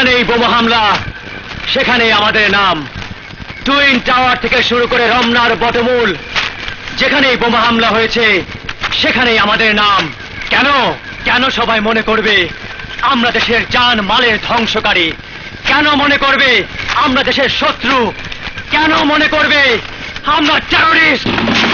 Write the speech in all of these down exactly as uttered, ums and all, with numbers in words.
যেখানেই বোমা হামলা সেখানেই আমাদের নাম। টুইন টাওয়ার থেকে শুরু করে রমনার বটমূল, যেখানেই বোমা হামলা হয়েছে সেখানেই আমাদের নাম। কেন কেন সবাই মনে করবে আমরা দেশের জান মালের ধ্বংসকারী? কেন মনে করবে আমরা দেশের শত্রু? কেন মনে করবে আমরা টেররিস্ট?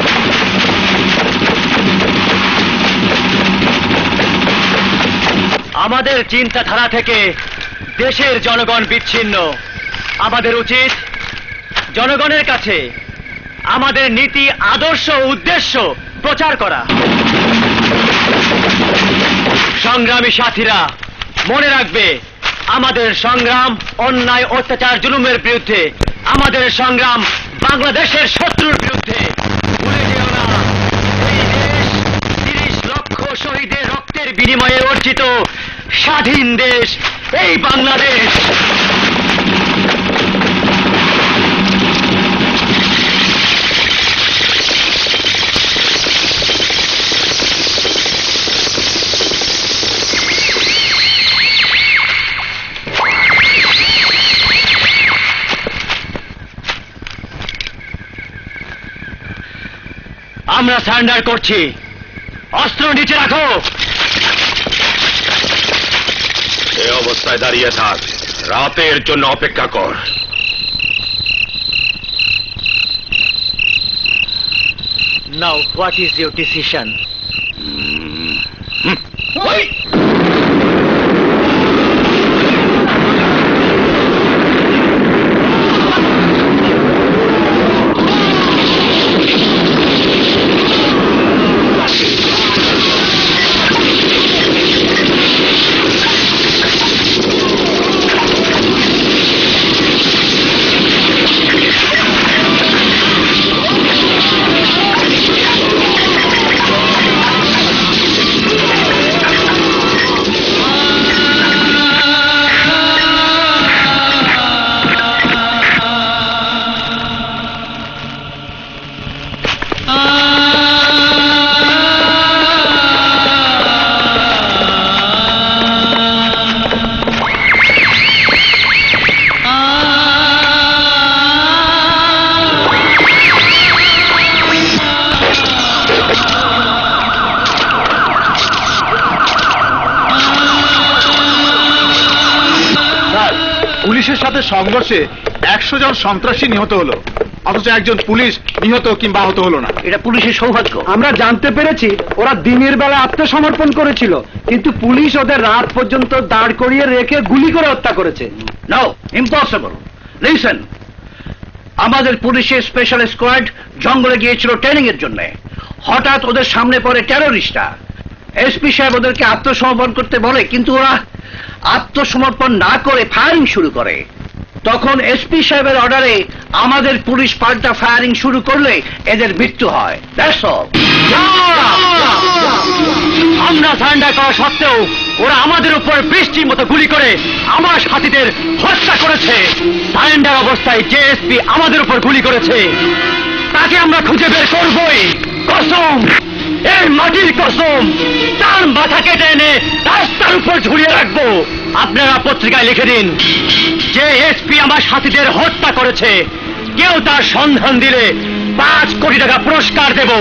আমাদের চিন্তাধারা থেকে দেশের জনগণ বিচ্ছিন্ন। আমাদের উচিত জনগণের কাছে আমাদের নীতি, আদর্শ, উদ্দেশ্য প্রচার করা। সংগ্রামী সাথীরা, মনে রাখবে আমাদের সংগ্রাম অন্যায়, অত্যাচার, জুলুমের বিরুদ্ধে। আমাদের সংগ্রাম বাংলাদেশের শত্রুর বিরুদ্ধে। ভুলে যেও না, এই দেশ তিরিশ লক্ষ শহীদের রক্তের বিনিময়ে অর্জিত স্বাধীন দেশ এই বাংলাদেশ। আমরা সারেন্ডার করছি। অস্ত্র নিচে রাখো। এই অবস্থায় দাঁড়িয়ে থাক, রাতের জন্য অপেক্ষা কর। Now what is your decision? পুলিশের সাথে সংঘর্ষে একশো জন সন্ত্রাসী নিহত হলো, অথচ একজন পুলিশ নিহত কিংবা আহত হলো না। এটা পুলিশের সৌভাগ্য। আমরা জানতে পেরেছি ওরা দিনের বেলা আত্মসমর্পণ করেছিল, কিন্তু পুলিশ ওদের রাত পর্যন্ত দাঁড় করিয়ে রেখে গুলি করে হত্যা করেছে। No, impossible. লিসেন, আমাদের পুলিশের স্পেশাল স্কোয়াড জঙ্গলে গিয়েছিল ট্রেনিং এর জন্য। হঠাৎ ওদের সামনে পড়ে টেররিস্টরা। এসপি সাহেব ওদেরকে আত্মসমর্পণ করতে বলে, কিন্তু ওরা আত্মসমর্পণ না করে ফায়ারিং শুরু করে। তখন এসপি সাহেবের অর্ডারে আমাদের পুলিশ পাল্টা ফায়ারিং শুরু করলে এদের মৃত্যু হয়। That's all. আমরা সারেন্ডার করা সত্ত্বেও ওরা আমাদের উপর বৃষ্টির মতো গুলি করে আমার সাথীদের হত্যা করেছে। সারেন্ডার অবস্থায় যে এসপি আমাদের উপর গুলি করেছে তাকে আমরা খুঁজে বের করবই। কসম, এই মাটির কসম, তার মাথা কেটে এনে রাস্তার উপর ঝুলিয়ে রাখবো। আপনারা পত্রিকায় লিখে দিন, যে এসপি আমার সাথীদের হত্যা করেছে কেউ তার সন্ধান দিলে পাঁচ কোটি টাকা পুরস্কার দেব।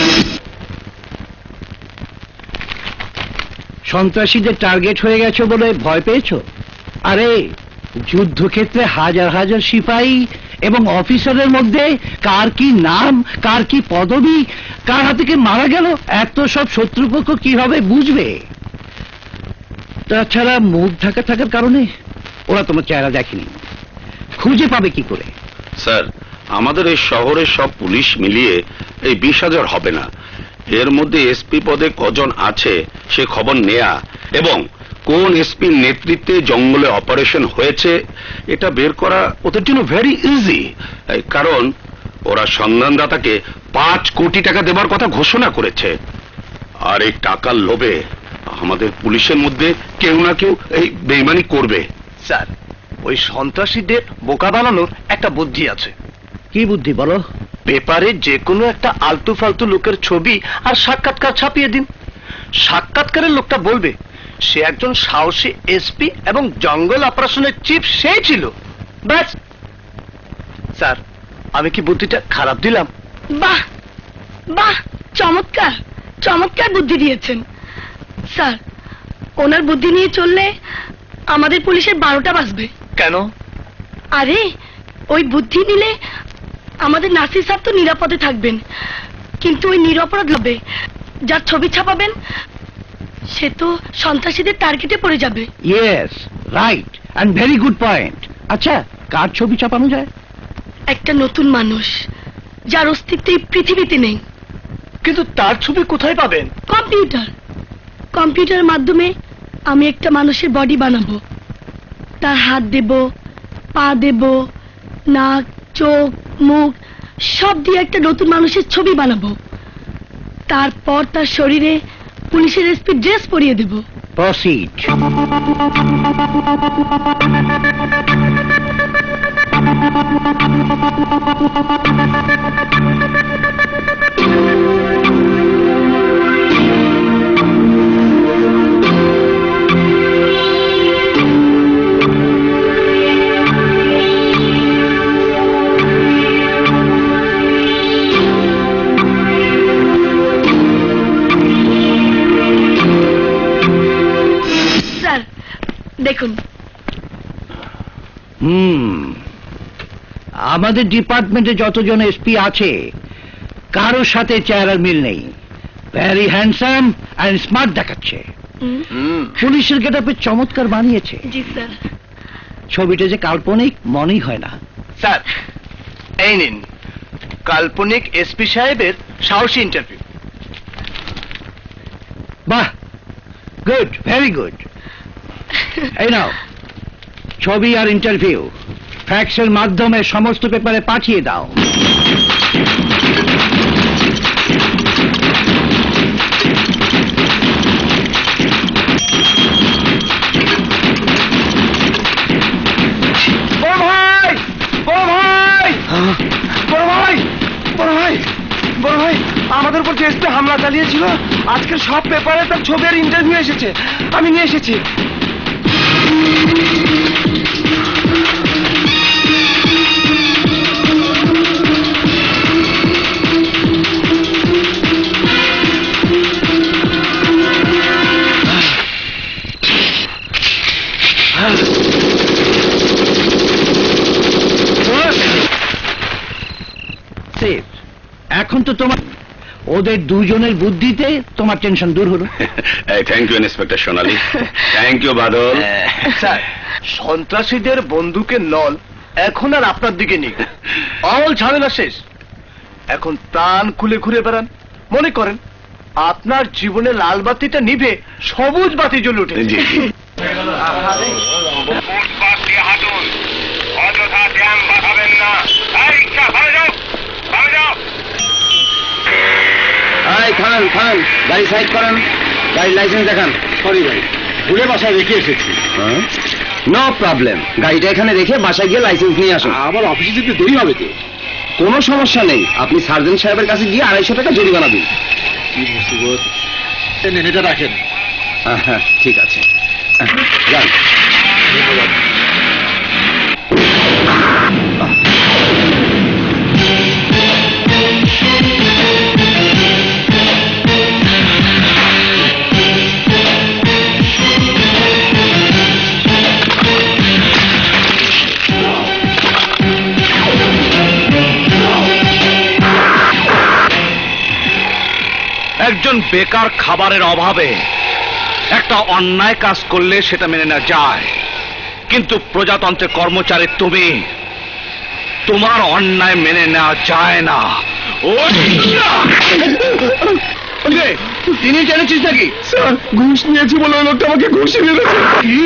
সন্ত্রাসীদের টার্গেট হয়ে গেছে বলে ভয় পেয়েছ? আরে যুদ্ধক্ষেত্রে হাজার হাজার সিপাহী এবং অফিসারের মধ্যে কার কি নাম, কার কি পদবি, কার হাতে কে মারা গেল, এত সব শত্রুপক্ষ কিভাবে বুঝবে? তাছাড়া মুখ ঢাকা থাকার কারণে ওরা তোমার চেহারা দেখেনি, খুঁজে পাবে কি করে? স্যার, আমাদের এই শহরের সব পুলিশ মিলিয়ে এই বিশ হাজার হবে না। এর মধ্যে এসপি পদে কজন আছে সে খবর নেয়া এবং কোন এসপির নেতৃত্বে জঙ্গলে অপারেশন হয়েছে এটা বের করা ওদের জন্য ভেরি ইজি। কারণ ওরা সন্ধানদাতাকে পাঁচ কোটি টাকা দেবার কথা ঘোষণা করেছে। আর এই টাকার লোভে আমাদের পুলিশের মধ্যে কেউ না কেউ এই বেইমানি করবে। স্যার, ওই সন্ত্রাসীদের বোকা বানানোর একটা বুদ্ধি আছে। কি বুদ্ধি বলো? পেপারে যে কোনো একটা আলতু ফালতু লোকের ছবি আর সাক্ষাৎকার ছাপিয়ে দিন। সাক্ষাৎকারের লোকটা বলবে, সে একজন সাহসী এসপি এবং জঙ্গল অপারেশনের চিফ সেই ছিল। ব্যাস স্যার, আমি কি বুদ্ধিটা খারাপ দিলাম? বাহ বাহ, চমৎকার চমৎকার বুদ্ধি দিয়েছেন স্যার। ওনার বুদ্ধি নিয়ে চললে আমাদের পুলিশের বারোটা বাজবে। কেন? আরে ওই বুদ্ধি নিলে আমাদের নাসির সাহেব তো নিরাপদে থাকবেন, কিন্তু ওই নিরপরাধ হবে যার ছবি ছাপাবেন সে তো সন্ত্রাসীদের টার্গেটে পড়ে যাবে। Yes, right and very good point. আচ্ছা, কার ছবি চাপানো যায়? একটা নতুন মানুষ যার অস্তিত্ব এই পৃথিবীতে নেই। কিন্তু তার ছবি কোথায় পাবেন? কম্পিউটার কম্পিউটারের মাধ্যমে আমি একটা মানুষের বডি বানাবো, তার হাত দেব, পা দেব, নাক, চোখ, মুখ সব দিয়ে একটা নতুন মানুষের ছবি বানাবো। তারপর তার শরীরে পুলিশের এসপি ড্রেস পরিয়ে দেব। প্রসিড। স্যার দেখুন। হুম, আমাদের ডিপার্টমেন্টে যতজন এসপি আছে কারোর সাথে চেহারার মিল নেই। ভেরি হ্যান্ডসাম অ্যান্ড স্মার্ট দেখাচ্ছে। হুম, হুম, পুলিশের গেটআপে চমৎকার বানিয়েছে। জি স্যার। ছবিটা যে কাল্পনিক মনেই হয় না। স্যার এই নিন কাল্পনিক এসপি সাহেবের সাহসী ইন্টারভিউ। বাহ, গুড, ভেরি গুড। এই নাও ছবি আর ইন্টারভিউ ফ্যাক্সের মাধ্যমে সমস্ত পেপারে পাঠিয়ে দাও। বড় ভাই, বড় ভাই, বড় ভাই, বড় ভাই, বড় ভাই, আমাদের উপর যে এসপি হামলা চালিয়েছিল আজকে সব পেপারে তার ছবি আর ইন্টারভিউ এসেছে। আমি নিয়ে এসেছি। সেফ। এখন তো তোমার ওদের দুজনের বুদ্ধিতে তোমার টেনশন দূর হলো। Thank you inspector Sonali, thank you Badal. Sir, সন্ত্রাসীদের বন্দুকের নল এখন আর আপনার দিকে নেই। অল ঝামেলা শেষ। এখন প্রাণ খুলে ঘুরে বেড়ান। মনে করেন আপনার জীবনে লাল বাতিটা নিভে সবুজ বাতি জ্বলে উঠেছে। জি জি। অযথা জ্যাম বাঁধাবেন না। খান খান গাড়ি সাইড করেন, গাড়ির লাইসেন্স দেখান। সরি ভাই, ভুলে বাসায় রেখে এসেছি। নো প্রবলেম, গাড়িটা এখানে রেখে বাসায় গিয়ে লাইসেন্স নিয়ে আসুন। আবার অফিসে যেতে দেরি হবে তো? কোনো সমস্যা নেই, আপনি সার্জেন্ট সাহেবের কাছে গিয়ে আড়াইশো টাকা জরিমানা দিন। কি মুসিবত! এই নেন, এটা রাখেন। হ্যাঁ হ্যাঁ, ঠিক আছে, যান। একজন বেকার খাবারের অভাবে একটা অন্যায় কাজ করলে সেটা মেনে নেওয়া যায়, কিন্তু প্রজাতন্ত্রের কর্মচারী তুমি, তোমার অন্যায় মেনে নেওয়া যায় না। তিনি জেনেছিস নাকি? স্যার, ঘুষ নিয়েছি বলে ওই লোকটা আমাকে ঘুষি মেরেছে। কি?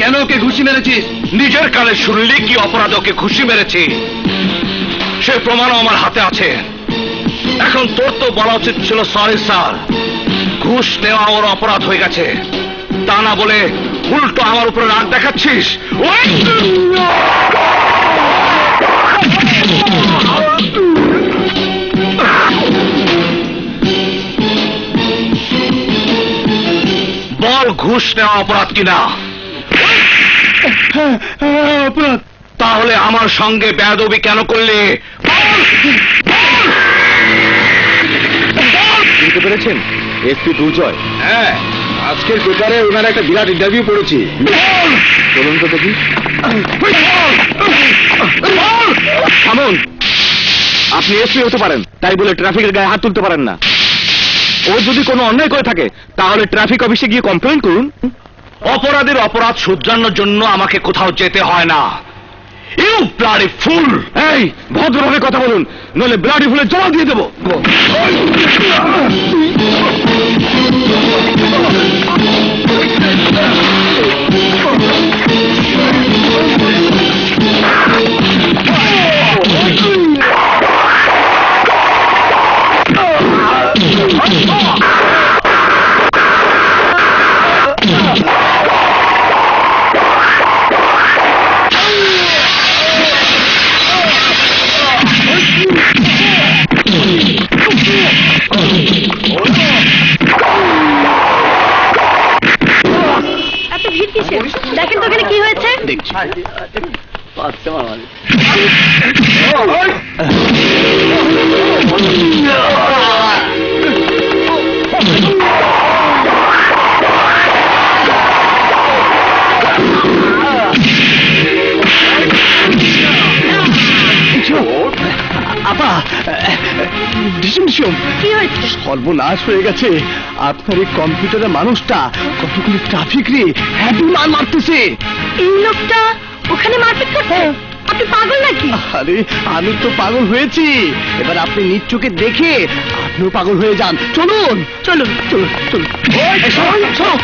কেন ওকে ঘুষি মেরেছিস? নিজের কানে শুনলি কি অপরাধে ওকে ঘুষি মেরেছি, সে প্রমাণও আমার হাতে আছে। এখন তোর তো বলা উচিত ছিল সরি স্যার, ঘুষ নেওয়া ওর অপরাধ হয়ে গেছে, তা না বলে উল্টো আমার উপরে রাগ দেখাচ্ছিস। ওই! বল ঘুষ নেওয়া অপরাধ কিনা? অপরাধ। তাহলে আমার সঙ্গে বেয়াদবি কেন করলে? বুঝতে পেরেছেন এসপি দুর্জয়? হ্যাঁ, আজকের পেপারে ওনার একটা বিরাট ইন্টারভিউ পড়েছি। চলুন তো দেখি। থামুন, আপনি এসপি হতে পারেন, তাই বলে ট্রাফিকের গায়ে হাত তুলতে পারেন না। ও যদি কোনো অন্যায় করে থাকে তাহলে ট্রাফিক অফিসে গিয়ে কমপ্লেন করুন। অপরাধের অপরাধ শুধরানোর জন্য আমাকে কোথাও যেতে হয় না। You bloody fool! এই, ভদ্রভাবে কথা বলুন, নইলে ব্লাডি ফুলের জবাব দিয়ে দেবো। এত ভিড় কিসের? দেখেন তো ওখানে কি হয়েছে। আপা, ডিসুম ডিসুম, কি হয়েছে? সর্বনাশ হয়ে গেছে। আপনার এই কম্পিউটারের মানুষটা কতগুলি ট্রাফিক রে হ্যাপি মান মারতেছে। এই লোকটা ওখানে মারপিট করছে? আপনি পাগল নাকি? আরে আমি তো পাগল হয়েছি, এবার আপনি নিজ চোখে দেখে আপনিও পাগল হয়ে যান। চলুন চলুন চলুন চলুন। এই, সরো, সরো।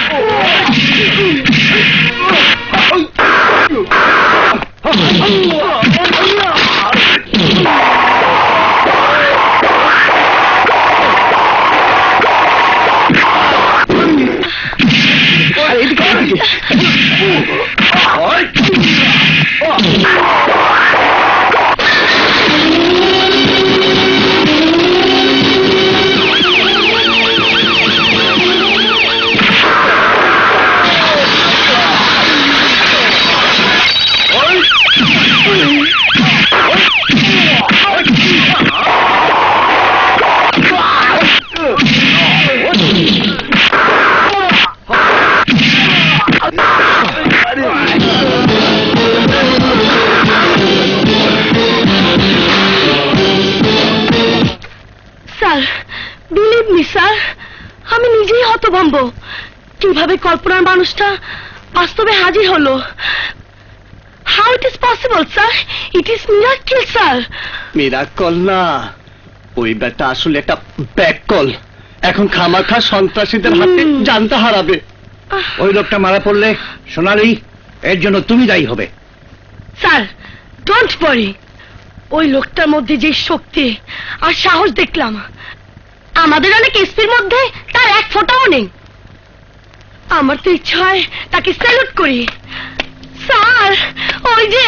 এদিকে, এদিকে। স্যার, বিলিভ মি স্যার, আমি নিজেই হতভম্ব কিভাবে কল্পনার মানুষটা বাস্তবে হাজির হলো। How it is possible sir? It is miracle sir. Miracle না, ওই ব্যাটা আসলে একটা ব্যাককল। এখন খামাখা সন্ত্রাসীদের হাতে হুম। জানতে হারাবে। ওই লোকটা মারা পড়লে সোনালি এর জন্য তুমি দায়ী হবে। স্যার, ডোন্ট ওয়ারি, ওই লোকটার মধ্যে যে শক্তি আর সাহস দেখলাম, আমাদের অনেক এসপির মধ্যে তার এক ফোঁটাও নেই। আমার তো ইচ্ছা হয় তাকে স্যালুট করি। স্যার, ওই যে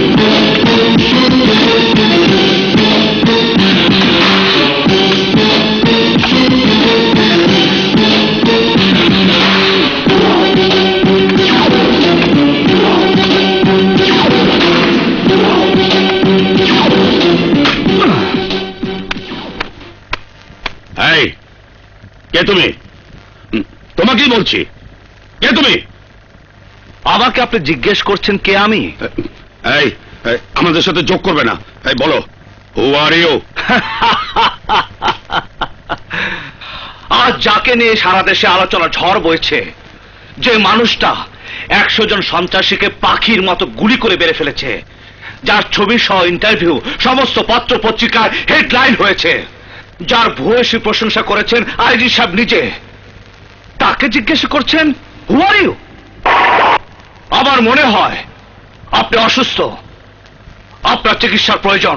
এই, কে তুমি? হুম, তোমাকেই বলছি, কে তুমি? আমাকে আপনি জিজ্ঞেস করছেন কে আমি? এই, এই, আমাদের সাথে যোগ করবে না। এই বলো, হু আর ইউ? আজ যাকে নিয়ে সারা দেশে আলোচনা ঝড় বইছে, যে মানুষটা একশো জন সন্ত্রাসীকে পাখির মতো গুলি করে বেড়ে ফেলেছে, যার ছবি সহ ইন্টারভিউ সমস্ত পত্র পত্রিকায় হেডলাইন হয়েছে, যার ভূয়সী প্রশংসা করেছেন আইজি সাহেব নিজে, তাকে জিজ্ঞেস করছেন হু আর ইউ? আমার মনে হয় আপনি অসুস্থ, আপনার চিকিৎসার প্রয়োজন।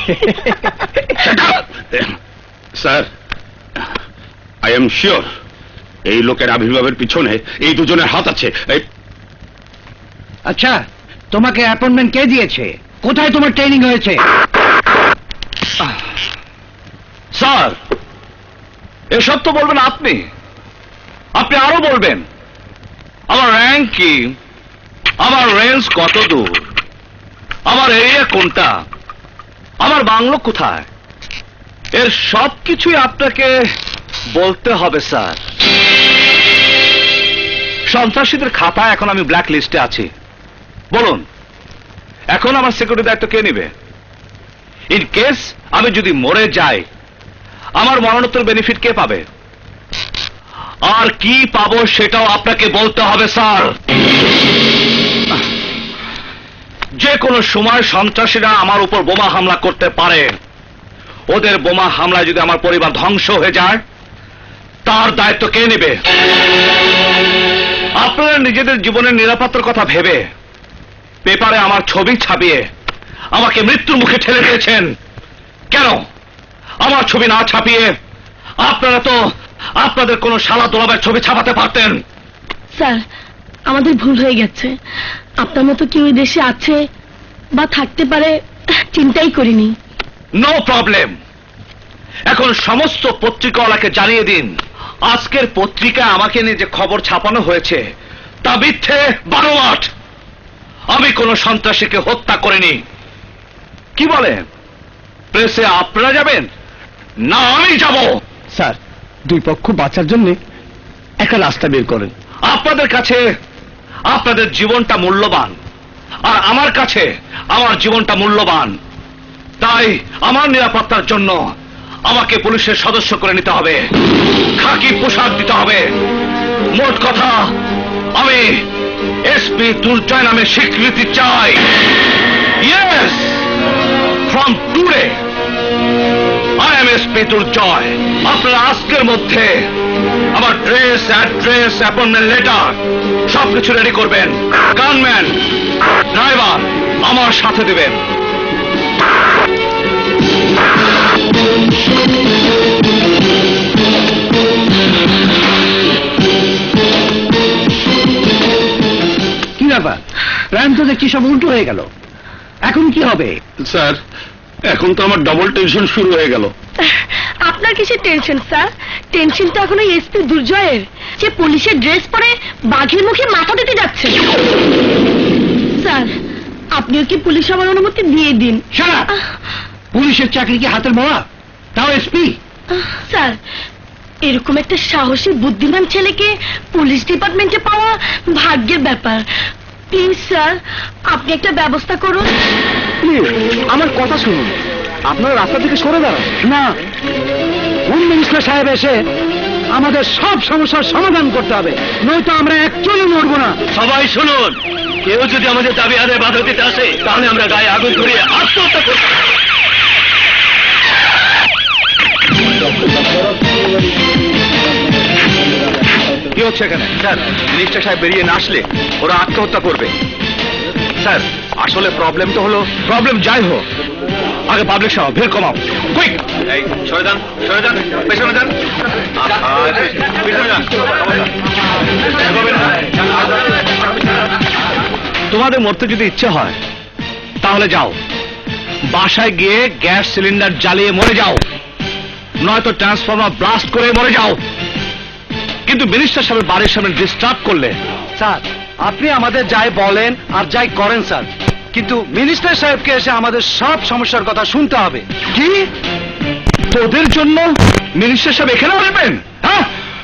স্যার, আই এম শিওর এই লোকের আবির্ভাবের পিছনে এই দুজনের হাত আছে। এই- আচ্ছা, তোমাকে অ্যাপয়েন্টমেন্ট কে দিয়েছে? কোথায় তোমার ট্রেনিং হয়েছে? স্যার, এসব তো বলবেন আপনি, আপনি আরো বলবেন আমার র্যাঙ্ক কি, আমার রেঞ্জ কত দূর, আমার এরিয়া কোনটা, আমার বাংলো কোথায়, এর সব কিছুই আপনাকে বলতে হবে স্যার। সন্ত্রাসীদের খাতায় এখন আমি ব্ল্যাক লিস্টে আছি। বলুন, এখন আমার সিকিউরিটি দায়িত্ব কে নেবে? ইন কেস আমি যদি মরে যাই, আমার মরণোত্তর বেনিফিট কে পাবে? আর কি পাবো সেটাও আপনাকে বলতে হবে স্যার। যে কোনো সময় সন্ত্রাসীরা আমার উপর বোমা হামলা করতে পারে। ওদের বোমা হামলায় যদি আমার পরিবার ধ্বংস হয়ে যায়, তার দায়িত্ব কে নেবে? আপনারা নিজেদের জীবনের নিরাপত্তার কথা ভেবে পেপারে আমার ছবি ছাপিয়ে আমাকে মৃত্যুর মুখে ঠেলে দিয়েছেন। কেন আমার ছবি না ছাপিয়ে আপনারা তো আপনাদের কোন শালা দোলাবের ছবি ছাপাতে পারতেন। স্যার, আমাদের ভুল হয়ে গেছে। আপনার মতো কি ওই দেশে আছে বা থাকতে পারে চিন্তাই করিনি। No problem. এখন সমস্ত পত্রিকাওয়ালাকে জানিয়ে দিন, আজকের পত্রিকায় আমাকে নিয়ে যে খবর ছাপানো হয়েছে তা মিথ্যে বানোয়াট। আমি কোন সন্ত্রাসীকে হত্যা করিনি। কি বলেন? প্রেসে আপনারা যাবেন না আমি যাব? স্যার, দুই পক্ষ বাঁচার জন্য একটা রাস্তা বের করেন। আপনাদের কাছে আপনাদের জীবনটা মূল্যবান, আর আমার কাছে আমার জীবনটা মূল্যবান। তাই আমার নিরাপত্তার জন্য আমাকে পুলিশের সদস্য করে নিতে হবে, খাকি পোশাক দিতে হবে। মোট কথা, আমি এসপি দুর্জয় নামে স্বীকৃতি চাই। Yes, from today I am SP Durjoy. আপনারা আজকের মধ্যে আমার ড্রেস, অ্যাড্রেস, অ্যাপয়েন্টমেন্ট লেটার সবকিছু রেডি করবেন। গানম্যান, ড্রাইভার আমার সাথে দেবেন। কি ব্যাপার? প্ল্যান তো দেখছি সব উল্টো হয়ে গেল। এখন কি হবে? স্যার, এখন তো আমার ডবল টেনশন শুরু হয়ে গেল। আপনার কিসের টেনশন স্যার? টেনশন তো এখন ওই এসপি দুর্জয়ের, যে পুলিশের ড্রেস পরে বাঘের মুখে মাথা দিতে যাচ্ছে। স্যার, আপনিও কি পুলিশ হওয়ার অনুমতি দিয়ে দিন। Shut up! পুলিশের চাকরি কি হাতের মোয়া? তাও এসপি? স্যার, এরকম একটা সাহসী বুদ্ধিমান ছেলেকে পুলিশ ডিপার্টমেন্টে পাওয়া ভাগ্যের ব্যাপার। প্লিজ স্যার, আপনি একটা ব্যবস্থা করুন। আমার কথা শুনুন, আপনারা রাস্তা থেকে সরে দাঁড়ান। না, হোম মিনিস্টার সাহেব এসে আমাদের সব সমস্যার সমাধান করতে হবে, নয়তো আমরা একচুয়ালি মরবো না। সবাই শুনুন, কেউ যদি আমাদের দাবি আদায়ে বাধা দিতে আসে, তাহলে আমরা গায়ে আগুন ধরিয়ে আত্মহত্যা করব। কি হচ্ছে এখানে? স্যার, মিনিস্টার সাহেব বেরিয়ে না আসলে ওরা আত্মহত্যা করবে। স্যার, আসলে প্রবলেম তো হলো, প্রবলেম যাই হোক, আগে পাবলিক সহ ভিড় কমাও। কুইক! এই সরে যান, সরে যান, পেছনে যান, পেছনে যান। তোমাদের মরতে যদি ইচ্ছে হয় তাহলে যাও, বাসায় গিয়ে গ্যাস সিলিন্ডার জ্বালিয়ে মরে যাও, নয়তো ট্রান্সফর্মার ব্লাস্ট করে মরে যাও। কিন্তু মিনিস্টার সাহেবের বাড়ির সামনে ডিস্টার্ব করলে। স্যার, আপনি আমাদের যাই বলেন আর যাই করেন স্যার, কিন্তু মিনিস্টার সাহেবকে এসে আমাদের সব সমস্যার কথা শুনতে হবে। কি তোদের জন্য মিনিস্টার সাহেব এখানে আসবেন? হ্যাঁ,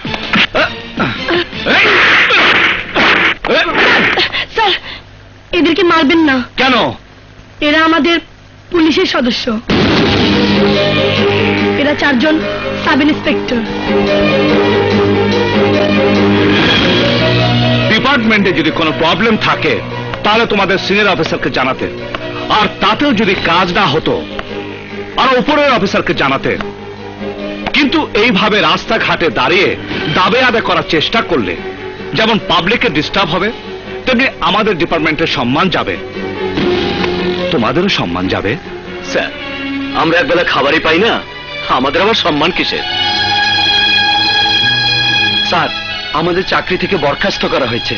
স্যার, এদেরকে মারবেন না। কেন? এরা আমাদের পুলিশের সদস্য। এরা চারজন সাব ইন্সপেক্টর। ডিপার্টমেন্টে যদি কোনো প্রবলেম থাকে তাহলে তোমাদের সিনিয়র অফিসারকে জানাতে, আর তাতেও যদি কাজ না হতো আর উপরের অফিসারকে জানাতে। কিন্তু এইভাবে রাস্তাঘাটে দাঁড়িয়ে দাবে আদায় করার চেষ্টা করলে যেমন পাবলিকের ডিস্টার্ব হবে, তেমনি আমাদের ডিপার্টমেন্টের সম্মান যাবে, তোমাদেরও সম্মান যাবে। স্যার, আমরা একবেলা খাবারই পাই না, আমাদের আবার সম্মান কিসের? স্যার, আমাদের চাকরি থেকে বরখাস্ত করা হয়েছে।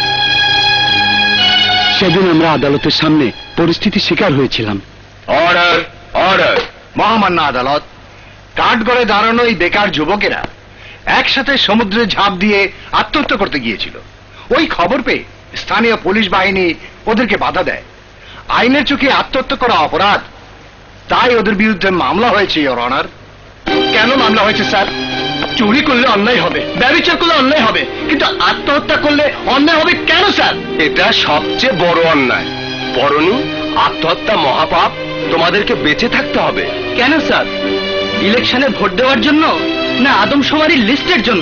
সেদিন আমরা আদালতের সামনে পরিস্থিতির শিকার হয়েছিলাম। Order, order. মহামান্য আদালত, কাঠগড়ে দাঁড়ানো এই বেকার যুবকেরা একসাথে সমুদ্রে ঝাঁপ দিয়ে আত্মহত্যা করতে গিয়েছিল। ওই খবর পেয়ে স্থানীয় পুলিশ বাহিনী ওদেরকে বাধা দেয়। আইনের চোখে আত্মহত্যা করা অপরাধ, তাই ওদের বিরুদ্ধে মামলা হয়েছে, ইওর অনার। কেন মামলা হয়েছে স্যার? চুরি করলে অন্যায় হবে, ব্যভিচার করলে অন্যায় হবে, কিন্তু আত্মহত্যা করলে অন্যায় হবে কেন স্যার? এটা সবচেয়ে বড় অন্যায়। বরণী, আত্মহত্যা মহাপাপ, তোমাদেরকে বেঁচে থাকতে হবে। কেন স্যার? ইলেকশনে ভোট দেওয়ার জন্য না আদমশুমারির লিস্টের জন্য?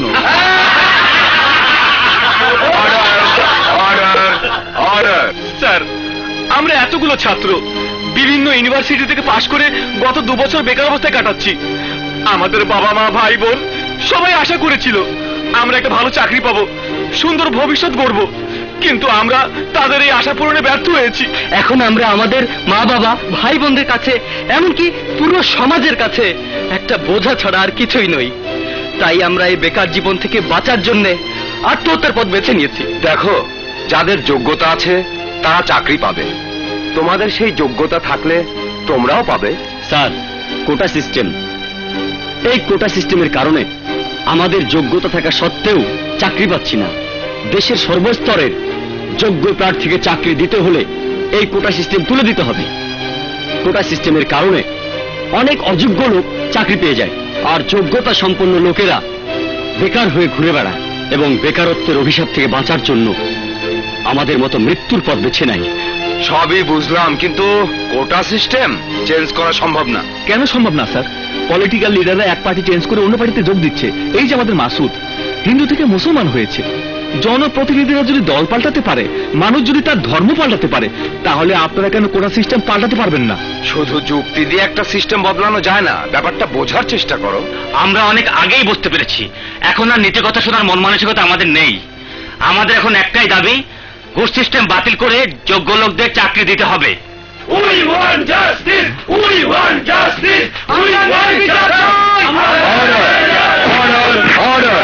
স্যার, আমরা এতগুলো ছাত্র বিভিন্ন ইউনিভার্সিটি থেকে পাশ করে গত দু বছর বেকার অবস্থায় কাটাচ্ছি। আমাদের বাবা মা ভাই বোন সবাই আশা করেছিল আমরা একটা ভালো চাকরি পাবো, সুন্দর ভবিষ্যৎ গড়ব, কিন্তু আমরা তাদের এই আশা পূরণে ব্যর্থ হয়েছি। এখন আমরা আমাদের মা বাবা ভাই বোনদের কাছে, এমনকি পুরো সমাজের কাছে একটা বোঝা ছাড়া আর কিছুই নই। তাই আমরা এই বেকার জীবন থেকে বাঁচার জন্য আত্মহত্যার পথ বেছে নিয়েছি। দেখো, যাদের যোগ্যতা আছে তারা চাকরি পাবে, তোমাদের সেই যোগ্যতা থাকলে তোমরাও পাবে। স্যার, কোটা সিস্টেম, এই কোটা সিস্টেমের কারণে আমাদের যোগ্যতা থাকা সত্ত্বেও চাকরি পাচ্ছি না। দেশের সর্বস্তরের যোগ্য প্রার্থীকে চাকরি দিতে হলে এই কোটা সিস্টেম তুলে দিতে হবে। কোটা সিস্টেমের কারণে অনেক অযোগ্য লোক চাকরি পেয়ে যায়, আর যোগ্যতা সম্পন্ন লোকেরা বেকার হয়ে ঘুরে বেড়ায় এবং বেকারত্বের অভিশাপ থেকে বাঁচার জন্য আমাদের মতো মৃত্যুর পথ বেছে নেয়। সবই বুঝলাম, কিন্তু কোটা সিস্টেম চেঞ্জ করা সম্ভব না। কেন সম্ভব না স্যার? পলিটিক্যাল লিডাররা এক পার্টি চেঞ্জ করে অন্য পার্টিতে যোগ দিচ্ছে। এই যে আমাদের মাসুদ হিন্দু থেকে মুসলমান হয়েছে, জনপ্রতিনিধিরা যদি দল পাল্টাতে পারে, মানুষ যদি তার ধর্ম পাল্টাতে পারে, তাহলে আপনারা কেন কোটা সিস্টেম পাল্টাতে পারবেন না? শুধু যুক্তি দিয়ে একটা সিস্টেম বদলানো যায় না, ব্যাপারটা বোঝার চেষ্টা করো। আমরা অনেক আগেই বুঝতে পেরেছি, এখন আর নীতি কথা শোনার মন মানসিকতা আমাদের নেই। আমাদের এখন একটাই দাবি, কোটা সিস্টেম বাতিল করে যোগ্য লোকদের চাকরি দিতে হবে। We want justice! We want justice! We want justice! Order! Order!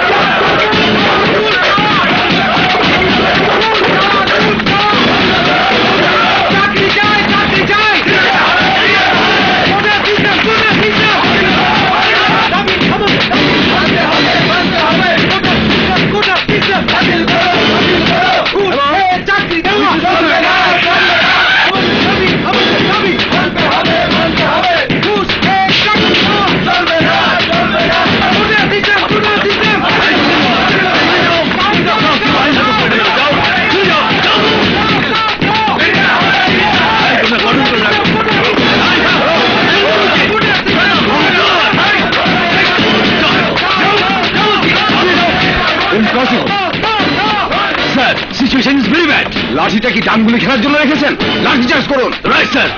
Situation is very bad. লাঠিটা কি ডানগুলি খেলার জন্য রেখেছেন? লাঠি চার্জ করুন। Right sir.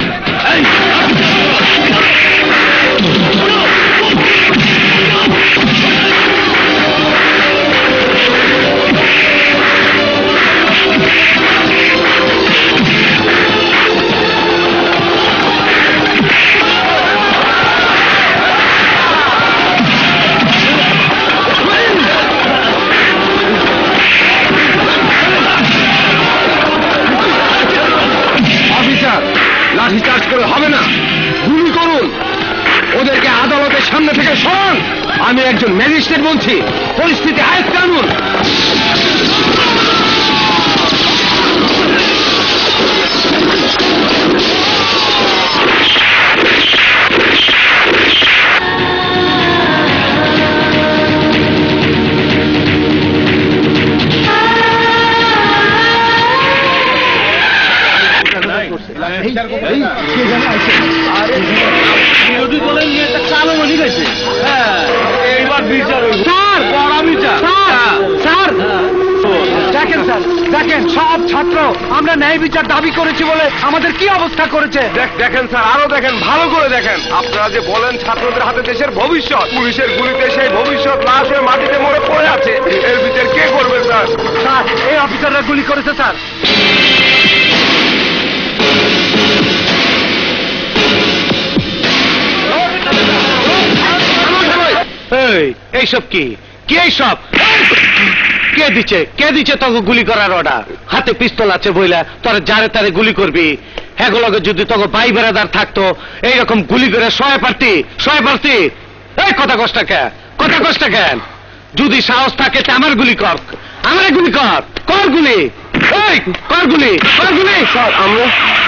লাঠি চার্জ করে হবে না, গুলি করুন। ওদেরকে আদালতের সামনে থেকে সরান। আমি একজন ম্যাজিস্ট্রেট বলছি, পরিস্থিতি আয়ত্তে আনুন। দেখেন সব ছাত্র আমরা ন্যায় বিচার দাবি করেছি বলে আমাদের কি অবস্থা করেছে। দেখেন স্যার, আরো দেখেন, ভালো করে দেখেন। আপনারা যে বলেন ছাত্রদের হাতে দেশের ভবিষ্যৎ, পুলিশের গুলিতে সেই ভবিষ্যৎ লাশ হয়ে মাটিতে মরে পড়ে আছে। এর বিচার কে করবে স্যার? স্যার এই অফিসাররা গুলি করেছে স্যার। এই এইসব কি কি এইসব কে দিচ্ছে কে দিচ্ছে তোকে গুলি করার অর্ডার? হাতে পিস্তল আছে বইলা তোরা যারে তারে গুলি করবি? এগুলোকে যদি তোকে ভাই বেড়াদার থাকতো এইরকম গুলি করে শয়ে পারতি শয়ে পারতি। এই কথা কষ্ট কেন কথা কষ্ট কেন? যদি সাহস থাকে তা আমার গুলি কর, আমার গুলি কর, কর গুলি, এই কর গুলি, কর গুলি। স্যার আমরা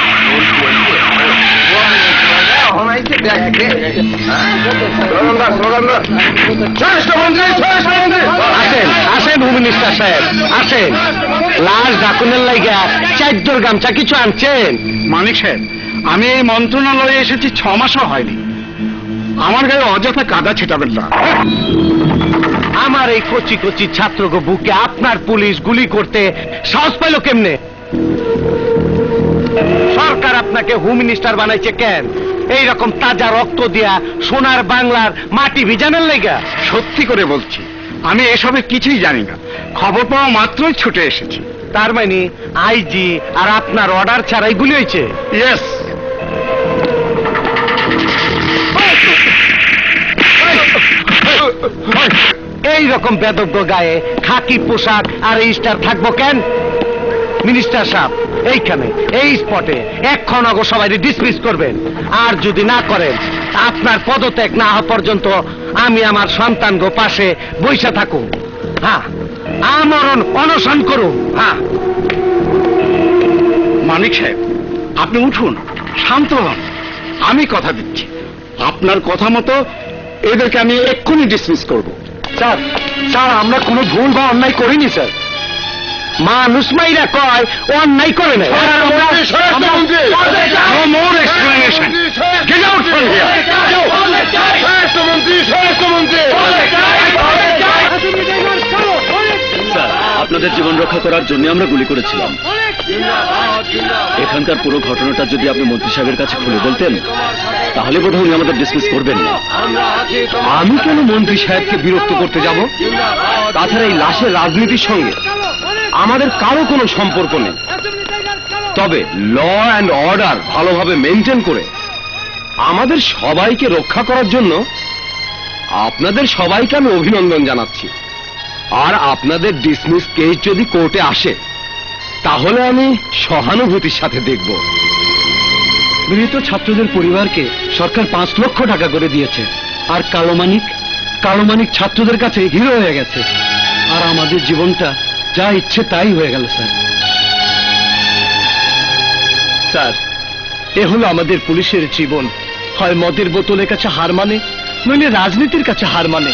আসেন আসেন হোম মিনিস্টার সাহেব আসেন। লাশ ডাকুনের লাইগা চারজোর গামছা কিছু আনছেন? মানিক সাহেব, আমি এই মন্ত্রণালয়ে এসেছি ছ মাসও হয়নি। আমার গায়ে অযথা কাদা ছিটাবেন না। আমার এই কচি কচি ছাত্রকে বুকে আপনার পুলিশ গুলি করতে সাহস পাইল কেমনে? সরকার আপনাকে হোম মিনিস্টার বানাইছে কেন? এই রকম তাজা রক্ত দিয়া সোনার বাংলার মাটি ভিজানোর লেগা? সত্যি করে বলছি, আমি এসবের কিছুই জানি না। খবর পাওয়া মাত্রই ছুটে এসেছি। তার মানে আইজি আর আপনার অর্ডার ছাড়াই গুলি হয়েছে? ইয়েস। এই রকম বেদজ্ঞ গায়ে খাকি পোশাক আর স্টার থাকবো কেন? মিনিস্টার সাহেব এইখানে এই স্পটে এক্ষণ অগ সবাই ডিসমিস করবেন। আর যদি না করেন আপনার পদত্যাগ না হওয়া পর্যন্ত আমি আমার সন্তান গো পাশে বৈশা থাকুন। হ্যাঁ, আমরণ অনশন করুন। হ্যাঁ। মানিক সাহেব, আপনি উঠুন, শান্ত হন। আমি কথা দিচ্ছি, আপনার কথা মতো এদেরকে আমি এক্ষুনি ডিসমিস করব। স্যার স্যার আমরা কোনো ভুল বা অন্যায় করিনি স্যার। মানুষ মাইরা কয় অন্যায় করে নাই। No more explanation. Get out from here. Sir, আপনাদের জীবন রক্ষা করার জন্য আমরা গুলি করেছিলাম। এখানকার পুরো ঘটনাটা যদি আপনি মন্ত্রী সাহেবের কাছে খুলে বলতেন তাহলে বোধহয় উনি আমাদের ডিসমিস করবেন না। আমি কেন মন্ত্রী সাহেবকে বিরক্ত করতে যাব? তাছাড়া এই লাশের রাজনীতির সঙ্গে আমাদের কারো কোনো সম্পর্ক নেই। তবে ল অ্যান্ড অর্ডার ভালোভাবে মেনটেন করে আমাদের সবাইকে রক্ষা করার জন্য আপনাদের সবাইকে আমি অভিনন্দন জানাচ্ছি। আর আপনাদের ডিসমিস কেস যদি কোর্টে আসে তাহলে আমি সহানুভূতির সাথে দেখব। মৃত ছাত্রদের পরিবারকে সরকার পাঁচ লক্ষ টাকা করে দিয়েছে। আর কালো মানিক কালো মানিক ছাত্রদের কাছে হিরো হয়ে গেছে। আর আমাদের জীবনটা যা ইচ্ছে তাই হয়ে গেল স্যার। স্যার, এ হলো আমাদের পুলিশের জীবন। হয় মদের বোতলের কাছে হার মানে, নইলে রাজনীতির কাছে হার মানে।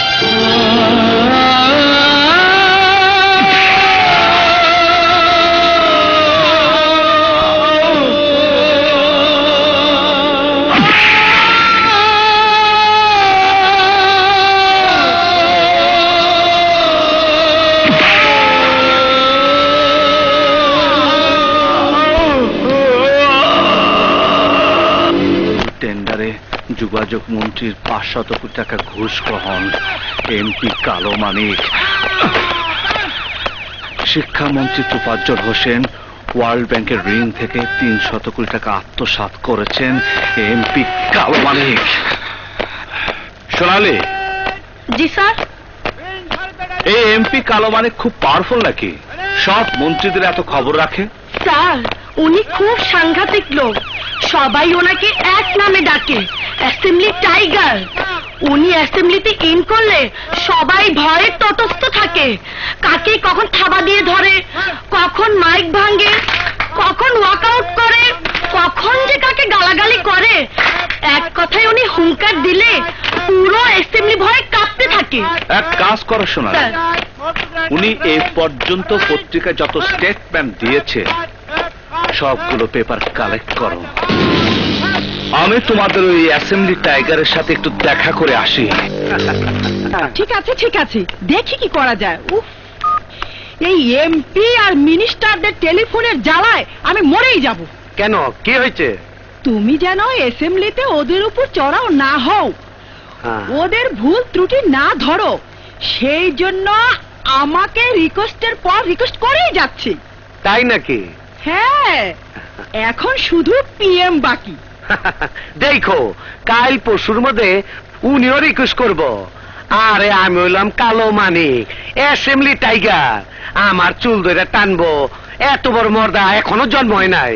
টেন্ডারে যোগাযোগ মন্ত্রীর পাঁচশত কোটি টাকা ঘুষ গ্রহণ, এমপি কালো মানিক, শিক্ষামন্ত্রী তোফাজ্জল হোসেন ওয়ার্ল্ড ব্যাংকের ঋণ থেকে তিন শত কোটি টাকা আত্মসাৎ করেছেন এমপি কালো মানিক। সোনালি। জি স্যার। এই এমপি কালো মানিক খুব পাওয়ারফুল নাকি? সব মন্ত্রীদের এত খবর রাখে? স্যার উনি খুব সাংঘাতিক লোক। সবাই ওনাকে এক নামে ডাকে, অ্যাসেম্বলি টাইগার। উনি অ্যাসেম্বলিতে ইন করলে সবাই ভয়ে তটস্থ থাকে। কাকে কখন থাবা দিয়ে ধরে, কখন মাইক ভাঙে, কখন ওয়াকআউট করে, কখন যে কাকে গালাগালি করে, এক কথায় উনি হুঙ্কার দিলে পুরো অ্যাসেম্বলি ভয়ে কাঁপতে থাকে। এক কাজ করো সোনালি, স্যার। উনি এই পর্যন্ত পত্রিকায় যত স্টেটমেন্ট দিয়েছে সবগুলো পেপার কালেক্ট করো। আমি তোমাদের ওই অ্যাসেম্বলি টাইগারের সাথে একটু দেখা করে আসি। ঠিক আছে ঠিক আছে, দেখি কি করা যায়। উফ, এই এমপি আর মিনিস্টারদের টেলিফোনের জ্বালায় আমি মরেই যাব। কেন, কি হয়েছে? তুমি যেন অ্যাসেম্বলিতে ওদের উপর চড়াও না হও, হ্যাঁ। ওদের ভুল ত্রুটি না ধরো, সেই জন্য আমাকে রিকোয়েস্টের পর রিকোয়েস্ট করেই যাচ্ছি। তাই নাকি? হ্যাঁ, এখন শুধু পিএম বাকি। দেখো, কাল পরশুর মধ্যে উনিও রিকোয়েস্ট করব। আরে আমি হইলাম কালো মানিক, অ্যাসেম্বলি টাইগার, আমার চুল ধরে টানবো। এত বড় মর্দা এখনো জন্ম হয় নাই।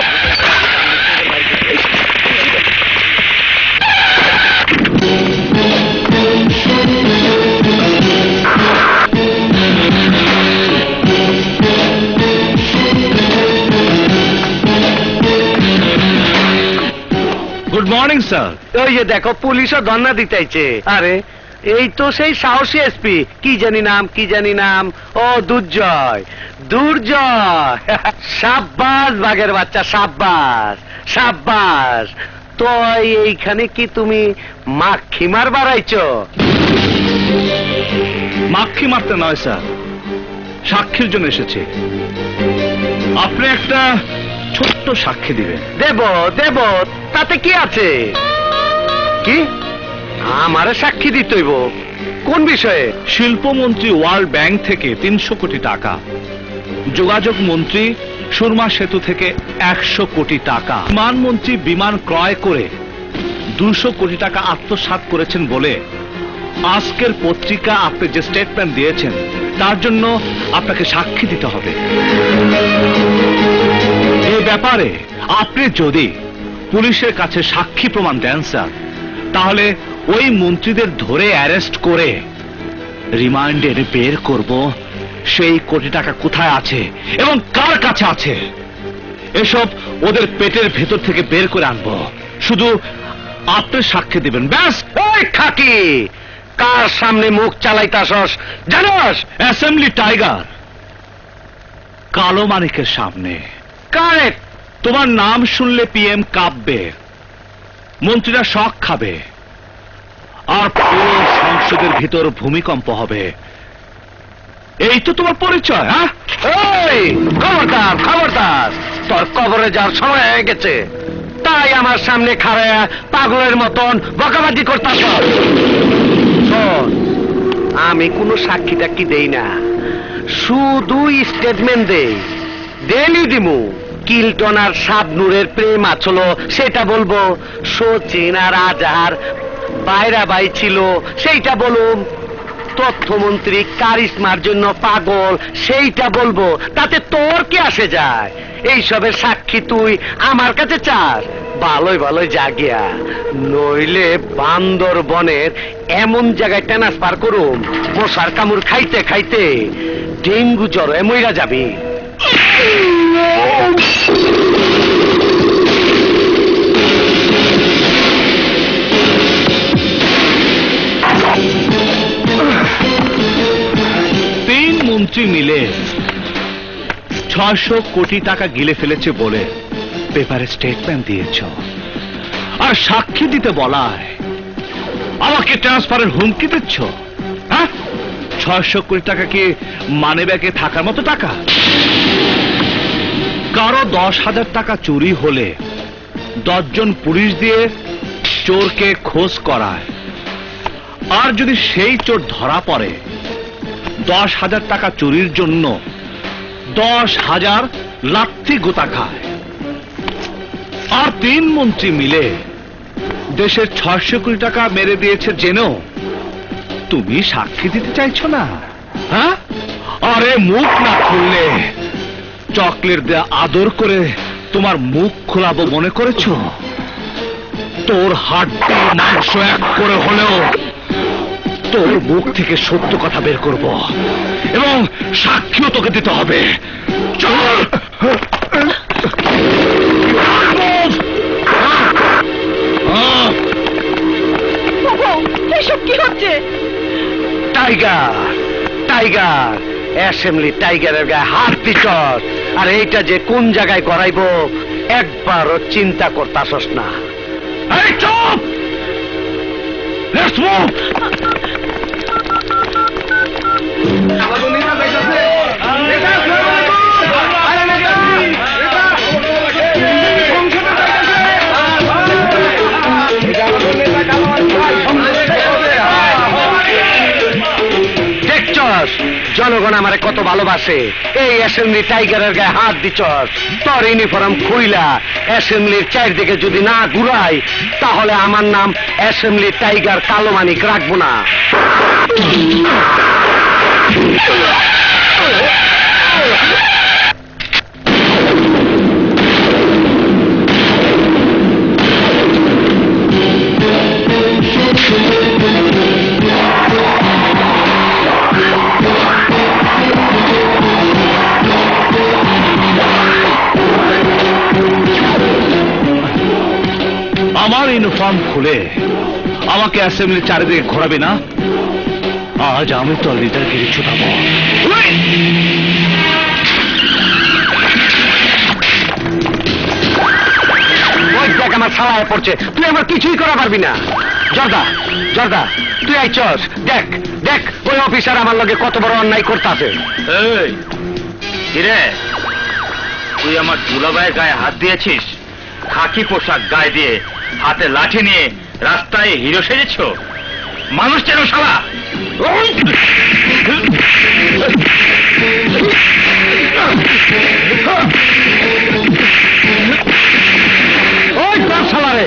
Good morning sir. ওই যে দেখো, পুলিশও ধর্ণা দিতেছে। আরে এই তো সেই সাহসী এসপি, কি জানি নাম, কি জানি নাম। ও দুর্জয়, দুর্জয়। সাব্বাস বাঘের বাচ্চা, সাব্বাস সাব্বাস। তো এইখানে কি তুমি মাখি মার বাড়াইছো? মাক্ষী মারতে নয় স্যার, সাক্ষীর জন্য এসেছে। আপনি একটা ছোট্ট সাক্ষী দিবেন। দেব দেব, তাতে কি আছে? কি আমারে সাক্ষী দিতে হইব? কোন বিষয়ে? শিল্পমন্ত্রী ওয়ার্ল্ড ব্যাংক থেকে তিনশো কোটি টাকা, যোগাযোগ মন্ত্রী সুরমা সেতু থেকে একশো কোটি টাকা, বিমানমন্ত্রী বিমান ক্রয় করে দুশো কোটি টাকা আত্মসাৎ করেছেন বলে আজকের পত্রিকা আপনি যে স্টেটমেন্ট দিয়েছেন তার জন্য আপনাকে সাক্ষী দিতে হবে। এই ব্যাপারে আপনি যদি পুলিশের কাছে সাক্ষী প্রমাণ দেন স্যার, তাহলে ওই মন্ত্রীদের ধরে অ্যারেস্ট করে রিমান্ডে বের করব সেই কোটি টাকা কোথায় আছে এবং কার কাছে আছে এসব ওদের পেটের ভেতর থেকে বের করে আনবো। শুধু আপনি সাক্ষী দিবেন, ব্যাস। ওই খাকি, কার সামনে মুখ চালাইতাছস জানোস? অ্যাসেম্বলি টাইগার কালো মানিকের সামনে। কারেক্ট। তোমার নাম শুনলে পিএম কাঁপবে, মন্ত্রীরা শক খাবে, আর পুরো সংসদের ভিতর ভূমিকম্প হবে। এই তো তোমার পরিচয়। হ্যাঁ, ওই খবরদার খবরদার, তোর কবরে যাওয়ার সময় হয়ে গেছে, তাই আমার সামনে খাড়ায়া পাগলের মতন বকাবাজি করতাছ। শোন, আমি কোনো সাক্ষী টাক্ষী দেই না, শুধু স্টেটমেন্ট দেই। ডেলি দিমু। কিল্টন আর শাবনুরের প্রেম আছলো সেটা বলবো, সচিন আর আজহার বাইরা বাই ছিল সেইটা বলুম, তথ্যমন্ত্রী কারিশমার জন্য পাগল সেইটা বলবো। তাতে তোর কি আসে যায়? এইসবের সাক্ষী তুই আমার কাছে চাস? ভালোই ভালোই জাগিয়া, নইলে বান্দরবনের এমন জায়গায় ট্রান্সফার করুম, মশার কামড় খাইতে খাইতে ডেঙ্গু জ্বরে মইরা যাবি। তিন মন্ত্রী মিলে ছয়শো কোটি টাকা গিলে ফেলেছে বলে পেপারে স্টেটমেন্ট দিয়েছ, আর সাক্ষী দিতে বলায় আমাকে ট্রান্সফারের হুমকি দিচ্ছ। হ্যাঁ, ছয়শো কোটি টাকা কি মানি ব্যাগে থাকার মতো টাকা? কারো দশ হাজার টাকা চুরি হলে দশজন পুলিশ দিয়ে চোরকে খোঁজ করায়, আর যদি সেই চোর ধরা পড়ে দশ হাজার টাকা চুরির জন্য দশ হাজার লাথি গোতা খায়। আর তিন মন্ত্রী মিলে দেশের ছয়শো কোটি টাকা মেরে দিয়েছে জেনেও তুমি সাক্ষী দিতে চাইছো না? হ্যাঁ, আরে মুখ না খুললে চকলেট দিয়ে আদর করে তোমার মুখ খোলাবো মনে করেছ? তোর হাড্ডি মাংস এক করে হলেও তোর মুখ থেকে সত্য কথা বের করব, এবং সাক্ষীও তোকে দিতে হবে। চল। এসব কি হচ্ছে? টাইগার টাইগার অ্যাসেম্বলি টাইগারের গায়ে হাত দিছস, আর এইটা যে কোন জায়গায় করাইবো একবারও চিন্তা করতাছস না। এই চুপ! Let's move! জনগণ আমারে কত ভালোবাসে। এই অ্যাসেম্বলি টাইগারের গায়ে হাত দিছস, তোর ইউনিফর্ম খুইলা অ্যাসেম্বলির চারদিকে যদি না ঘুরাই তাহলে আমার নাম অ্যাসেম্বলি টাইগার কালো মানিক রাখবো না। আমার ইউনিফর্ম খুলে আমাকে অ্যাসেম্বলির চারিদিকে ঘোরাবে না? আজ আমি তো লিডারগিরি ছুটাবো। ওই দেখ আমার ছাড়ায় পড়ছে, তুই আমার কিছুই করা পারবি না। জর্দা জর্দা তুই আইছস, দেখ দেখ ওই অফিসার আমার লগে কত বড় অন্যায় করতেছে। এই কিরে, তুই আমার দুলাভাইয়ের গায়ে হাত দিয়েছিস? খাকি পোশাক গায়ে দিয়ে হাতে লাঠি নিয়ে রাস্তায় হিরো সেজেছ? মানুষ চেন শালা? ওই তোর শালারে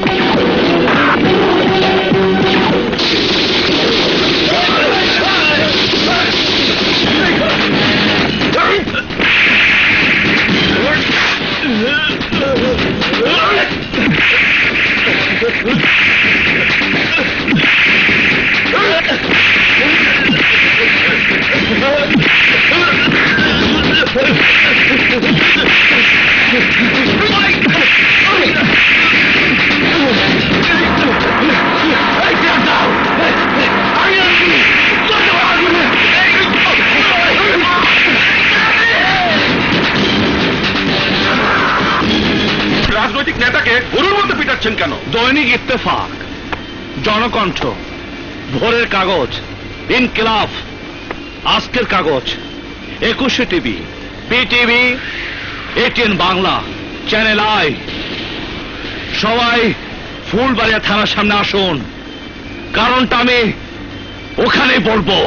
রাজনৈতিক নেতাকে গরুর মতো পিটাচ্ছেন কেন? দৈনিক ইত্তেফাক, জনকণ্ঠ, ভোরের কাগজ, ইনকিলাব, Ajker Kagoj, Ekushey TV, BTV, ATN Bangla, channel I, সবাই ফুলবাড়িয়া থানার সামনে আসুন। কারণটা আমি ওখানেই বলবো।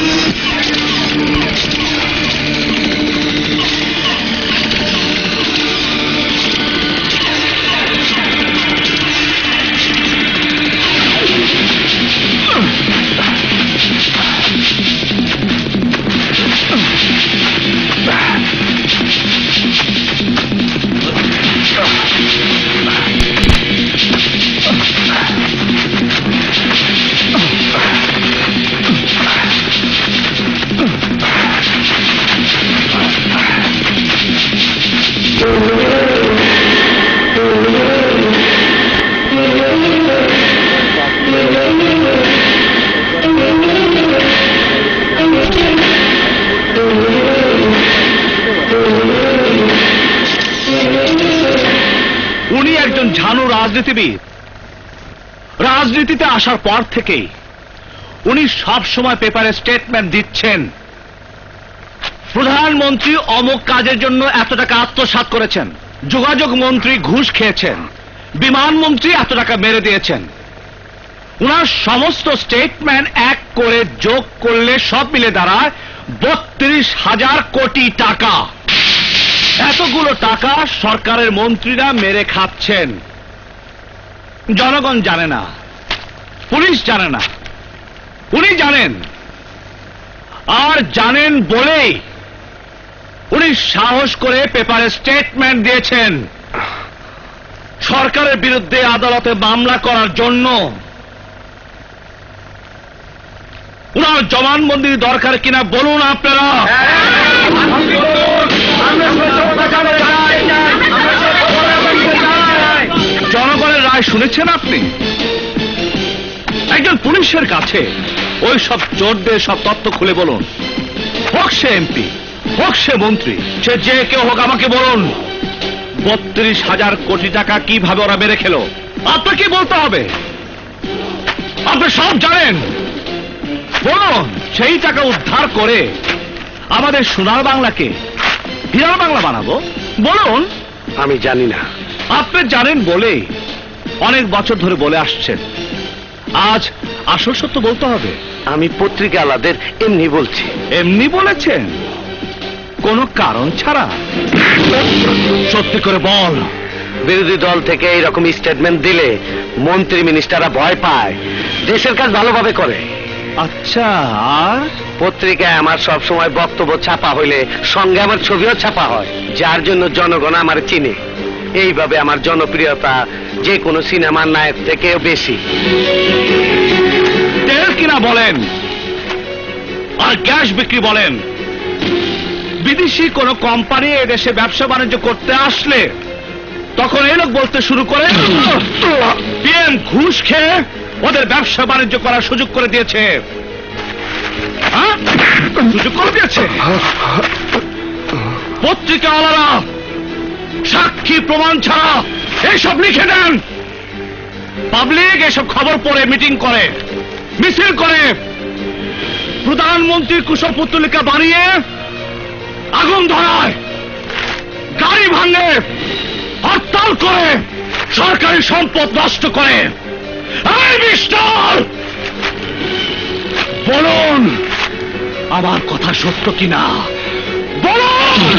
উনি একজন ঝানু রাজনীতিবিদ। রাজনীতিতে আসার পর থেকেই উনি সব সময় পেপারে স্টেটমেন্ট দিচ্ছেন, প্রধানমন্ত্রী অমুক কাজের জন্য এত টাকা আত্মসাৎ করেছেন, যোগাযোগ মন্ত্রী ঘুষ খেয়েছেন, বিমানমন্ত্রী এত টাকা মেরে দিয়েছেন। উনার সমস্ত স্টেটমেন্ট এক করে যোগ করলে সব মিলে দাঁড়ায় বত্রিশ হাজার কোটি টাকা। এতগুলো টাকা সরকারের মন্ত্রীরা মেরে খাচ্ছেন। জনগণ জানে না, পুলিশ জানে না, উনি জানেন। আর জানেন বলেই উনি সাহস করে পেপারে স্টেটমেন্ট দিয়েছেন সরকারের বিরুদ্ধে আদালতে মামলা করার জন্য। উনার জবানবন্দির দরকার কিনা বলুন আপনারা। জনগণের রায় শুনেছেন আপনি? একজন পুলিশের কাছে ওই সব চোরদের সব তথ্য খুলে বলুন। হোক সে এমপি, হোক সে মন্ত্রী, সে যে কেউ হোক, আমাকে বলুন বত্রিশ হাজার কোটি টাকা কিভাবে ওরা মেরে খেলো। আপনাকে বলতে হবে, আপনি সব জানেন। বলুন সেই টাকা উদ্ধার করে আমাদের সোনার বাংলাকে হীরার বাংলা বানাবো। বলুন। আমি জানি না। আপনি জানেন বলে অনেক বছর ধরে বলে আসছেন। আজ আসল সত্য বলতে হবে। আমি পত্রিকাওয়ালাদের এমনি বলছি। এমনি বলেছেন, কোনো কারণ ছাড়া? সত্যি করে বল। বিরোধী দল থেকে এইরকম স্টেটমেন্ট দিলে মন্ত্রী মিনিস্টাররা ভয় পায়, দেশের কাজ ভালোভাবে করে। আচ্ছা, আর পত্রিকায় আমার সব সময় বক্তব্য ছাপা হইলে সঙ্গে আমার ছবিও ছাপা হয়, যার জন্য জনগণ আমার চিনে। এইভাবে আমার জনপ্রিয়তা যে কোনো সিনেমার নায়ক থেকেও বেশি। তেল কিনা বলেন আর গ্যাস বিক্রি বলেন, বিদেশি কোন কোম্পানি এদেশে ব্যবসা বাণিজ্য করতে আসলে তখন এই লোক বলতে শুরু করে, পিএম ঘুষ খেয়ে ওদের ব্যবসা বাণিজ্য করার সুযোগ করে দিয়েছে। হ্যাঁ? সুযোগ করে দিয়েছে। পত্রিকাওয়ালারা সাক্ষী প্রমাণ ছাড়া এইসব লিখে দেন। পাবলিক এসব খবর পড়ে মিটিং করে, মিছিল করে, প্রধানমন্ত্রীর কুশপুত্তলিকা বানিয়ে আগুন ধরায়, গাড়ি ভাঙে, হরতাল করে, সরকারি সম্পদ নষ্ট করে। এই মিস্টার, বলুন আমার কথা সত্য কিনা, বলুন।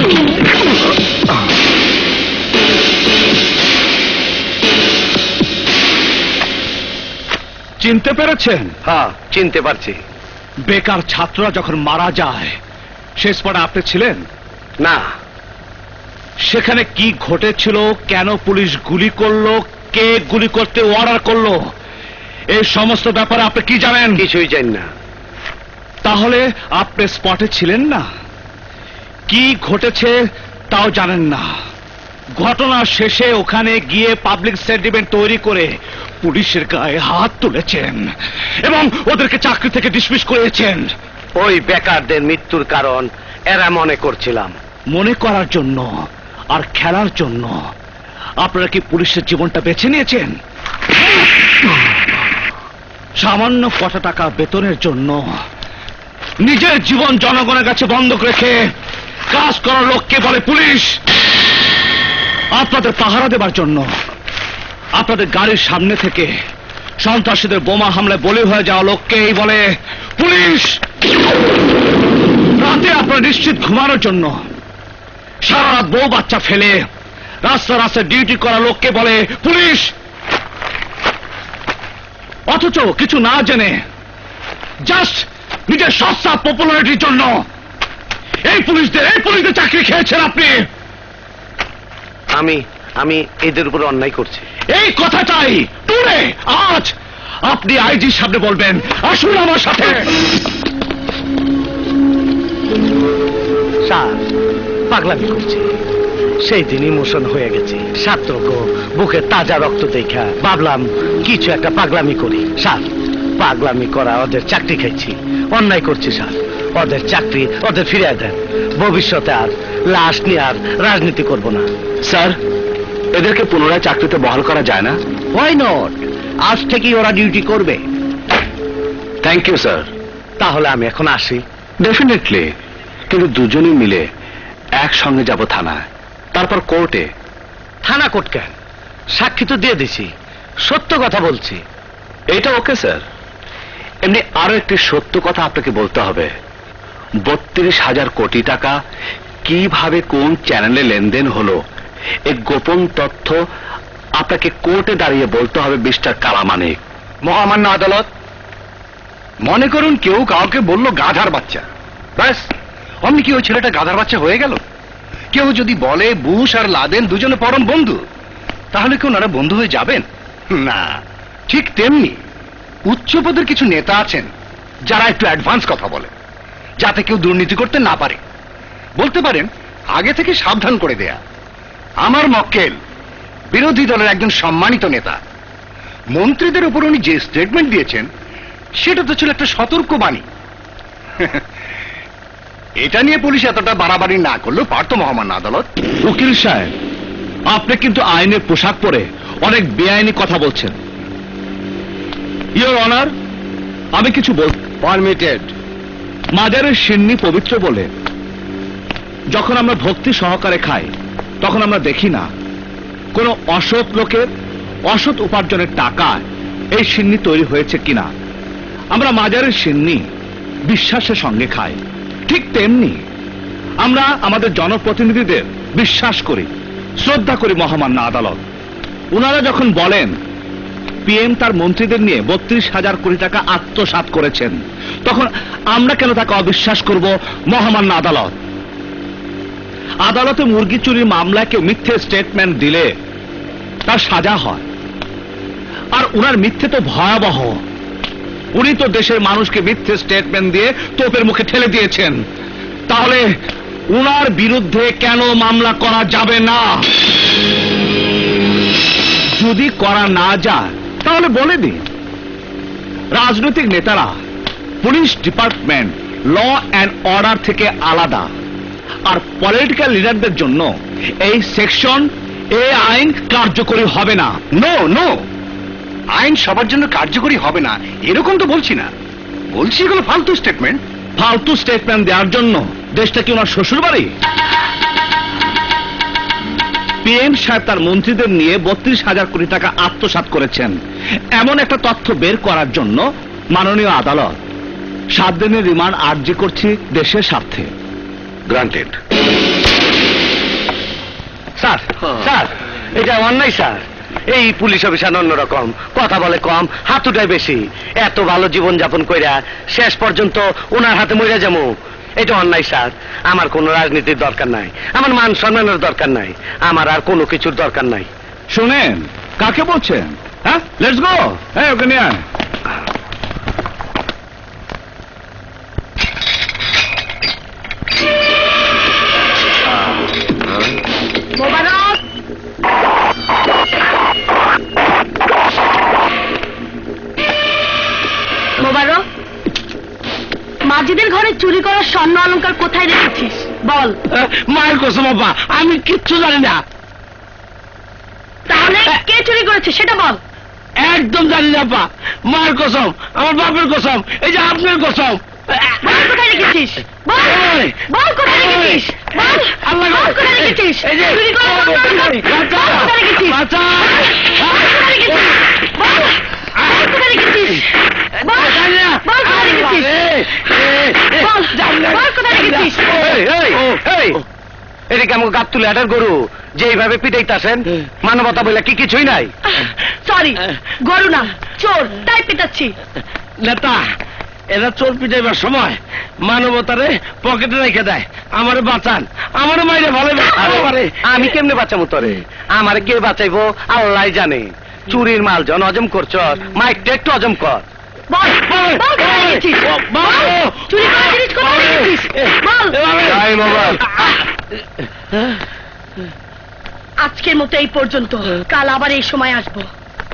চিনতে পেরেছেন? হ্যাঁ, চিনতে পারছি। বেকার ছাত্ররা যখন মারা যায় শেষ পরে আপনি ছিলেন না। সেখানে কি ঘটেছিল, কেন পুলিশ গুলি করলো, কে গুলি করতে অর্ডার করলো, এই সমস্ত ব্যাপারে আপনি কি জানেন? কিছুই জানি না। তাহলে আপনি স্পটে ছিলেন না, কি ঘটেছে তাও জানেন না। ঘটনা শেষে ওখানে গিয়ে পাবলিক সেন্টিমেন্ট তৈরি করে পুলিশের গায়ে হাত তুলেছেন এবং ওদেরকে চাকরি থেকে ডিসমিস করেছেন। ওই বেকারদের মৃত্যুর কারণ এরা মনে করছিলাম। মনে করার জন্য আর খেলার জন্য আপনারা কি পুলিশের জীবনটা বেছে নিয়েছেন? সামান্য কত টাকা বেতনের জন্য নিজের জীবন জনগণের কাছে বন্ধক রেখে কাজ করার লোককে বলে পুলিশ। আপনাদের পাহারা দেবার জন্য আপনাদের গাড়ির সামনে থেকে সন্ত্রাসীদের বোমা হামলায় বলি হয়ে যাওয়া লোককেই বলে পুলিশ। রাতে আপনারা নিশ্চিত ঘুমানোর জন্য সারা রাত বউ বাচ্চা ফেলে রাস্তা রাস্তায় ডিউটি করা লোককে বলে পুলিশ। অথচ কিছু না জেনে জাস্ট নিজের সস্তা পপুলারিটির জন্য এই পুলিশদের এই পুলিশদের চাকরি খেয়েছেন আপনি। আমি আমি এদের উপর অন্যায় করছি। এই কথাটাই টুডে আজ আপনি আইজির সামনে বলবেন। আসুন আমার সাথে। স্যার, পাগলামি করছি। সেই দিন ইমোশন হয়ে গেছে। ছাত্রকে বুকে তাজা রক্ত দেখা ভাবলাম কিছু একটা পাগলামি করি। স্যার, পাগলামি করা ওদের চাকরি খাইছি, অন্যায় করছি স্যার। ওদের চাকরি ওদের ফিরিয়ে দেন। ভবিষ্যতে আর লাশ নিয়ে আর রাজনীতি করব না। স্যার, এদেরকে পুনরায় চাকরিতে বহাল করা যায় না? Why not? আজ থেকেই ওরা ডিউটি করবে। Thank you sir. তাহলে আমি এখন আসি। ডেফিনেটলি, কিন্তু দুজনেই মিলে একসঙ্গে যাব থানায়, তারপর কোর্টে। থানা কোর্ট কেন? সাক্ষী তো দিয়ে দিছি, সত্য কথা বলছি। এটা ওকে স্যার। এমনি আরো একটি সত্য কথা আপনাকে বলতে হবে। বত্রিশ হাজার কোটি টাকা কিভাবে কোন চ্যানেলে লেনদেন হলো এই গোপন তথ্য আপনাকে কোর্টে দাঁড়িয়ে বলতে হবে মিস্টার কালামানিক। মহামান্য আদালত, মনে করুন কেউ কাউকে বলল গাধার বাচ্চা, ব্যাস অমনি কি ওই ছেলেটা গাধার বাচ্চা হয়ে গেল? কেউ যদি বলে বুশ আর লাদেন দুজনে পরম বন্ধু, তাহলে কি ওনারা বন্ধু হয়ে যাবেন? না। ঠিক তেমনি উচ্চপদের কিছু নেতা আছেন যারা একটু অ্যাডভান্স কথা বলে, যাতে কেউ দুর্নীতি করতে না পারে। বলতে পারেন আগে থেকে সাবধান করে দেয়া। আমার মক্কেল বিরোধী দলের একজন সম্মানিত নেতা। মন্ত্রীদের উপর উনি যে স্টেটমেন্ট দিয়েছেন সেটা তো ছিল একটা সতর্ক বাণী। এটা নিয়ে পুলিশ এতটা বাড়াবাড়ি না করলেও পারত মহামান্য আদালত। উকিল সাহেব, আপনি কিন্তু আইনের পোশাক পরে অনেক বেআইনি কথা বলছেন। ইওর অনার, আমি কিছু বল। পারমিটেড। মাজারের সিন্নি পবিত্র বলে যখন আমরা ভক্তি সহকারে খাই তখন আমরা দেখি না কোন অসৎ লোকের অসৎ উপার্জনের টাকা এই সিন্নি তৈরি হয়েছে কিনা। আমরা মাজারের সিন্নি বিশ্বাসের সঙ্গে খাই, ঠিক তেমনি আমরা আমাদের জনপ্রতিনিধিদের বিশ্বাস করি, শ্রদ্ধা করি মহামান্য আদালত। ওনারা যখন বলেন পিএম তার মন্ত্রীদের নিয়ে বত্রিশ হাজার কোটি টাকা আত্মসাৎ করেছেন, তখন আমরা কেন তাকে অবিশ্বাস করব মহামান্য আদালত? আদালতে মুরগি চুরির মামলায় কেউ মিথ্যে স্টেটমেন্ট দিলে তার সাজা হয়, আর উনার মিথ্যে তো ভয়াবহ। উনি তো দেশের মানুষকে মিথ্যে স্টেটমেন্ট দিয়ে তোপের মুখে ঠেলে দিয়েছেন। তাহলে উনার বিরুদ্ধে কেন মামলা করা যাবে না? যদি করা না যায় তাহলে বলে দিন। রাজনৈতিক নেতারা police department law and order থেকে আলাদা, আর পলিটিক্যাল লিডারদের জন্য এই সেকশন, এই আইন কার্যকরী হবে না। নো নো, আইন সবার জন্য কার্যকরী হবে না এরকম তো বলছি না, বলছি এগুলো ফালতু স্টেটমেন্ট। ফালতু স্টেটমেন্ট দেওয়ার জন্য দেশটা কি ওনার শ্বশুর বাড়ি? পিএম সাহেব তার মন্ত্রীদের নিয়ে বত্রিশ হাজার কোটি টাকা আত্মসাৎ করেছেন, এমন একটা তথ্য বের করার জন্য মাননীয় আদালত সাত দিনের রিমান্ড আর্জি করছি দেশের স্বার্থে। গ্রান্টেড। স্যার স্যার এটা অন্যায় স্যার। এই পুলিশ অফিসার অন্যরকম, কথা বলে কম, হাতুটাই বেশি। এত ভালো জীবন যাপন কইরা শেষ পর্যন্ত ওনার হাতে মইরা যাবো, এটা অন্যায় স্যার। আমার কোনো রাজনীতির দরকার নাই, আমার মান সম্মানের দরকার নাই, আমার আর কোনো কিছুর দরকার নাই। শুনেন কাকে বলছেন? হ্যাঁ, লেটস গো। হ্যাঁ, ওকে নিয়ে আয়। মোবারক, মোবারক, মাজিদের ঘরে চুরি করার স্বর্ণ অলংকার কোথায় রেখেছিস বল। মায়ের কসম বাবা, আমি কিচ্ছু জানি না। তাহলে কে চুরি করেছে সেটা বল। একদম জানি না পা, মায়ের কসম, আমার বাপের কসম, এই যে আপনার কসম। বল কোথায় রেখেছিস, বল বল কোথায় রেখেছিস, বল আল্লাহ বল কোথায় রেখেছিস, এই যে চুরি করার স্বর্ণ অলংকার বল কোথায় রেখেছিস, বাঁচা। বল কোথায় রেখেছিস, বল বল কোথায় রেখেছিস, বল বল কোথায় রেখেছিস, বল বল কোথায় রেখেছিস। এটা কি আমাকে গাত তুলে আটার গরু যে এইভাবে পিটাইতাছেন? মানবতা বলে কি কিছুই নাই? সরি, গরু না চোর, তাই পিটাচ্ছি। নেতা, এরা চোর পিটাইবার সময় মানবতারে পকেটে রেখে দেয়। আমারে বাঁচান, আমারে মাইরে ভালো। আমি কেমনে বাঁচাবো তোরে? আমারে কে বাঁচাইবো আল্লাহ জানে। চুরির মাল জন হজম করছ, মাইকটা একটু হজম কর। বল বল কোথায় রেখেছিস, বল চুরি করা জিনিস কোথায় রেখেছিস, বল। আজকের মতো এই পর্যন্ত, কাল আবার এই সময় আসবো।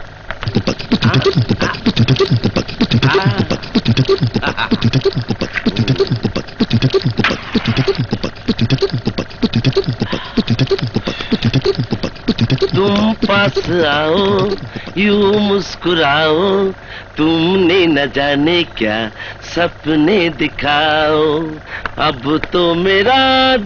तुम पास आओ यूं मुस्कुराओ, तुमने न जाने क्या सपने दिखाओ, अब तो मेरा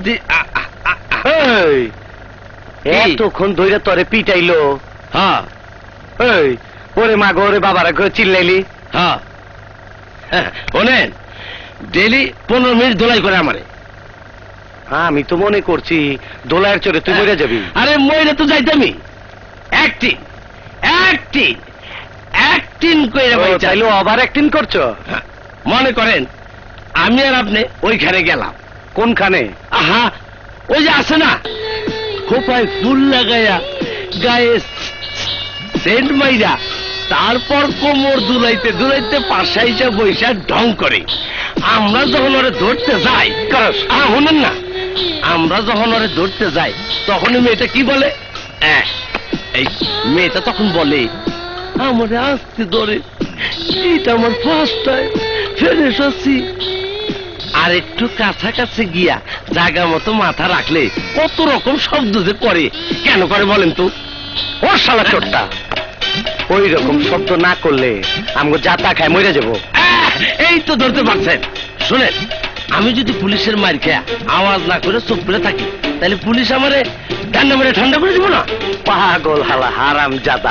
এতক্ষণ ধরে তোরে পিটাইলো। হ্যাঁ, ওরে মা গো, ওরে বাবারা করে চিল্লাইলি। হ্যাঁ, শোনেন, ডেলি পনেরো মিনিট দোলাই করে আমারে। আমি তো মনে করছি দোলাইয়ের চড়ে তুই মরে যাবি। আরে মরে তো যাইতামি। অ্যাক্টিং অ্যাক্টিং অ্যাক্টিং কইরা ভাই, চাইলো আবার অ্যাক্টিং করছো। মনে করেন আমি আর আপনি ওইখানে গেলাম। কোনখানে? আহা, ওই যে আছে না, খোপায় ফুল লাগাইয়া, গায়ে সেন্ট মাইরা, তারপর কোমর দুলাইতে দুলাইতে পাশা হিসাব বৈশা ঢং করে। আমরা যখন ওরে ধরতে যাই, শুনেন না, আমরা যখন ওরে ধরতে যাই তখন মেয়েটা কি বলে? এই মেয়েটা তখন বলে আমারে আসতে ধরে, এটা আমার ফার্স্ট টাইম, ফেরে এসেছি। আর একটু কাছাকাছি গিয়া জায়গা মতো মাথা রাখলে কত রকম শব্দ যে করে। কেন করে বলেন তো? ওর শালা চোরটা ওই রকম শব্দ না করলে আমাকে যাতা খায় মরে যাবো। এই তো ধরতে পারছেন। শুনেন, আমি যদি পুলিশের মার খেয়া আওয়াজ না করে চুপ করে থাকি, তাহলে পুলিশ আমারে ঠান্ডা মেরে ঠান্ডা করে দিব না? পাগল হালা হারাম জাদা,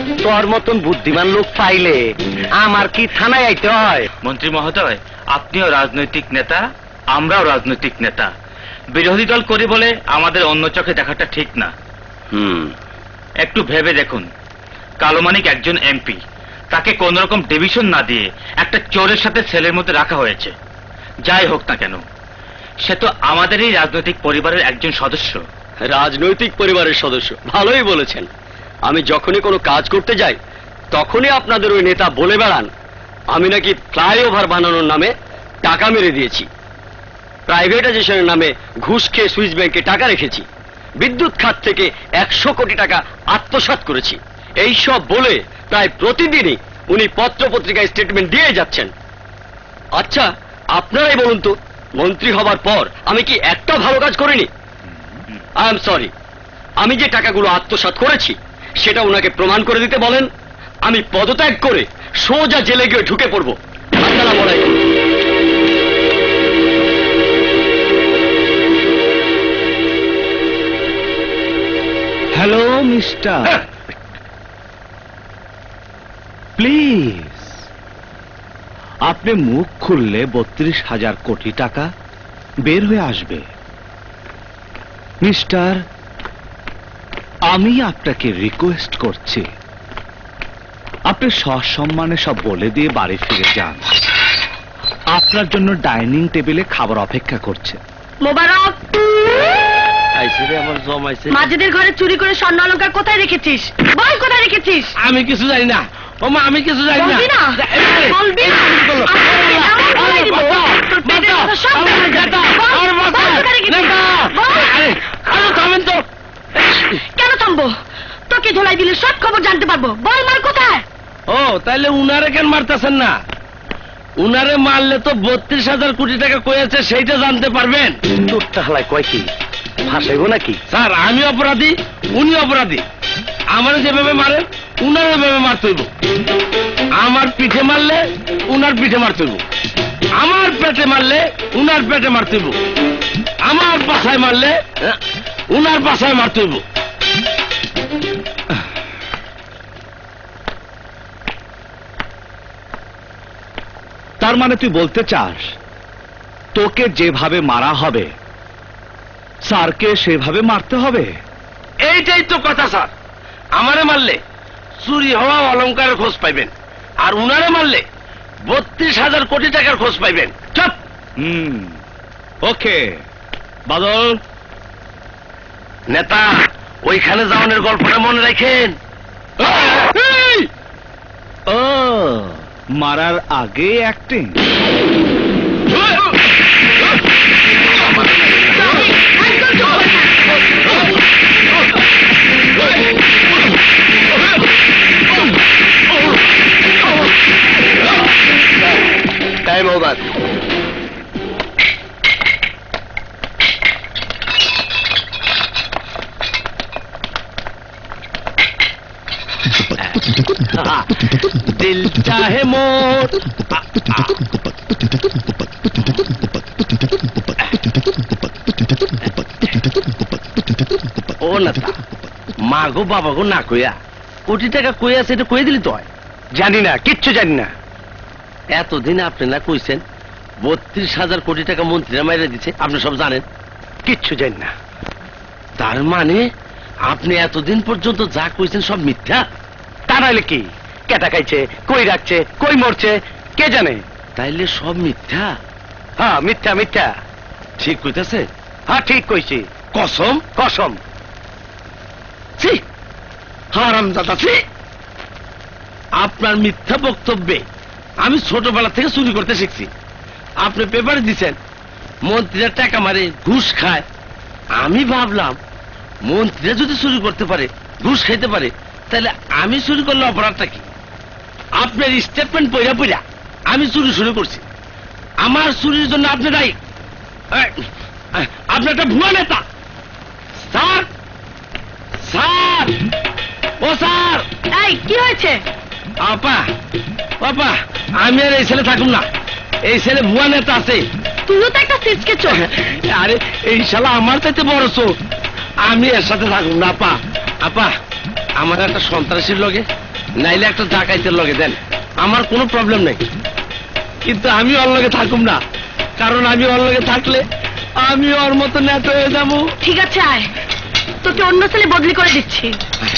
তোর মতন বুদ্ধিমান লোক পাইলে আমার কি থানায় আইতে হয়? মন্ত্রী মহোদয়, আপনিও রাজনৈতিক নেতা, আমরাও রাজনৈতিক নেতা। বিরোধী দল করি বলে আমাদের অন্য চোখে দেখাটা ঠিক না। হুম একটু ভেবে দেখুন, কালোমানিক একজন এমপি, তাকে কোন রকম ডিভিশন না দিয়ে একটা চোরের সাথে ছেলের মধ্যে রাখা হয়েছে। যাই হোক না কেন, সে তো আমাদেরই রাজনৈতিক পরিবারের একজন সদস্য। রাজনৈতিক পরিবারের সদস্য, ভালোই বলেছেন। আমি যখনই কোনো কাজ করতে যাই তখনই আপনাদের ওই নেতা বলে বেড়ান আমি নাকি ফ্লাইওভার বানানোর নামে টাকা মেরে দিয়েছি, প্রাইভেটাইজেশনের নামে ঘুষ খেয়ে সুইস ব্যাংকে টাকা রেখেছি, বিদ্যুৎ খাত থেকে একশো কোটি টাকা আত্মসাৎ করেছি। এই সব বলে প্রায় প্রতিদিনই উনি পত্র পত্রিকায় স্টেটমেন্ট দিয়ে যাচ্ছেন। আচ্ছা, আপনারাই বলুন তো, মন্ত্রী হবার পর আমি কি একটা ভালো কাজ করিনি? আই এম সরি, আমি যে টাকাগুলো আত্মসাৎ করেছি সেটা ওনাকে প্রমাণ করে দিতে বলেন। আমি পদত্যাগ করে সোজা জেলে গিয়ে ঢুকে পড়বো। আসসালামু আলাইকুম। হ্যালো মিস্টার, প্লিজ আপনি মুখ খুললে বত্রিশ হাজার কোটি টাকা বের হয়ে আসবে। মিস্টার, আমি আপনাকে রিকোয়েস্ট করছি, আপনি সসম্মানে সব বলে দিয়ে বাড়ি ফিরে যান। আপনার জন্য ডাইনিং টেবিলে খাবার অপেক্ষা করছে। মোবারক, আমার জমাইছে। মাঝেদের ঘরে চুরি করে স্বর্ণ অলংকার কোথায় রেখেছিস? বল কোথায় রেখেছিস? আমি কিছু জানি না। ও মা, আমি কিছু জানি না। বলবি না? বলবি না? আমি বলে দিব। তোর পেটের কথা সব জানা যাবে। বল, বল কোথায় রেখেছিস? বল। আরে থামেন তো। কেন থামবো? তোকে ধোলাই দিলে সব খবর জানতে পারবো। বল মার কোথায়? ও, তাইলে উনারে কেন মারতেছেন না? উনারে মারলে তো বত্রিশ হাজার কোটি টাকা কয়েছে সেইটা জানতে পারবেন। চোরটা হালায় কয় কি ফাঁসাইব নাকি? স্যার, আমি অপরাধী, উনি অপরাধী। আমার যেভাবে মারেন উনার ওইভাবে মারতে হইব। আমার পিঠে মারলে উনার পিঠে মারতে হইব, আমার পেটে মারলে উনার পেটে মারতে হইব, আমার পাছায় মারলে উনার পাছায় মারতে হইব। তার মানে তুই বলতে চাস তোকে যেভাবে মারা হবে স্যারকে সেভাবে মারতে হবে? এইটাই তো কথা স্যার। আমারে মারলে চুরি হওয়া অলংকারের খোঁজ পাইবেন, আর উনারে মারলে বত্রিশ হাজার কোটি টাকার খোঁজ পাইবেন। চুপ। হুম, ওকে বাদল। নেতা, ওইখানে যাওয়ানোর গল্পটা মনে রাখেন। ও, মারার আগে অ্যাক্টিং। Time over. দিল চাহে মোর। ও নেতা, মা গো বাবা গো না কইয়া কোটি টাকা কই আছে এটা কয়ে দিলি তো হয়? জানি না, কিচ্ছু জানি না। এতদিন আপনি না কইছেন বত্রিশ হাজার কোটি টাকা মন্ত্রীরা মাইরে দিচ্ছে, আপনি সব জানেন? কিচ্ছু জানি না। তার মানে আপনি এতদিন পর্যন্ত যা কইছেন সব মিথ্যা? তা নাইলে কি, কেটা খাইছে, কই রাখছে, কই মরছে, কে জানে? তাইলে সব মিথ্যা? হ্যাঁ, মিথ্যা মিথ্যা। ঠিক কইতেছে? হ্যাঁ, ঠিক কইছি। কসম কসম। ছি, হারামজাদা, ছি। আপনার মিথ্যা বক্তব্যে আমি ছোটবেলা থেকে চুরি করতে শিখছি। আপনি পেপারে দিচ্ছেন মন্ত্রীরা টাকা মারে, ঘুষ খায়। আমি ভাবলাম মন্ত্রীরা যদি চুরি করতে পারে, ঘুষ খাইতে পারে, তাহলে আমি চুরি করলে অপরাধটা কি? আপনার স্টেটমেন্ট পইরা পইরা আমি চুরি শুরু করছি। আমার চুরির জন্য আপনি দায়ী। আপনি একটা ভুয়া নেতা। স্যার, স্যার, ও স্যার। এই কি হয়েছে? আপা, বাবা, আমি আর এই ছেলে থাকুন না। এই ছেলে ভুয়া নেতা আছে। তুইও তো একটা সিচকে চোর। আরে এই শালা আমার চাইতে বড় চোর। আমি এর সাথে থাকুন না। আপা, আপা, আমার একটা সন্ত্রাসীর লগে নাইলে একটা ডাকাইতের লগে দেন, আমার কোনো প্রবলেম নেই, কিন্তু আমি ওর লগে থাকুম না, কারণ আমি ওর লগে থাকলে আমি ওর মতো নেতা হয়ে যাবো। ঠিক আছে আয়, তোকে অন্য ছেলে বদলি করে দিচ্ছি।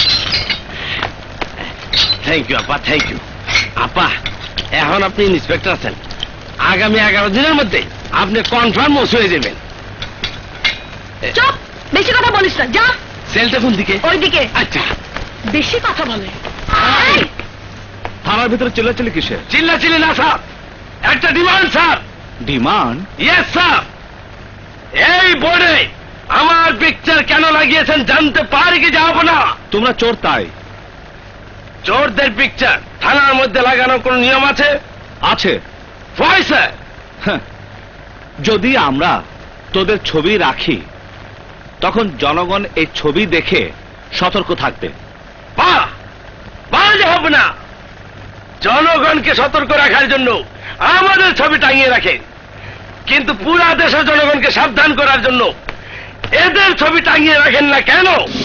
থ্যাংক ইউ আপা, থ্যাংক ইউ আপা। এখন আপনি ইন্সপেক্টর আছেন, আগামী এগারো দিনের মধ্যে আপনি কনফার্ম ওসি হয়ে যাবেন। চুপ, বেশি কথা বলিস না, যা। সেলটা কোন দিকে? ওইদিকে। আচ্ছা। বেশি কথা বলে। আয়। থানার ভিতরে চিল্লাচিল্লি কিসের? চিল্লা চিল্লি না স্যার, একটা demand sir. Demand? Yes sir. এই বোর্ডে আমার পিকচার কেন লাগিয়েছেন জানতে পারি কি যাবো না? তোমরা চোর তাই? চোরদের পিকচার থানার মধ্যে লাগানোর কোন নিয়ম আছে? আছে। ভয় স্যার। হ্যাঁ, যদি আমরা তোদের ছবি রাখি তখন জনগণ এই ছবি দেখে সতর্ক থাকবে। বা বাজে হবে না, জনগণকে সতর্ক রাখার জন্য আমাদের ছবি টাঙিয়ে রাখেন, কিন্তু পুরা দেশের জনগণকে সাবধান করার জন্য এদের ছবি টাঙিয়ে রাখেন না কেন?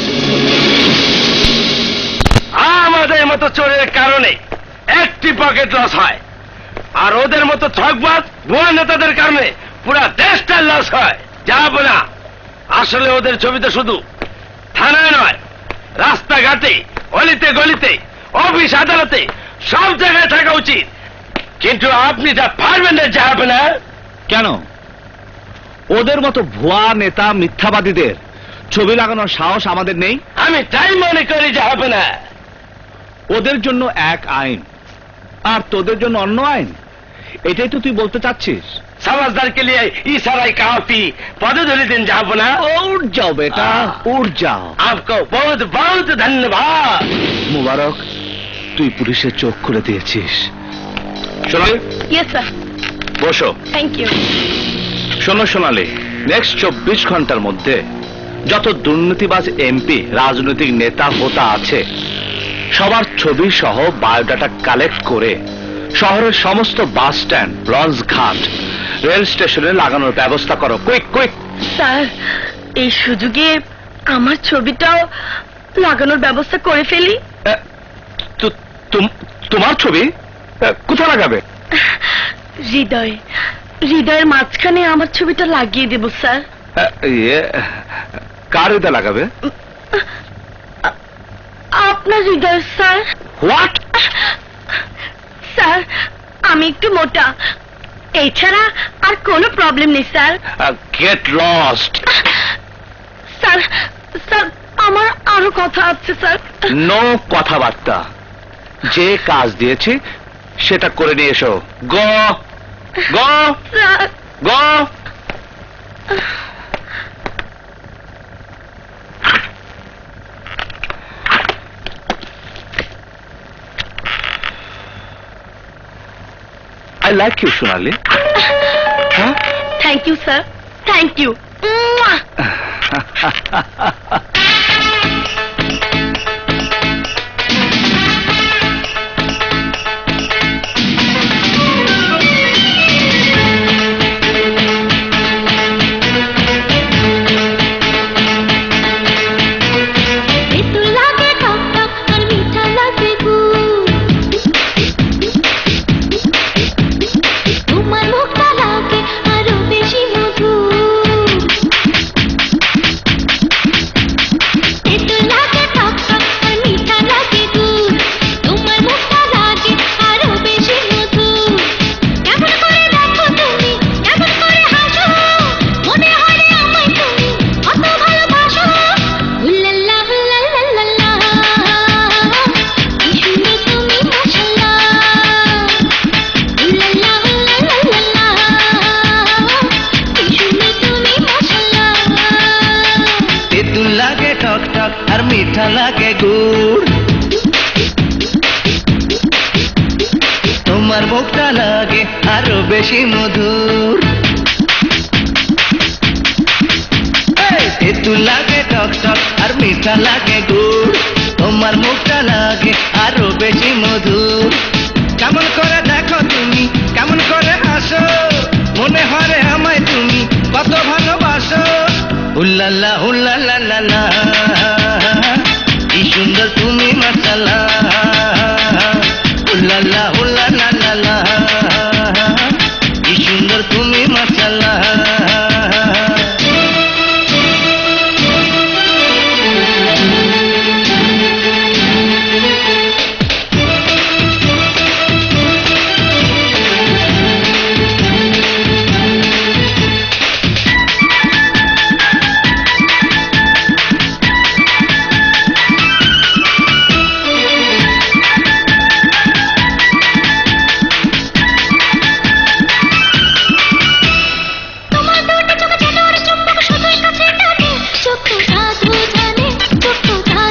আমাদের মতো চোরের কারণে একটি পকেট লস হয়, আর ওদের মতো ঠকবাজ ভুয়া নেতাদের কারণে পুরা দেশটা লস হয়। যাবো না, আসলে ওদের ছবিতে শুধু থানায় নয়, রাস্তাঘাটে, অলিতে গলিতে, অফিস আদালতে সব জায়গায় থাকা উচিত, কিন্তু আপনি যা পারবেন না, যাবে না। কেন? ওদের মতো ভুয়া নেতা মিথ্যাবাদীদের ছবি লাগানোর সাহস আমাদের নেই? আমি তাই মনে করি যে হবে না। ওদের জন্য এক আইন আর তোদের জন্য অন্য আইন, এটাই তো তুই বলতে চাচ্ছিস? সমাজদারকে লিয়ে ইশারায় কাফি, পদধূলি দিন যাবো না। উঠ যাও বেটা, উঠ যাও। आपको बहुत बहुत धन्यवाद। মুবারক, তুই পুলিশের চোখ খুলে দিয়েছিস। Sonali, yes sir. বসো। Thank you. শোনো সোনালি, নেক্সট চব্বিশ ঘন্টার মধ্যে যত দুর্নীতিবাজ এমপি, রাজনৈতিক নেতা হোতা আছে সবার ছবি সহ বায়োডাটা কালেক্ট করে শহরের সমস্ত বাস স্ট্যান্ড, লঞ্চ ঘাট, রেল স্টেশনে লাগানোর ব্যবস্থা করো। Quick quick. স্যার, এই সুযোগে আমার ছবিটাও লাগানোর ব্যবস্থা করে ফেলি। তোমার ছবি কোথায় লাগাবে? হৃদয়, হৃদয়ের মাঝখানে আমার ছবিটা লাগিয়ে দেব স্যার। ইয়ে, কার হৃদয় লাগাবে? আপনার হৃদয় স্যার। হোয়াট? স্যার, আমি একটু মোটা, এছাড়া আর কোনো প্রবলেম নেই sir. Get lost. Sir, sir আমার আরো কথা আছে স্যার। নো কথাবার্তা, যে কাজ দিয়েছি সেটা করে নিয়ে এসো। Go go sir. Go. I like you, Sonali. Huh? Thank you, sir. Thank you. Mwah! মিঠা লাগে গুড়, তোমার মুখটা লাগে আরো বেশি মধুর। তেঁতুল লাগে টক টক আর মিঠা লাগে গুড়, তোমার মুখটা লাগে আরো বেশি মধুর। কেমন করে দেখো তুমি, কেমন করে হাসো, মনে হয় আমায় তুমি কত ভালোবাসো। হুল্লাল্লা হুল্লাল্লা, কি সুন্দর তুমি মাশাআল্লাহ।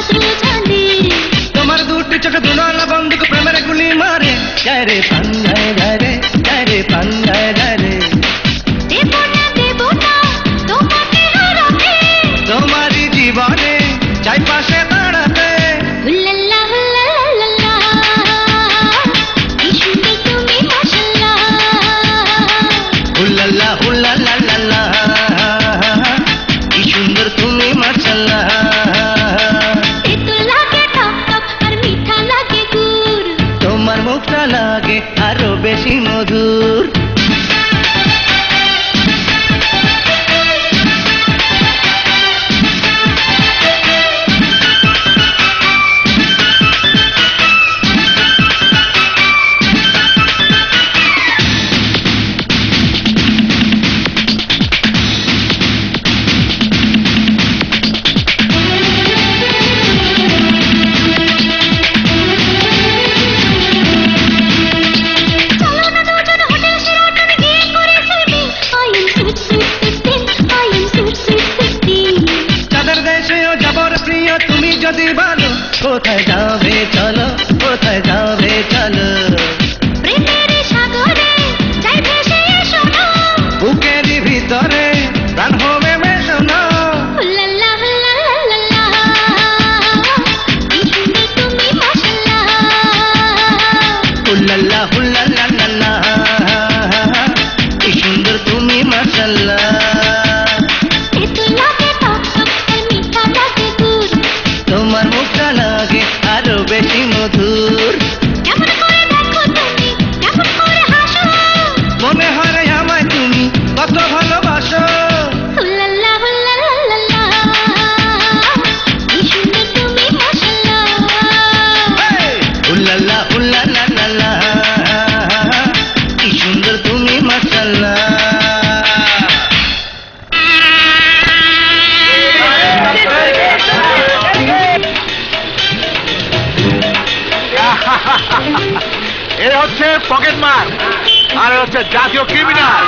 তোমার দুটি চোখে দুনালা বন্দুক প্রেমের গুলি মারে যায় রে পাঙ্গায় যায় রে যায় রে পাঙ্গায় যায় রে তোমারই জীবনে চাই পাশে দাঁড়াতে হুল্লাল্লাহ হুল্লাল্লাহ কি সুন্দর তুমি মাশাআল্লাহ তোমার মুখটা লাগে আরো বেশি মধুর যদি বলো কোথায় যাবে চলো কোথায় যাবে চলো বুকেরই ভিতরে প্রাণ হবে মেশানো হুল্লাল্লাহ হুল্লাল্লাহ কি সুন্দর তুমি মাশাআল্লাহ তোমার মুখটা লাগে আরো বেশি মধুর মনে হয় আমায় তুমি কত ভালোবাসো হুল্লাল্লাহ হুল্লাল্লাহ কি সুন্দর তুমি মাশাআল্লাহ এরা হচ্ছে পকেট মার আর হচ্ছে জাতীয় ক্রিমিনাল।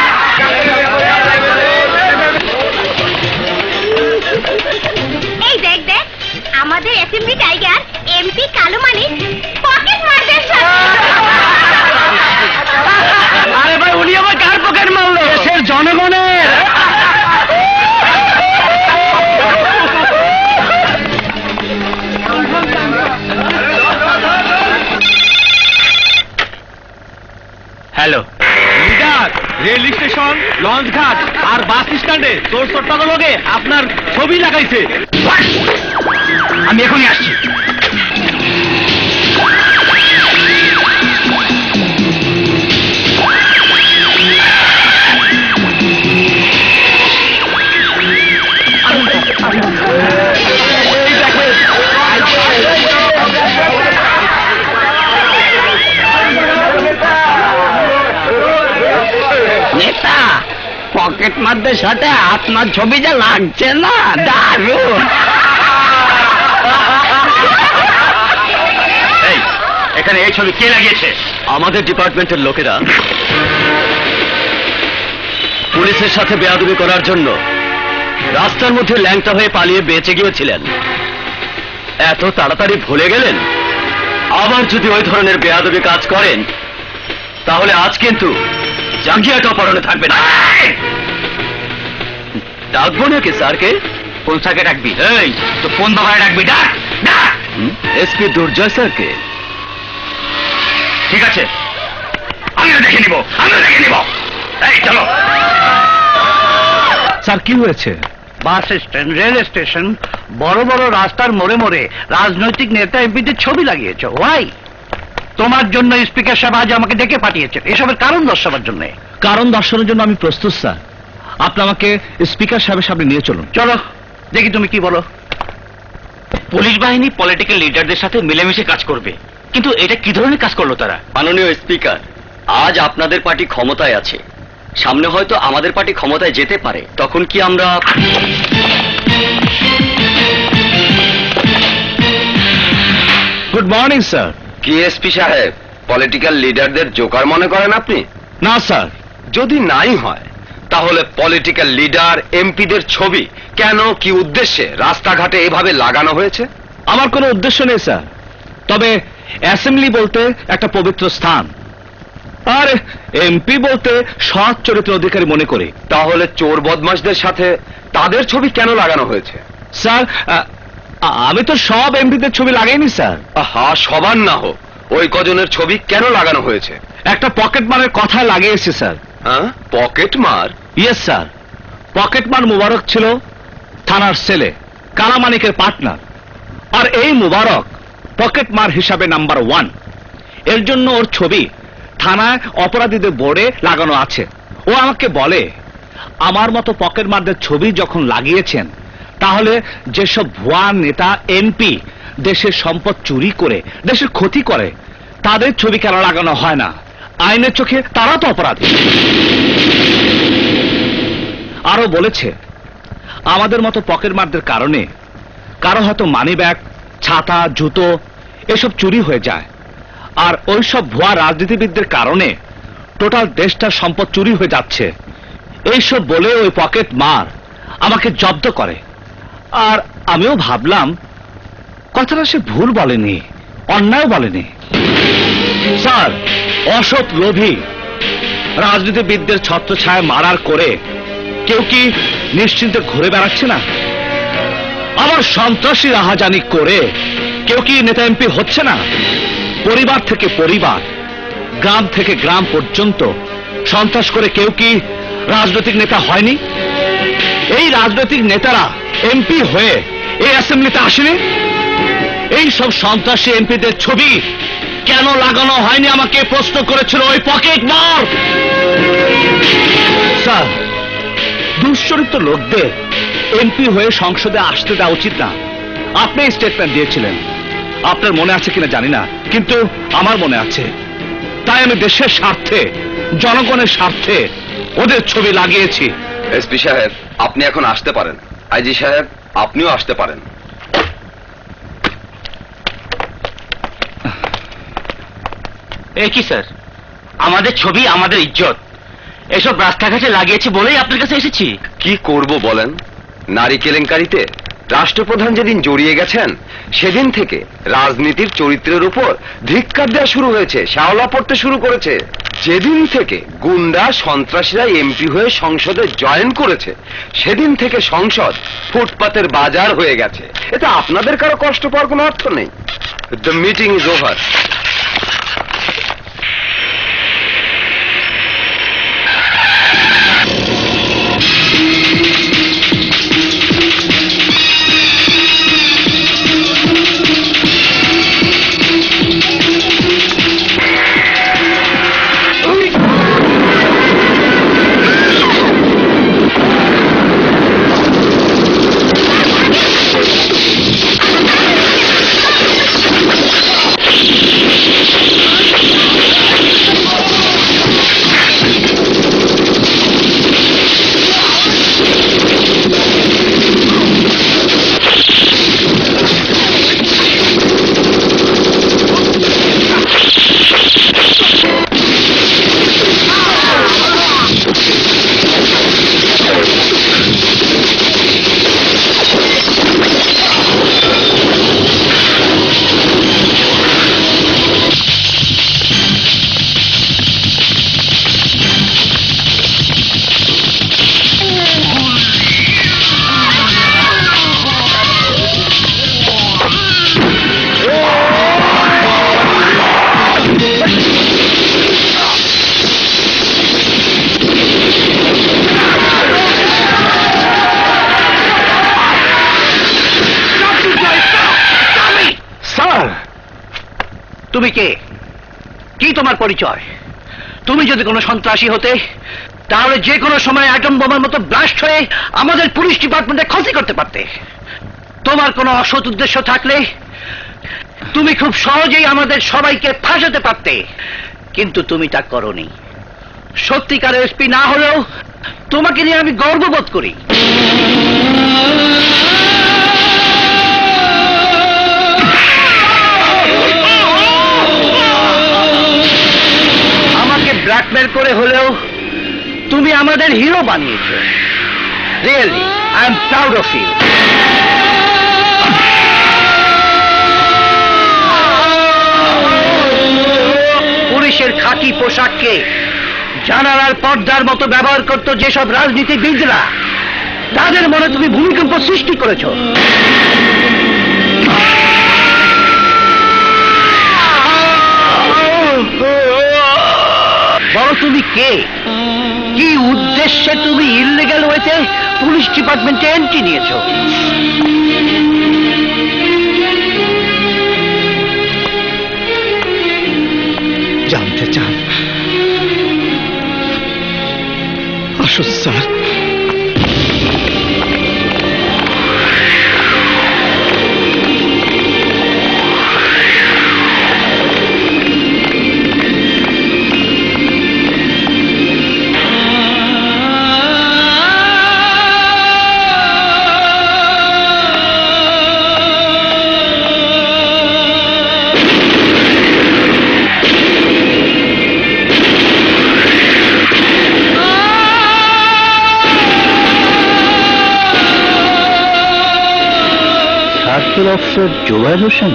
এই দেখ দেখ আমাদের এসএমবি টাইগার এমপি কালো মানিক পকেট মারদের আরে ভাই উনি আমার কার পকেট মারলো? দেশের জনগণের। হ্যালো রেল স্টেশন, লঞ্চ ঘাট আর বাস স্ট্যান্ডে চোর চোরটার লগে আপনার ছবি লাগাইছে। আমি এখনই আসছি। নেতা পকেট মারদের সাথে আপনার ছবি যা লাগছে না, দারুণ। এখানে এই ছবি কে লাগিয়েছে? আমাদের ডিপার্টমেন্টের লোকেরা পুলিশের সাথে বেয়াদবি করার জন্য রাস্তার মধ্যে ল্যাংটা হয়ে পালিয়ে বেঁচে গিয়েছিলেন। এত তাড়াতাড়ি ভুলে গেলেন? আবার যদি ওই ধরনের বেয়াদবি কাজ করেন তাহলে আজ কিন্তু জাঙ্গিয়াটা অপহরণে থাকবে না। ডাকবো নাকি স্যারকে? কোন স্যারকে ডাকবি? এই তো কোন বাবায় ডাকবি? ডাক ডাক এসপি দুর্জয় স্যারকে। ঠিক আছে, আমিও দেখে নিব, আমিও দেখে নিব। এই চলো। স্যার কি হয়েছে? বাস স্ট্যান্ড, রেল স্টেশন, বড় বড় রাস্তার মোড়ে মোড়ে রাজনৈতিক নেতা এমপিদের ছবি লাগিয়েছে। ওয়াই? তোমার জন্য স্পিকার সাহেব আজ আমাকে ডেকে পাঠিয়েছেন এসবের কারণ দর্শাবার জন্য। কারণ দর্শনের জন্য আমি প্রস্তুত স্যার। আপনি আমাকে স্পিকার সাহেবের সামনে নিয়ে চলুন। চলো দেখি তুমি কি বলো। পুলিশ বাহিনী পলিটিক্যাল লিডারদের সাথে মিলেমিশে কাজ করবে, কিন্তু এটা কি ধরনের কাজ করলো তারা? মাননীয় স্পিকার, আজ আপনাদের পার্টি ক্ষমতায় আছে, সামনে হয়তো আমাদের পার্টি ক্ষমতায় যেতে পারে, তখন কি আমরা গুড মর্নিং স্যার। কি এসপি সাহেব, পলিটিক্যাল লিডারদের জোকার মনে করেন আপনি? না স্যার। যদি নাই হয় তাহলে পলিটিক্যাল লিডার এমপিদের ছবি কেন, কি উদ্দেশ্যে রাস্তাঘাটে এভাবে লাগানো হয়েছে? আমার কোনো উদ্দেশ্য নেই স্যার, তবে অ্যাসেম্বলি বলতে একটা পবিত্র স্থান, আর এমপি বলতে সৎ চরিত্র অধিকারী মনে করি। তাহলে চোর বদমাশদের সাথে তাদের ছবি কেন লাগানো হয়েছে? স্যার, আমি তো সব এমপিদের ছবি লাগাইনি স্যার। হা, সবার না হোক, ওই কজনের ছবি কেন লাগানো হয়েছে? একটা পকেট মারের কথা লাগিয়েছি স্যার। হ্যাঁ, পকেট মার? ইয়েস স্যার, পকেট মার মুবারক ছিল থানার সেলে, কালামানিকের পার্টনার, আর এই মুবারক পকেট মার হিসাবে নাম্বার ওয়ান। এর জন্য ওর ছবি থানায় অপরাধীদের বোর্ডে লাগানো আছে। ও আমাকে বলে, আমার মতো পকেট মারদের ছবি যখন লাগিয়েছেন, তাহলে যেসব ভুয়া নেতা এমপি দেশের সম্পদ চুরি করে দেশের ক্ষতি করে, তাদের ছবি কেন লাগানো হয় না? আইনের চোখে তারা তো অপরাধী। আরো বলেছে, আমাদের মতো পকেট মারদের কারণে কারো হয়তো মানি ব্যাগ, ছাতা, জুতো এসব চুরি হয়ে যায়, আর ওইসব ভুয়া রাজনীতিবিদদের কারণে টোটাল দেশটার সম্পদ চুরি হয়ে যাচ্ছে। এইসব বলে ওই পকেট মার আমাকে জব্দ করে। আর আমিও ভাবলাম কথাটা সে ভুল বলেনি, অন্যায় বলেনি। স্যার, অসৎ লোভী রাজনীতিবিদদের ছত্রছায়া মারার করে কেউ কি নিশ্চিন্তে ঘুরে বেড়াচ্ছে না? আবার সন্ত্রাসী রাহাজানি করে কেউ কি নেতা এমপি হচ্ছে না? পরিবার থেকে পরিবার, গ্রাম থেকে গ্রাম পর্যন্ত সন্ত্রাস করে কেউ কি রাজনৈতিক নেতা হয়নি? এই রাজনৈতিক নেতারা এমপি হয়ে এই অ্যাসেম্বলিতে আসেনি? এই সব সন্ত্রাসী এমপিদের ছবি কেন লাগানো হয়নি আমাকে প্রশ্ন করেছিল ওই পকেট মার। স্যার, দুশ্চরিত্র লোকদের এমপি হয়ে সংসদে আসতে দেওয়া উচিত না। আপনি স্টেটমেন্ট দিয়েছিলেন, আপনার মনে আছে কিনা জানি না, কিন্তু আমার মনে আছে। তাই আমি দেশের স্বার্থে, জনগণের স্বার্থে ওদের ছবি লাগিয়েছি। এসপি সাহেব, আপনি এখন আসতে পারেন। আইজি সাহেব, আপনিও আসতে পারেন। এ কি স্যার, আমাদের ছবি, আমাদের ইজ্জত, এসব রাস্তাঘাটে লাগিয়েছি বলেই আপনার কাছে এসেছি। কি করব বলেন? নারী কেলেঙ্কারিতে রাষ্ট্রপ্রধান যেদিন জড়িয়ে গেছেন, সেদিন থেকে রাজনীতির চরিত্রের উপর ধিক্কার দেওয়া শুরু হয়েছে, শ্যাওলা পড়তে শুরু করেছে। যেদিন থেকে গুন্ডা সন্ত্রাসীরা এমপি হয়ে সংসদে জয়েন করেছে, সেদিন থেকে সংসদ ফুটপাতের বাজার হয়ে গেছে। এতে আপনাদের কারো কষ্ট পাওয়ার কোনো অর্থ নেই। The meeting is over. তুমি কে? কি তোমার পরিচয়? তুমি যদি কোনো সন্ত্রাসী হতে, তাহলে যে কোনো সময় অ্যাটম বোমার মতো ব্লাস্ট হয়ে আমাদের পুলিশ ডিপার্টমেন্টে ক্ষতি করতে পারতে। তোমার কোনো অসৎ উদ্দেশ্য থাকলে তুমি খুব সহজেই আমাদের সবাইকে ফাঁসাতে পারতে, কিন্তু তুমি তা করোনি। সত্যিকারের এসপি না হলেও তোমাকে নিয়ে আমি গর্ববোধ করি। ব্ল্যাকমেল করে হলেও তুমি আমাদের হিরো বানিয়েছো। Really I am proud of you. পর্দার মতো ব্যবহার করতো যেসব রাজনীতিবিদরা, তাদের মনে তুমি ভূমিকম্প সৃষ্টি করেছো। বলো তুমি কে, কি উদ্দেশ্যে তুমি ইললিগ্যাল ওয়েতে পুলিশ ডিপার্টমেন্টে এন্ট্রি নিয়েছো? জানতে চান? আসুন স্যার। অফিসার জোবায়ের হোসেন।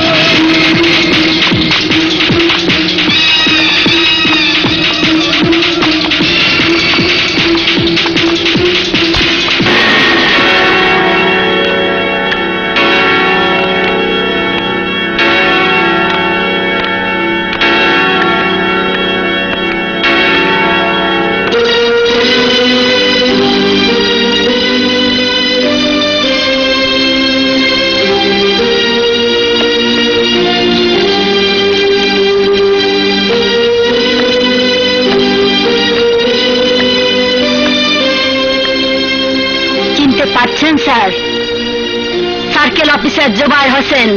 পাচ্ছেন sir? Circle officer Zubair Hossain.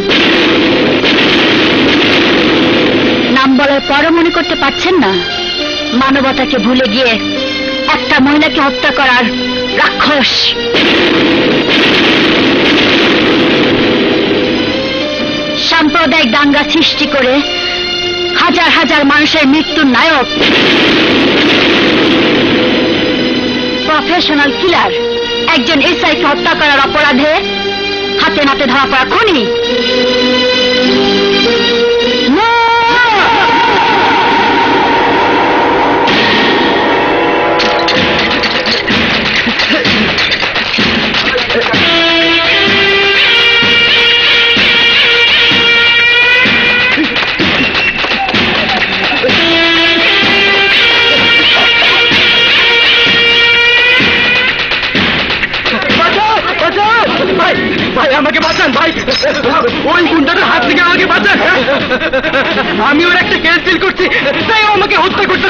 নাম বলার পরও মনে করতে পারছেন না? মানবতাকে ভুলে গিয়ে একটা মহিলাকে হত্যা করার রাক্ষস। সাম্প্রদায়িক দাঙ্গা সৃষ্টি করে হাজার হাজার মানুষের মৃত্যুর নায়ক, প্রফেশনাল কিলার, একজন এসআইকে হত্যা করার অপরাধে হাতে নাতে ধরা পড়া খুনি। ভাই আমাকে বাঁচান ভাই, ওই গুন্ডাটার হাত থেকে আমাকে বাঁচান। আমি ওর একটা ক্যান্সেল করছি, তাই আমাকে হত্যা করতে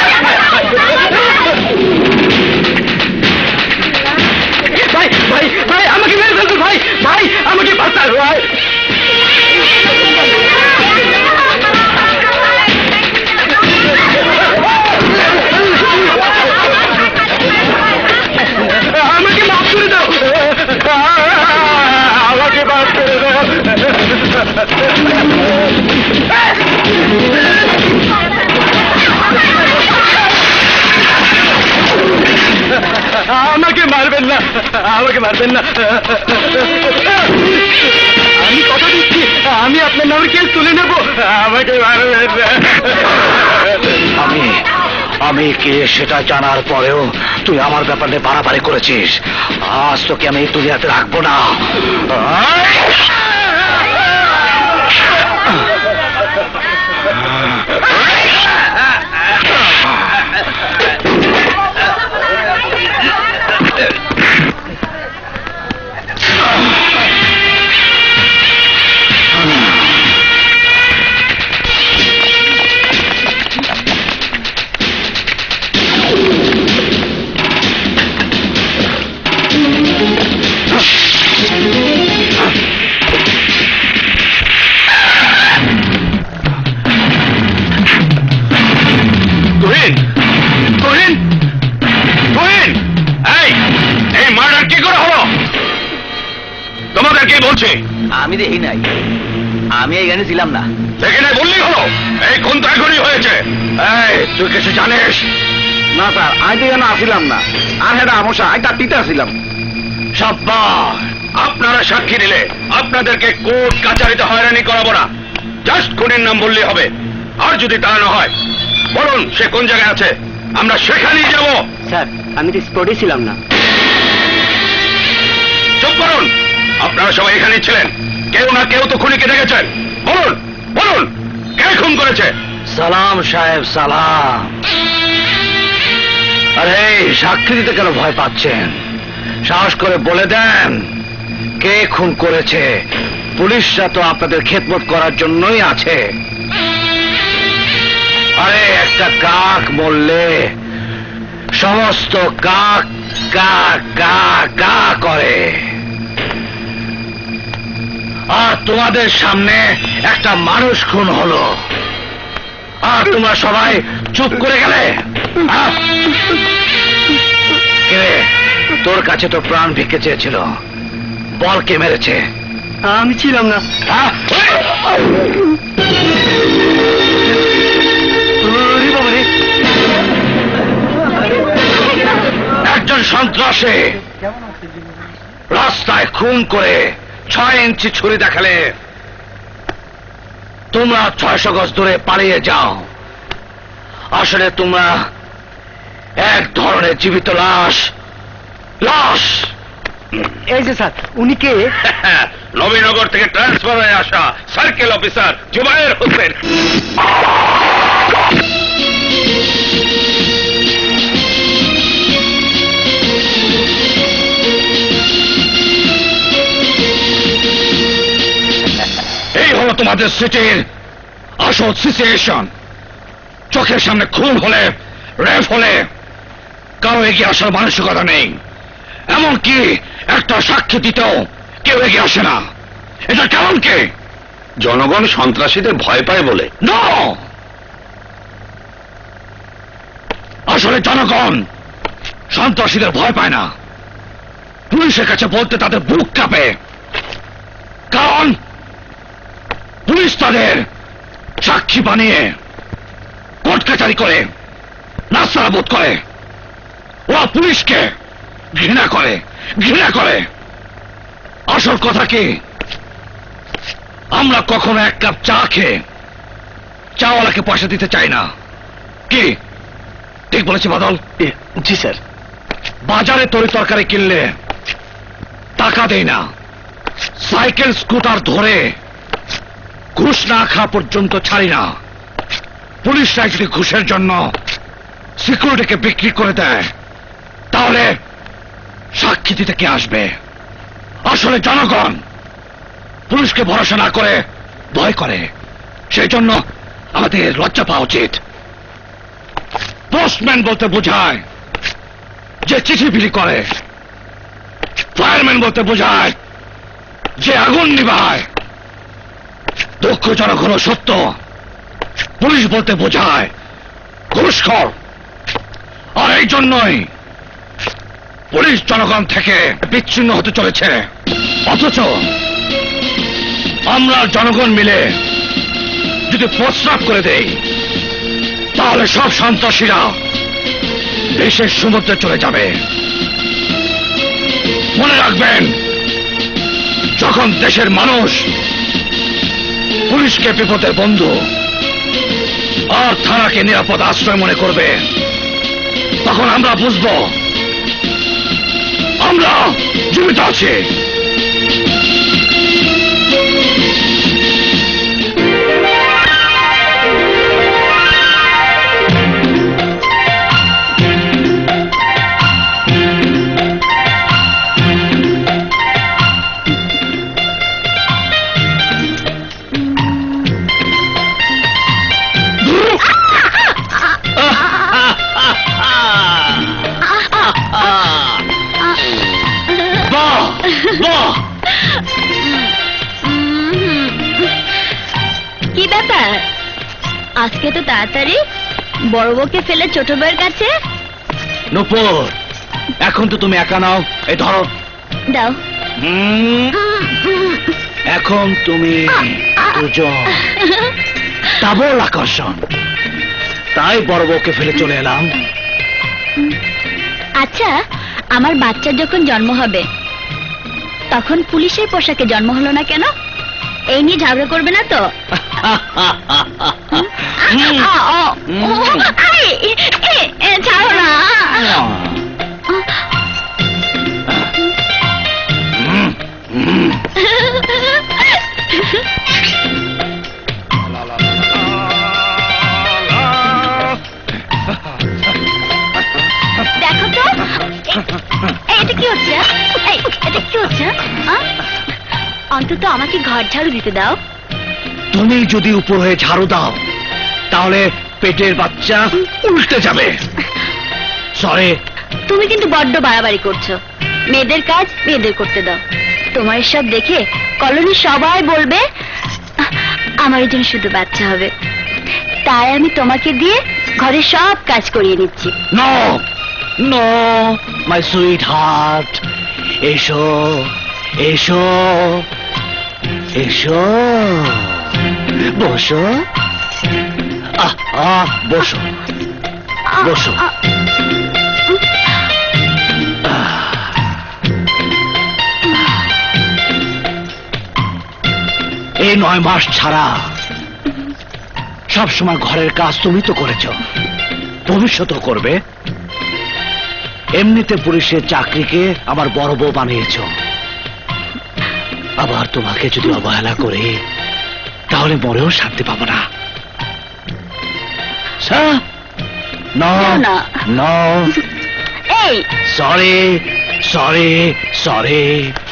ভাই ভাই ভাই আমাকে মেরে ফেলতো ভাই, ভাই আমাকে বাঁচান ভাই। আমাকে মাফ করে দাও, আমাকে মাফ করে দাও। আমাকে মারবেন না, আমাকে মারবেন না। আমি কথা দিচ্ছি, আমি আপনার নামের কেস তুলে নেব। আমাকে মারবেন না। আমি আমি কে সেটা জানার পরেও তুই আমার ব্যাপারে বাড়াবাড়ি করেছিস। আজ তোকে আমি এই দুনিয়াতে রাখবো না। আমি দেখি নাই, আমি এখানে ছিলাম না। দেখি নাই বললেই হলো, এই খুন তো এখনই হয়েছে। এই তুই কিছু জানিস? না স্যার, আমি তো এখানে আসিলাম না। আর হ্যাঁ আমশা একটা টিতে আসিলাম। সাব্বাস, আপনারা সাক্ষী দিলে আপনাদেরকে কোর্ট কাচারিতে হয়রানি করাবো না। জাস্ট খুনির নাম বললেই হবে। আর যদি তা না হয় বলুন সে কোন জায়গায় আছে। আমরা সেখানেই যাব। স্যার আমি তো স্পটে ছিলাম না। চুপ করুন, আপনারা সবাই এখানেই ছিলেন, কেউ না কেউ তো খুনিকে দেখেছেন। বলুন বলুন, কে খুন করেছে? সালাম সাহেব, সালাম। আরে সাক্ষী দিতে কেন ভয় পাচ্ছেন? সাহস করে বলে দেন কে খুন করেছে। পুলিশরা তো আপনাদের খেদমত করার জন্যই আছে। আরে একটা কাক মরলে সমস্ত কাক কা কা কা করে, আর তোমাদের সামনে একটা মানুষ খুন হলো, আর তোমরা সবাই চুপ করে গেলে। আহ? কে তোর কাছে তো প্রাণ ভিক্ষে চেয়েছিল, বল কে মেরেছে? আমি ছিলাম না। আহ? একজন সন্ত্রাসী রাস্তায় খুন করে ছয় ইঞ্চি ছুরি দেখালে তোমরা ছয়শ গজ দূরে পালিয়ে যাও। আসলে তোমরা এক ধরনের জীবিত লাশ। লাশ। এই যে স্যার, উনি কে? নবীনগর থেকে ট্রান্সফার হয়ে আসা সার্কেল অফিসার জুবায়ের হোসেন। এই হলো তোমাদের সিটির আসল সিচুয়েশন। চোখের সামনে খুন হলে, রেপ হলে কারো এগিয়ে আসার মানসিকতা নেই, এমনকি একটা সাক্ষী দিতেও কেউ এগিয়ে আসে না। এটা কেমন কে? জনগণ সন্ত্রাসীদের ভয় পায় বলে? নো, আসলে জনগণ সন্ত্রাসীদের ভয় পায় না। পুলিশের কাছে বলতে তাদের বুক কাঁপে, কারণ পুলিশ তাদের সাক্ষী বানিয়ে কোর্ট কাচারি করে নাস্তারা বোধ করে। ওরা পুলিশকে ঘৃণা করে, ঘৃণা করে। আসল কথা কি, আমরা কখনো এক কাপ চা খেয়ে চাওয়ালাকে পয়সা দিতে চাই না। কি ঠিক বলেছি বাদল? জি স্যার। বাজারে তরি তরকারি কিনলে টাকা দেই না, সাইকেল স্কুটার ধরে ঘুষ না খাওয়া পর্যন্ত ছাড়ি না। পুলিশরা যদি ঘুষের জন্য সিকিউরিটিকে বিক্রি করে দেয়, তাহলে সাক্ষী দিতে কে আসবে? আসলে জনগণ পুলিশকে ভরসা না করে ভয় করে। সেই জন্য আমাদের লজ্জা পাওয়া উচিত। পোস্টম্যান বলতে বোঝায় যে চিঠি বিলি করে, ফায়ারম্যান বলতে বোঝায় যে আগুন নিভায়। দুঃখজনক হলো সত্য, পুলিশ বলতে বোঝায় ঘুষখোর। আর এই জন্যই পুলিশ জনগণ থেকে বিচ্ছিন্ন হতে চলেছে। অথচ আমরা জনগণ মিলে যদি প্রস্রাব করে দেই, তাহলে সব সন্ত্রাসীরা দেশের সমুদ্রে চলে যাবে। মনে রাখবেন, যখন দেশের মানুষ পুলিশকে বিপদের বন্ধু আর থানাকে নিরাপদ আশ্রয় মনে করবে, তখন আমরা বুঝব আমরা জীবিত আছি। কি ব্যাপার আজকে তো তাড়াতাড়ি? বড় বউকে ফেলে ছোট বউয়ের কাছে? নূপুর, এখন তো তুমি একা নাও, এই ধরো। দাও। হুম, এখন তুমি দুজন, ডাবল আকর্ষণ। তাই বড় বউকে ফেলে চলে এলাম। আচ্ছা, আমার বাচ্চা যখন জন্ম হবে তখন পুলিশের পোশাকে জন্ম হলো না কেন? এই নিয়ে ঝগড়া করবে না তো? ছাড়ো না। দেখো তো এটা কি হচ্ছে? এটা কি হচ্ছে? অন্তত আমাকে ঘর ঝাড়ু দিতে দাও। তুমি যদি উপর হয়ে ঝাড়ু দাও তাহলে পেটের বাচ্চা উল্টে যাবে। সরি। তুমি কিন্তু বড্ড বাড়াবাড়ি করছো। মেয়েদের কাজ মেয়েদের করতে দাও। তোমার সব দেখে কলোনি সবাই বলবে আমার জন্য শুধু বাচ্চা হবে, তাই আমি তোমাকে দিয়ে ঘরের সব কাজ করিয়ে নিচ্ছি। No no my sweetheart, এসো এসো এসো, বসো। আহ আহ বসো বসো। এই নয় মাস ছাড়া সব সময় ঘরের কাজ তুমি তো করেছ, ভবিষ্যতও করবে। এমনিতে পুলিশের চাকরিকে আমার বড় বউ বানিয়েছ, আবার তোমাকে যদি অবহেলা করে তাহলে মরেও শান্তি পাবো না। এই সরি সরি সরি।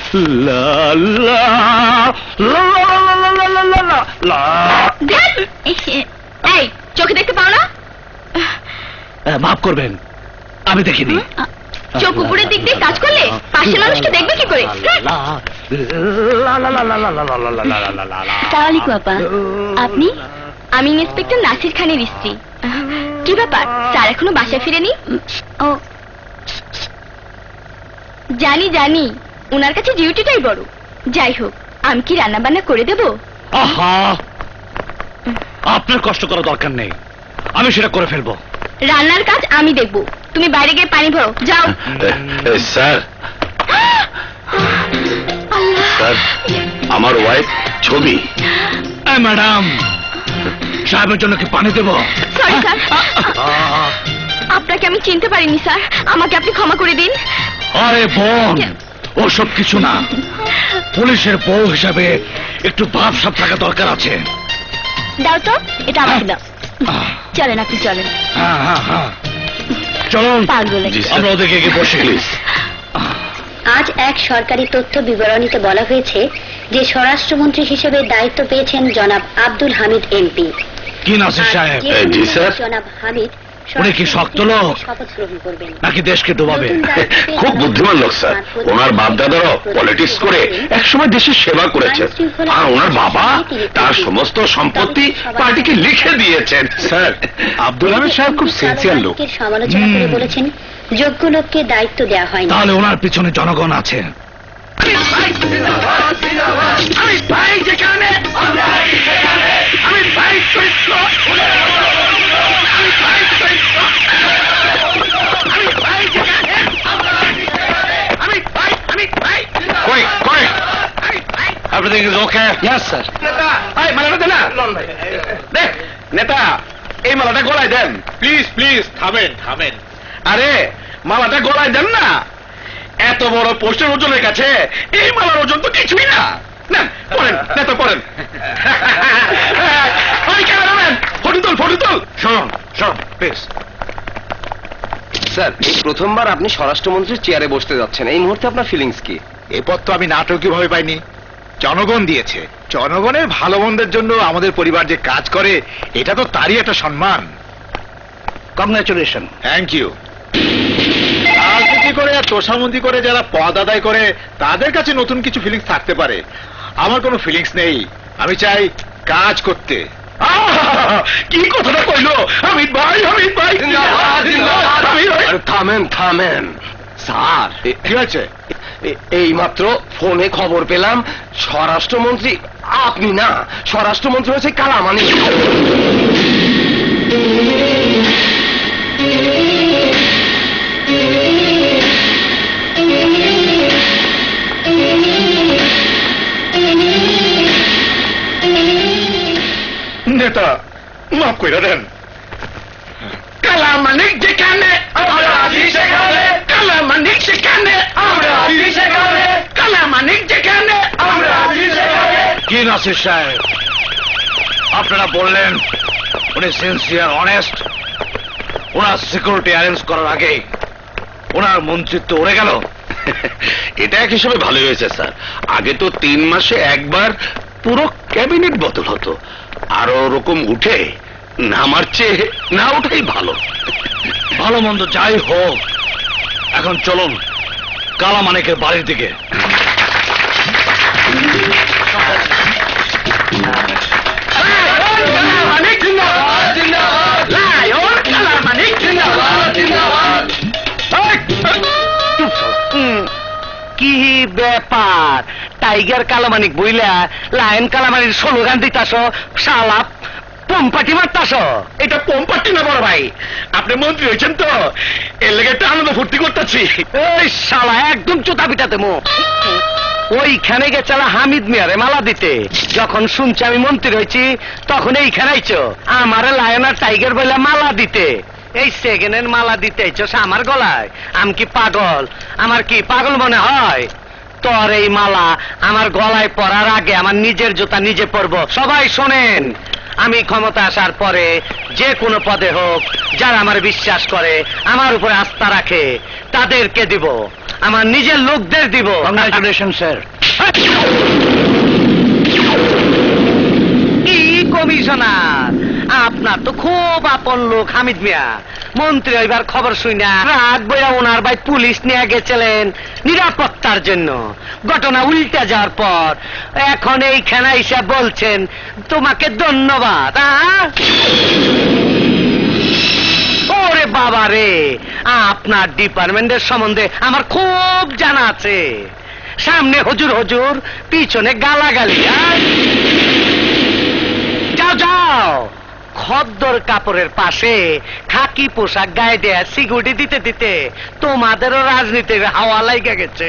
এই চোখে দেখতে পাও না? মাফ করবেন, আমি দেখিনি। চোখ উপরের দিক দিয়ে কাজ করলে পাশের মানুষকে দেখবে কি করে? সালামালাইকুম আপা, আপনি? আমি ইন্সপেক্টর নাসির খানের স্ত্রী। কি ব্যাপার, স্যার এখনো বাসায় ফিরেনি? ও জানি জানি, উনার কাছে ডিউটিটাই বড়। যাই হোক, আমি কি রান্না বান্না করে দেব? আহা, আপনার কষ্ট করা দরকার নেই, আমি সেটা করে ফেলবো। রান্নার কাজ আমি দেখব, তুমি বাইরে গিয়ে পানি ভরো, যাও। স্যার, স্যার, আমার ওয়াইফ ছবি। ম্যাডাম, সাহেবের জন্য কি পানি দেব? সরি স্যার, আপনাকে আমি চিনতে পারিনি স্যার, আমাকে আপনি ক্ষমা করে দিন। আরে বোন, ওসব কিছু না, পুলিশের বউ হিসাবে একটু ভাব সাব থাকা দরকার আছে। দাও তো, এটা আমাকে দাও। চলেন, আপনি চলেন। হ্যাঁ হ্যাঁ হ্যাঁ চলুন, আমরা ওদেরকে গিয়ে বসে। আজ এক সরকারি তথ্য বিবরণীতে বলা হয়েছে যে স্বরাষ্ট্রমন্ত্রী হিসেবে দায়িত্ব পেয়েছেন জনাব আব্দুল হামিদ এমপি। কি নাসির সাহেব? জি স্যার। জনাব হামিদ উনি কি শক্ত লোক শপথ গ্রহণ করবেন নাকি দেশকে ডুবাবে? খুব বুদ্ধিমান লোক স্যার, ওনার বাপ দাদারও পলিটিক্স করে একসময় দেশের সেবা করেছেন, আর ওনার বাবা তার সমস্ত সম্পত্তি পার্টিকে লিখে দিয়েছেন। স্যার, আব্দুল হামিদ সাহেব খুব সিনসিয়ার লোক। সমালোচনা করে বলেছেন যোগ্য লোককে দায়িত্ব দেওয়া হয়নি। তাহলে ওনার পিছনে জনগণ আছে। Everything is okay? Yes, sir. নেতা, এই মালাটা দে না। দে, নেতা, এই মালাটা গলায় দেন। প্লিজ প্লিজ থামেন থামেন। আরে, মালাটা গলায় দেন না। এত বড় পোস্টের ওজনের কাছে এই মালার ওজন তো কিছুই না। নেন, পড়েন, নেতা পড়েন। ওই ক্যামেরাম্যান, ফটো তুল, ফটো তুল। শোন শোন প্লিজ। স্যার, প্রথমবার আপনি স্বরাষ্ট্রমন্ত্রীর চেয়ারে বসতে যাচ্ছেন, এই মুহূর্তে আপনার ফিলিংস কি? এই পদ তো আমি নাটকীয় ভাবে পাইনি, জনগণ দিয়েছে। জনগণের ভালো মন্দের জন্য আমাদের পরিবার যে কাজ করে, এটা তো তারই একটা সম্মান। কংগ্রাচুলেশন। Thank you. রাজনীতি করে আর তোষামন্দি করে যারা পদ আদায় করে, তাদের কাছে নতুন কিছু ফিলিংস থাকতে পারে। আমার কোনো ফিলিংস নেই, আমি চাই কাজ করতে। কি কথাটা কইলো? হামিদ ভাই, হামিদ ভাই। থামেন থামেন স্যার, কি হয়েছে? এই মাত্র ফোনে খবর পেলাম স্বরাষ্ট্রমন্ত্রী আপনি না, স্বরাষ্ট্রমন্ত্রী হচ্ছে কালামানি। নেতা মাফ করে দেন। কালামানিক যেখানে আমরা আছি সেখানে, কালামানিক সেখানে আমরা আছি সেখানে, কালামানিক যেখানে আমরা আছি সেখানে। কি নাসির সাহেব, আপনারা বললেন উনি সিনসিয়ার অনেস্ট, ওনার সিকিউরিটি অ্যারেঞ্জ করার আগে ওনার মন্ত্রিত্ব উড়ে গেল। এটা এক হিসেবে ভালো হয়েছে স্যার। আগে তো তিন মাসে একবার পুরো ক্যাবিনেট বদল হতো, আরো ওরকম উঠে নামার চেয়ে না ওঠাই ভালো। ভালো মন্দ যাই হোক, এখন চলুন কালামানিকের বাড়ির দিকে। কি ব্যাপার, টাইগার কালামানিক বইলা লায়ন কালামানির স্লোগান দিতাছ, শালা পম্পাটি মারতাছ। এটা পম্পাটি না বড় ভাই, আপনি মন্ত্রী হয়েছেন তো এর লেগে একটা আনন্দ ফুর্তি করতেছি। এই শালা একদম চোতা পিটাতে মো। ওইখানে গেছালা হামিদ মিয়ারে মালা দিতে, যখন শুনছি আমি মন্ত্রী হয়েছি তখন এইখানে আইছো আমারে লায়ন আর টাইগার বইলা মালা দিতে। এই সেকেন্ডের মালা দিতে আইছো আমার গলায়? আমি কি পাগল? আমার কি পাগল মনে হয়? তোর এই মালা আমার গলায় পরার আগে আমার নিজের জুতা নিজে পরবো। সবাই শোনেন, আমি ক্ষমতা আসার পরে যে কোনো পদে হোক, যারা আমার বিশ্বাস করে, আমার উপরে আস্থা রাখে, তাদেরকে দিব, আমার নিজের লোকদের দিব। Congratulation sir. কি কমিশনার, আপনার তো খুব আপন লোক হামিদ মিয়া। মন্ত্রী হইবার খবর শুই না রাত বইয়া ওনার ভাই পুলিশ নিয়ে গেছিলেন নিরাপত্তার জন্য। ঘটনা উল্টে যাওয়ার পর এখন এইখানে এসে বলছেন তোমাকে ধন্যবাদ। ওরে বাবা রে, আপনার ডিপার্টমেন্টের সম্বন্ধে আমার খুব জানা আছে। সামনে হুজুর হুজুর, পিছনে গালাগালি। যাও যাও, খদ্দর কাপড়ের পাশে খাকি পোশাক গায়ে দেয়া সিকিউরিটি দিতে দিতে তোমাদেরও রাজনীতির হাওয়া লাইগা গেছে।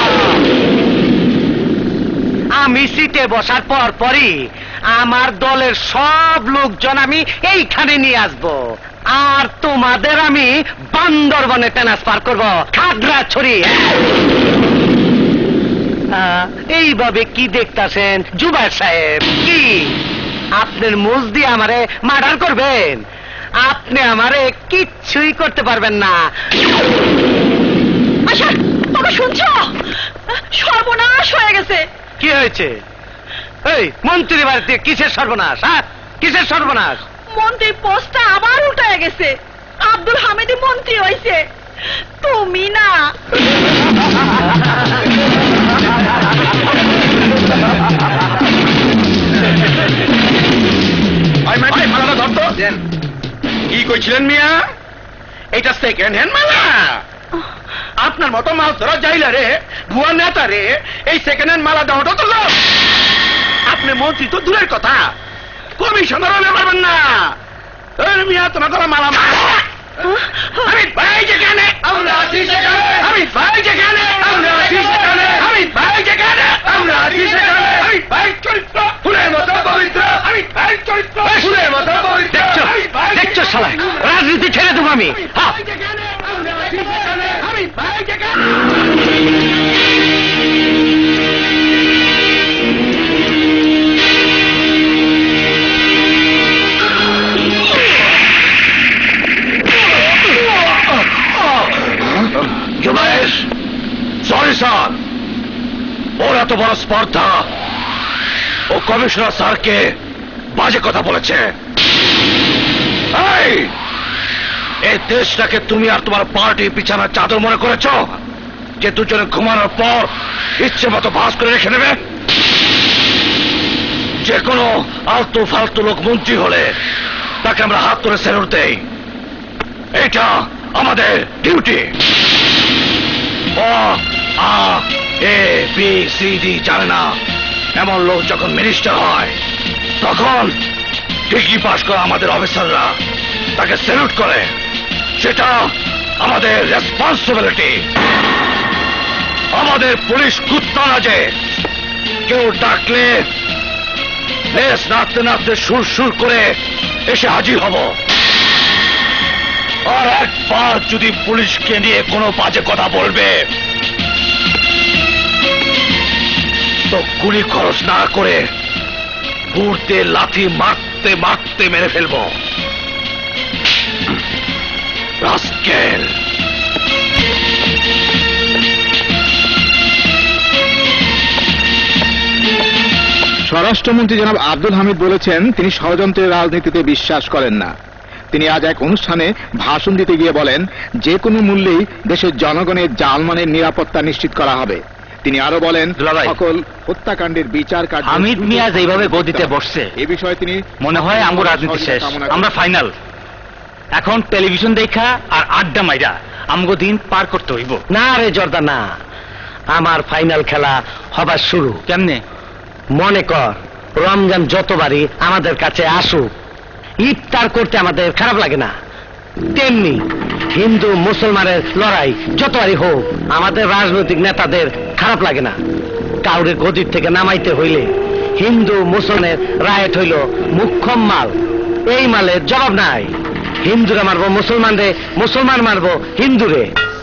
আমি সিটে বসার পর পরই আমার দলের সব লোকজন আমি এইখানে নিয়ে আসবো, আর তোমাদের আমি বান্দরবনে ট্রান্সফার করব খাগড়াছড়ি। এইভাবে কি দেখতাছেন জুবায়ের সাহেব? কি আপনার মুজ দিয়ে আমারে মার্ডার করবেন? আপনি আমারে কিচ্ছুই করতে পারবেন না। আচ্ছা তোমরা শুনছো? সর্বনাশ হয়ে গেছে। কি হয়েছে? এই মন্ত্রী বাড়িতে কিসের সর্বনাশ? হ্যাঁ, কিসের সর্বনাশ? মন্ত্রীর পোস্টটা আবার উল্টে গেছে। আব্দুল হামিদি মন্ত্রী হয়েছে, তুমি না। কি কইছিলেন মিয়া? এটা সেকেন্ড হ্যান্ড মালা। আপনার মতো মাল ধরা যাইলা রে, ভুয়া নেতা রে, এই সেকেন্ড হ্যান্ড মালা দেওয়াটা তো লোক। আপনি মন্ত্রী তো দূরের কথা, কমিশনার হলে পারবেন না। মিয়া তোমার গলা মালা আমি ভাই যেখানে আমরা আছি সেখানে, আমি ভাই যেখানে আমরা আছি সেখানে, আমি ভাই যেখানে আমরা আছি সেখানে, আমি ভাই চরিত্র ফুলের মতো পবিত্র, আমি ভাই চরিত্র ফুলের মতো পবিত্র। দেখছো শালা, রাজনীতি ছেড়ে দেবো আমি। আমি ভাই যেখানে সরি স্যার, ওর এত বড় স্পর্ধা, ও কমিশনার স্যারকে বাজে কথা বলেছে। এই এই দেশটাকে তুমি আর তোমার পার্টি বিছানার চাদর মনে করেছ, যে দুজনে ঘুমানোর পর ইচ্ছে মতো বাস করে রেখে নেবে? যে কোনো আলতু ফালতু লোক মন্ত্রী হলে তাকে আমরা হাত ধরে স্যালুট দেই, এটা আমাদের ডিউটি। ও আ এ বি সি ডি জানে না এমন লোক যখন মিনিস্টার হয়, তখন ডিগ্রি পাস করা আমাদের অফিসাররা তাকে স্যালুট করে। সেটা আমাদের রেসপন্সিবিলিটি। আমাদের পুলিশ কুত্তা না যে কেউ ডাকলে লেস নাড়তে নাড়তে সুর সুর করে এসে হাজির হব। আর একবার যদি পুলিশকে নিয়ে কোনো বাজে কথা বলবে তো গুলি খরচ না করে ঘুরতে লাথি মারতে মারতে মেরে ফেলবো। রাস্কেল। স্বরাষ্ট্রমন্ত্রী জনাব আব্দুল হামিদ বলেছেন তিনি ষড়যন্ত্রের রাজনীতিতে বিশ্বাস করেন না। তিনি আজ এক অনুষ্ঠানে ভাষণ দিতে গিয়ে বলেন যে কোনো মূল্যেই দেশের জনগণের জানমালের নিরাপত্তা নিশ্চিত করা হবে। তিনি আরো বলেন সকল হত্যাকাণ্ডের বিচার কার্য হামিদ মিয়া যেভাবে গদিতে বসছে এ বিষয়ে তিনি মনে হয় আমগো রাজনীতি শেষ, আমরা ফাইনাল। এখন টেলিভিশন দেখা আর আড্ডা মাইরা আমগো দিন পার করতে হইব। না রে জর্দা না, আমার ফাইনাল খেলা হবার শুরু। কেমনে? মনে কর রমজান যতবারই আমাদের কাছে আসুক ইফতার করতে আমাদের খারাপ লাগে না, তেমনি হিন্দু মুসলমানের লড়াই যতবারই হোক আমাদের রাজনৈতিক নেতাদের খারাপ লাগে না। কাউরে গদির থেকে নামাইতে হইলে হিন্দু মুসলমানের রায়ট হইল মুখ্যম মাল, এই মালের জবাব নাই। হিন্দুরা মারবো মুসলমানরে, মুসলমান মারবো হিন্দুরে।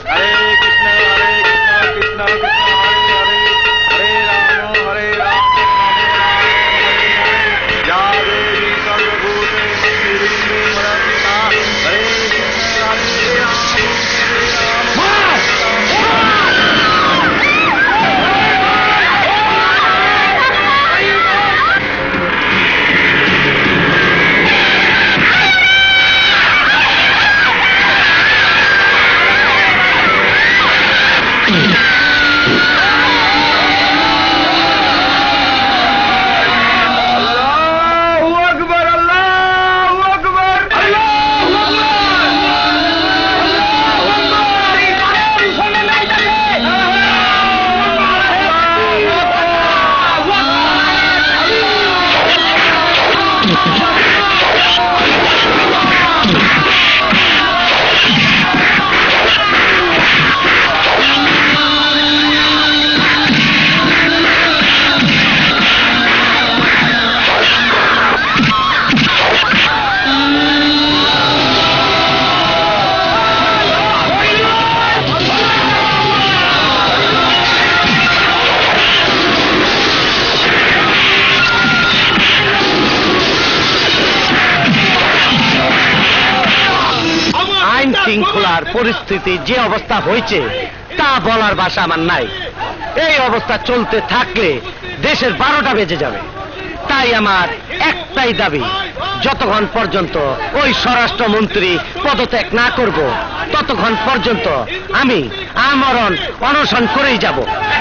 শৃঙ্খলার পরিস্থিতি যে অবস্থা হয়েছে তা বলার ভাষা আমার নাই। এই অবস্থা চলতে থাকলে দেশের বারোটা বেজে যাবে। তাই আমার একটাই দাবি, যতক্ষণ পর্যন্ত ওই স্বরাষ্ট্রমন্ত্রী পদত্যাগ না করব ততক্ষণ পর্যন্ত আমি আমরণ অনশন করেই যাব।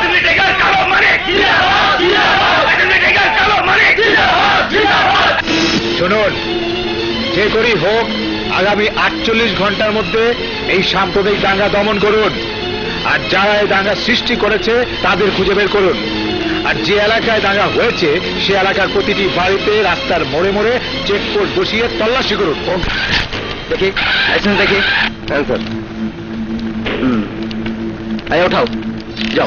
শুনুন, যে করেই হোক আগামী আটচল্লিশ ঘন্টার মধ্যে এই সাম্প্রদায়িক দাঙ্গা দমন করুন। আর যারা এই দাঙ্গা সৃষ্টি করেছে তাদের খুঁজে বের করুন। আর যে এলাকায় দাঙ্গা হয়েছে সে এলাকার প্রতিটি বাড়িতে রাস্তার মোড়ে মোড়ে চেকপোস্ট বসিয়ে তল্লাশি করুন। দেখি লাইসেন্স দেখি। হ্যাঁ স্যার। হুম, এই ওঠাও, যাও।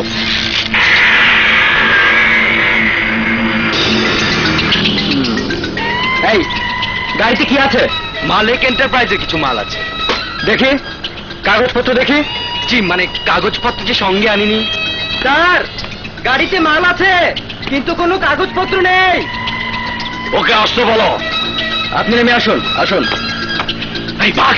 এই গাড়িতে কি আছে? মালিক এন্টারপ্রাইজের কিছু মাল আছে। দেখি কাগজপত্র দেখি। জি, মানে কাগজপত্র যে সঙ্গে আনিনি। স্যার, গাড়িতে মাল আছে কিন্তু কোনো কাগজপত্র নেই। ওকে আসতে বলো। আপনি নেমে আসুন। আসুন। এই বাঘ,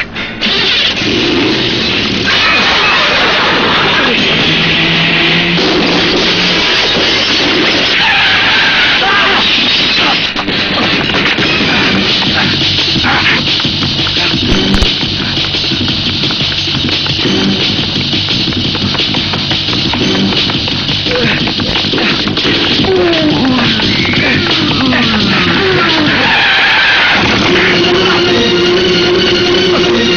Oh,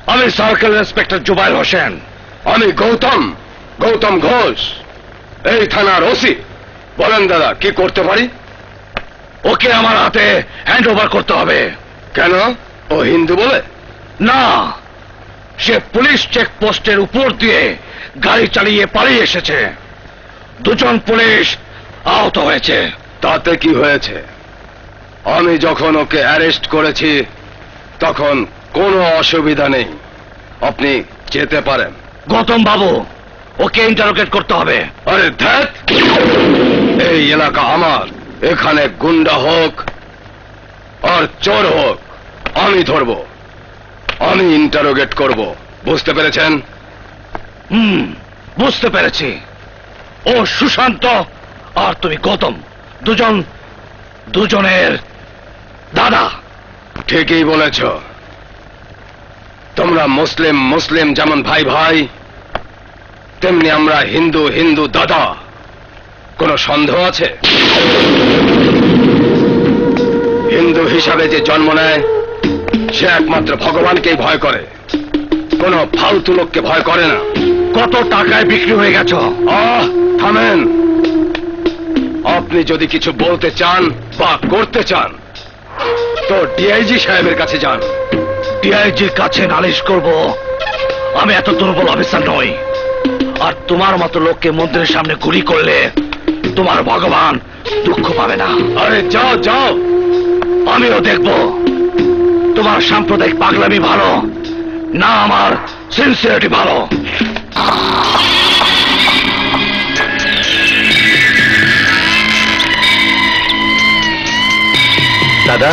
আমি সার্কেল ইন্সপেক্টর জুবাইর হোসেন। আমি গৌতম গৌতম ঘোষ, এই থানার ওসি। বলেন দাদা, কি করতে পারি? ওকে আমার হাতে হ্যান্ড ওভার করতে হবে। কেন? ও হিন্দু বলে? না, সে পুলিশ চেকপোস্টের উপর দিয়ে গাড়ি চালিয়ে পালিয়ে এসেছে। দুজন পুলিশ আহত হয়েছে। তাতে কি হয়েছে? আমি যখন ওকে অ্যারেস্ট করেছি তখন কোনো অসুবিধা নেই, আপনি যেতে পারেন। গৌতম বাবু, ওকে ইন্টারোগেট করতে হবে। আরে ধ্যাত, এই এলাকা আমার, এখানে গুন্ডা হোক আর চোর হোক আমি ধরব, আমি ইন্টারোগেট করব। বুঝতে পেরেছেন? হুম, বুঝতে পেরেছি। ও সুশান্ত আর তুমি গৌতম, দুজন দুজনের দাদা। ঠিকই বলেছ। তোমরা মুসলিম মুসলিম যেমন ভাই ভাই, তেমনি আমরা হিন্দু হিন্দু দাদা। কোনো সন্দেহ আছে? হিন্দু হিসাবে যে জন্ম নেয় সে একমাত্র ভগবানকেই ভয় করে, কোনো ফালতু লোককে ভয় করে না। কত টাকায় বিক্রি হয়ে গেছ? আহ, থামেন। আপনি যদি কিছু বলতে চান বা করতে চান তো ডিআইজি সাহেবের কাছে যান। ডিআইজির কাছে নালিশ করব? আমি এত দুর্বল অফিসার নই। আর তোমার মতো লোককে মন্দিরের সামনে গুলি করলে তোমার ভগবান দুঃখ পাবে না। আরে যাও যাও, আমিও দেখব তোমার সাম্প্রদায়িক পাগলামি ভালো না আমার সিনসিয়ারিটি ভালো। দাদা,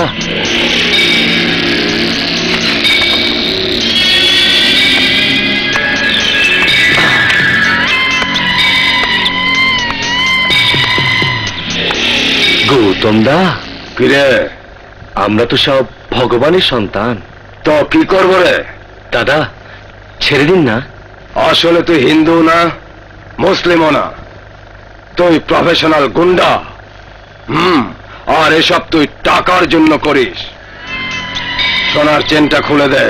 গৌতম দা, কিরে আমরা তো সব ভগবানের সন্তান। তো কি করবো রে? দাদা ছেড়ে দিন না। আসলে তুই হিন্দু না, মুসলিমও না, তুই প্রফেশনাল গুন্ডা। হুম, আর এসব তুই টাকার জন্য করিস। সোনার চেনটা খুলে দে।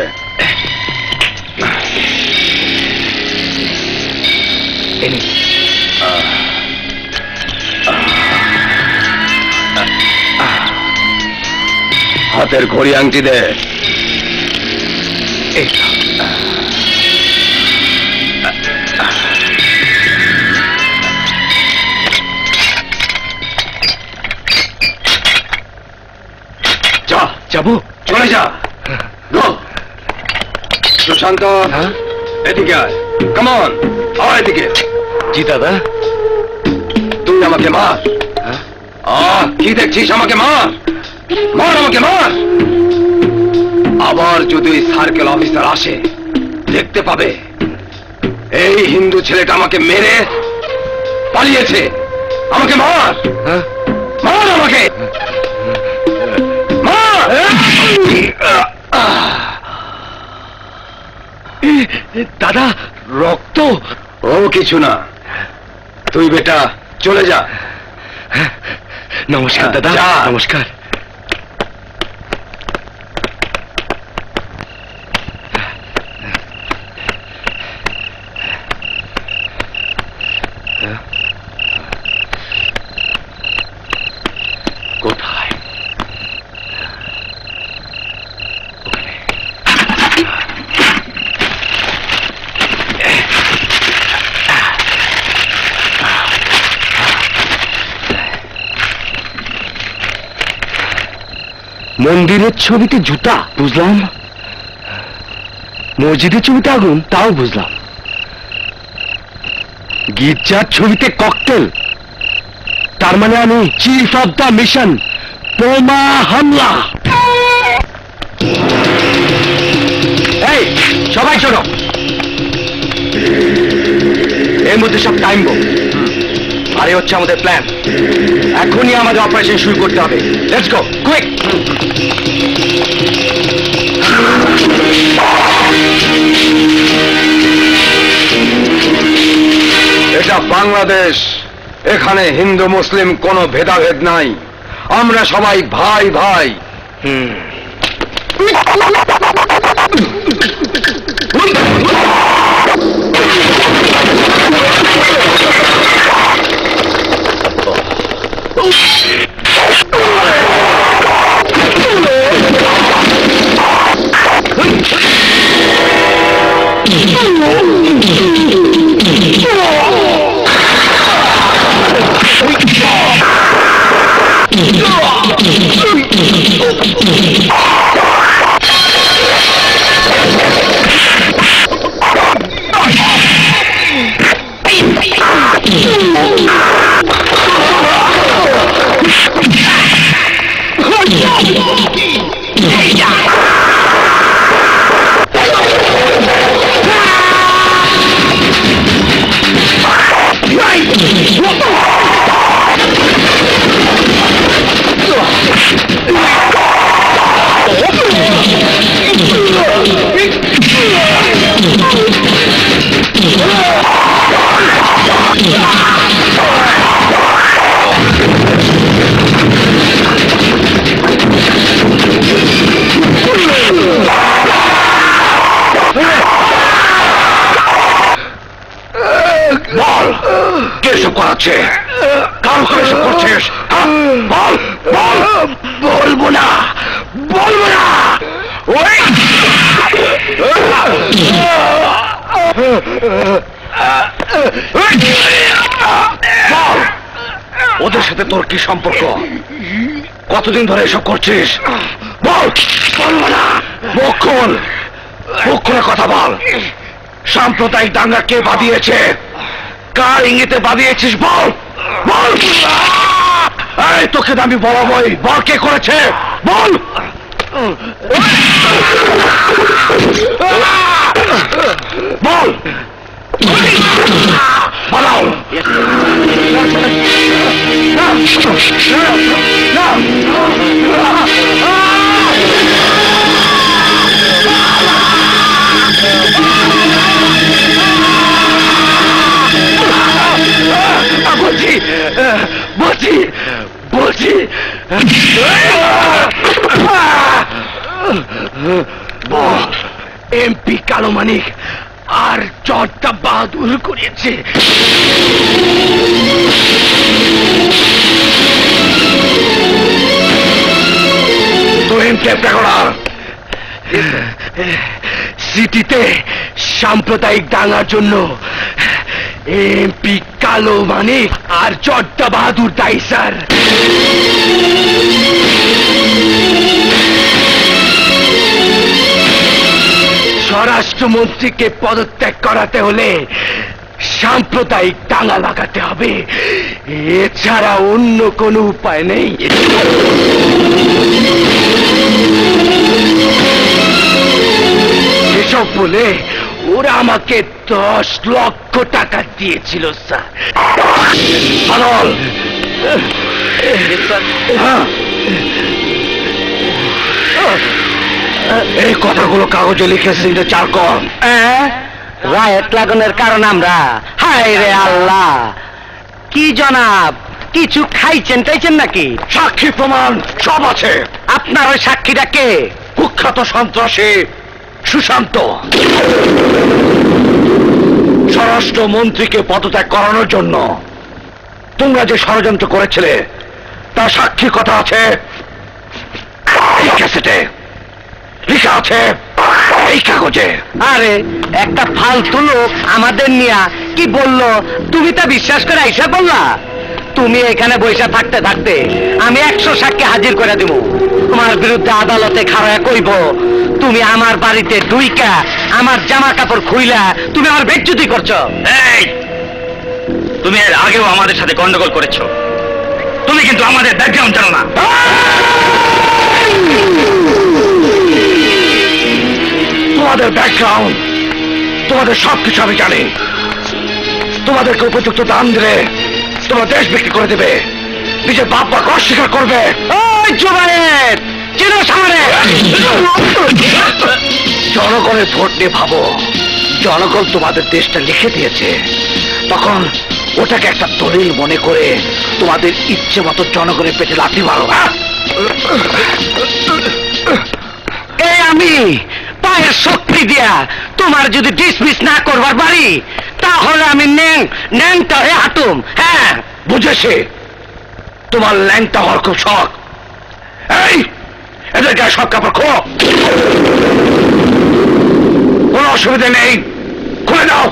হাতের ঘড়ি আংটি দে। যা, যাবো? চলে যা। গো সুশান্ত, এদিকে আয়। কাম অন, আয় এদিকে। জি দাদা। তুই আমাকে মার। আহ, কি দেখছিস? আমাকে মার, মার, আমাকে মার। আবার যদি ওই সার্কেল অফিসার আসে দেখতে পাবে এই হিন্দু ছেলেটা আমাকে মেরে পালিয়েছে। আমাকে মার, মার, আমাকে মার। দাদা, রক্ত? ও কিছু না, তুই বেটা চলে যা। নমস্কার দাদা। যা। নমস্কার। কোথায়? মন্দিরের ছবিতে জুতা বুঝলাম, মসজিদের ছবিতে আগুন তাও বুঝলাম, গির্জার ছবিতে ককটেল, তার মানে আমি চিফ অফ দ্য মিশন। বোমা হামলা। এই সবাই শোনো, এর মধ্যে সব টাইম বম, আর এই হচ্ছে আমাদের প্ল্যান। এখনই আমাদের অপারেশন শুরু করতে হবে। Let's go quick. এটা বাংলাদেশ, এখানে হিন্দু মুসলিম কোনো ভেদাভেদ নাই, আমরা সবাই ভাই ভাই। হুম বল কে সব করাচ্ছে, কার করে সব করছিস? বল বল। বলবো না, বলবো না। ওই বল, ওদের সাথে তোর কি সম্পর্ক? কতদিন ধরে এসব করছিস? বল। বলবো না। মুখ খোল, মুখ খুলে কথা বল। সাম্প্রদায়িক দাঙ্গা কে বাঁধিয়েছে, কার ইঙ্গিতে বাঁধিয়েছিস? বল বল। এই তোকে আমি বলবই, বল কে করেছে, বল। বল বলাও। বলছি বলছি বলছি এমপি কালো মানিক আর চট্টা বাহাদুর করিয়েছে। তো এমপি করা সিটিতে সাম্প্রদায়িক দাঙ্গার জন্য এমপি কালো মানিক আর চট্টা বাহাদুর দায়ী স্যার। স্বরাষ্ট্রমন্ত্রীকে পদত্যাগ করাতে হলে সাম্প্রদায়িক দাঙ্গা লাগাতে হবে, এছাড়া অন্য কোনো উপায় নেই। এসব বলে ওরা আমাকে দশ লক্ষ টাকা দিয়েছিল স্যার। পাগল, এই কথাগুলো কাগজে লিখে সিগনেচার কর। রায়েট লাগানোর কারণ আমরা। হায় রে আল্লাহ, কি জনাব কিছু খাইছেন টাইছেন নাকি? সাক্ষী প্রমাণ সব আছে। আপনার ওই সাক্ষীটা কে? কুখ্যাত সন্ত্রাসী সুশান্ত। স্বরাষ্ট্র মন্ত্রীকে পদত্যাগ করানোর জন্য তোমরা যে ষড়যন্ত্র করেছিলে তার সাক্ষীর কথা আছে এই ক্যাসেটে, লেখা আছে এই কাগজে। আরে একটা ফালতু লোক আমাদের নিয়া কি বললো, তুমি তা বিশ্বাস করে আইসা বললা? তুমি এখানে বৈশা থাকতে থাকতে আমি একশো সাক্ষী হাজির করে দেব। তোমার বিরুদ্ধে আদালতে খাড়া কইব তুমি আমার বাড়িতে দুইকা আমার জামা কাপড় খুইলা তুমি আমার বেজ্জতি করছো। এই, তুমি এর আগেও আমাদের সাথে গন্ডগোল করেছো, তুমি কিন্তু আমাদের ব্যাকগ্রাউন্ড জানো না। তোমাদের ব্যাকগ্রাউন্ড, তোমাদের সবকিছু আমি জানি। তোমাদেরকে উপযুক্ত দাম দিলে তোমরা দেশ বিক্রি করে দেবে, নিজের বাপ মাকে অস্বীকার করবে। ওই জোবায়ের চিনো সামনে। জনগণের ভোট নিয়ে ভাবো, জনগণ তোমাদের দেশটা লিখে দিয়েছে, তখন ওটাকে একটা দলিল মনে করে তোমাদের ইচ্ছে মতো জনগণের পেটে লাথি মারো। এই আমি পায়ের শক্তি দিয়া তোমার যদি ডিসমিস না করবার পারি তাহলে আমি ন্যাং ন্যাংটা হয়ে হাঁটুম। হ্যাঁ বুঝেছি, তোমার ল্যাংটা হওয়ার খুব শখ। এই এদের গায়ে সব কাপড় খো, কোনো অসুবিধা নেই, করে দাও।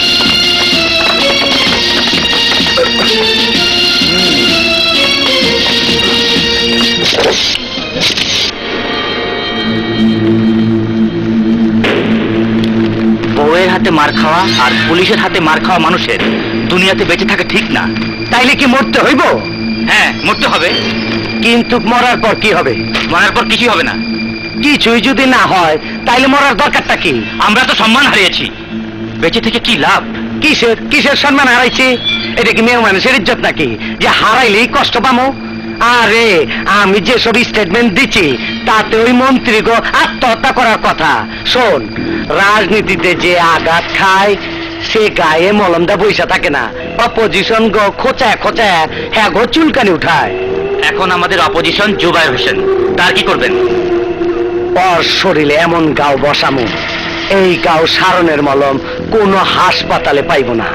বউয়ের হাতে মার খাওয়া আর পুলিশের হাতে মার খাওয়া মানুষের দুনিয়াতে বেঁচে থাকা ঠিক না। তাইলে কি মরতে হইব? হ্যাঁ, মরতে হবে। কিন্তু মরার পর কি হবে? মরার পর কিছুই হবে না। কিছুই যদি না হয় তাইলে মরার দরকারটা কি? আমরা তো সম্মান হারিয়েছি, বেঁচে থেকে কি লাভ? কিসের কিসের সম্মান হারাইছি? এটা কি মেয়ে মানুষের ইজ্জত নাকি যে হারাইলেই কষ্ট পামো? আরে আমি যেসব স্টেটমেন্ট দিচ্ছি তাতে ওই মন্ত্রী গো আত্মহত্যা করার কথা। শোন, রাজনীতিতে যে আঘাত খায় সে গায়ে মলমদা বৈশা থাকে না, অপোজিশন গো খোঁচায় খোঁচায় হ্যাঁ গো চুলকানি উঠায়। এখন আমাদের অপোজিশন জুবায়ের হোসেন, তার কি করবেন? ওর শরীরে এমন গাও বসামো, এই গাও সারণের মলম কোনো হাসপাতালে পাইব না।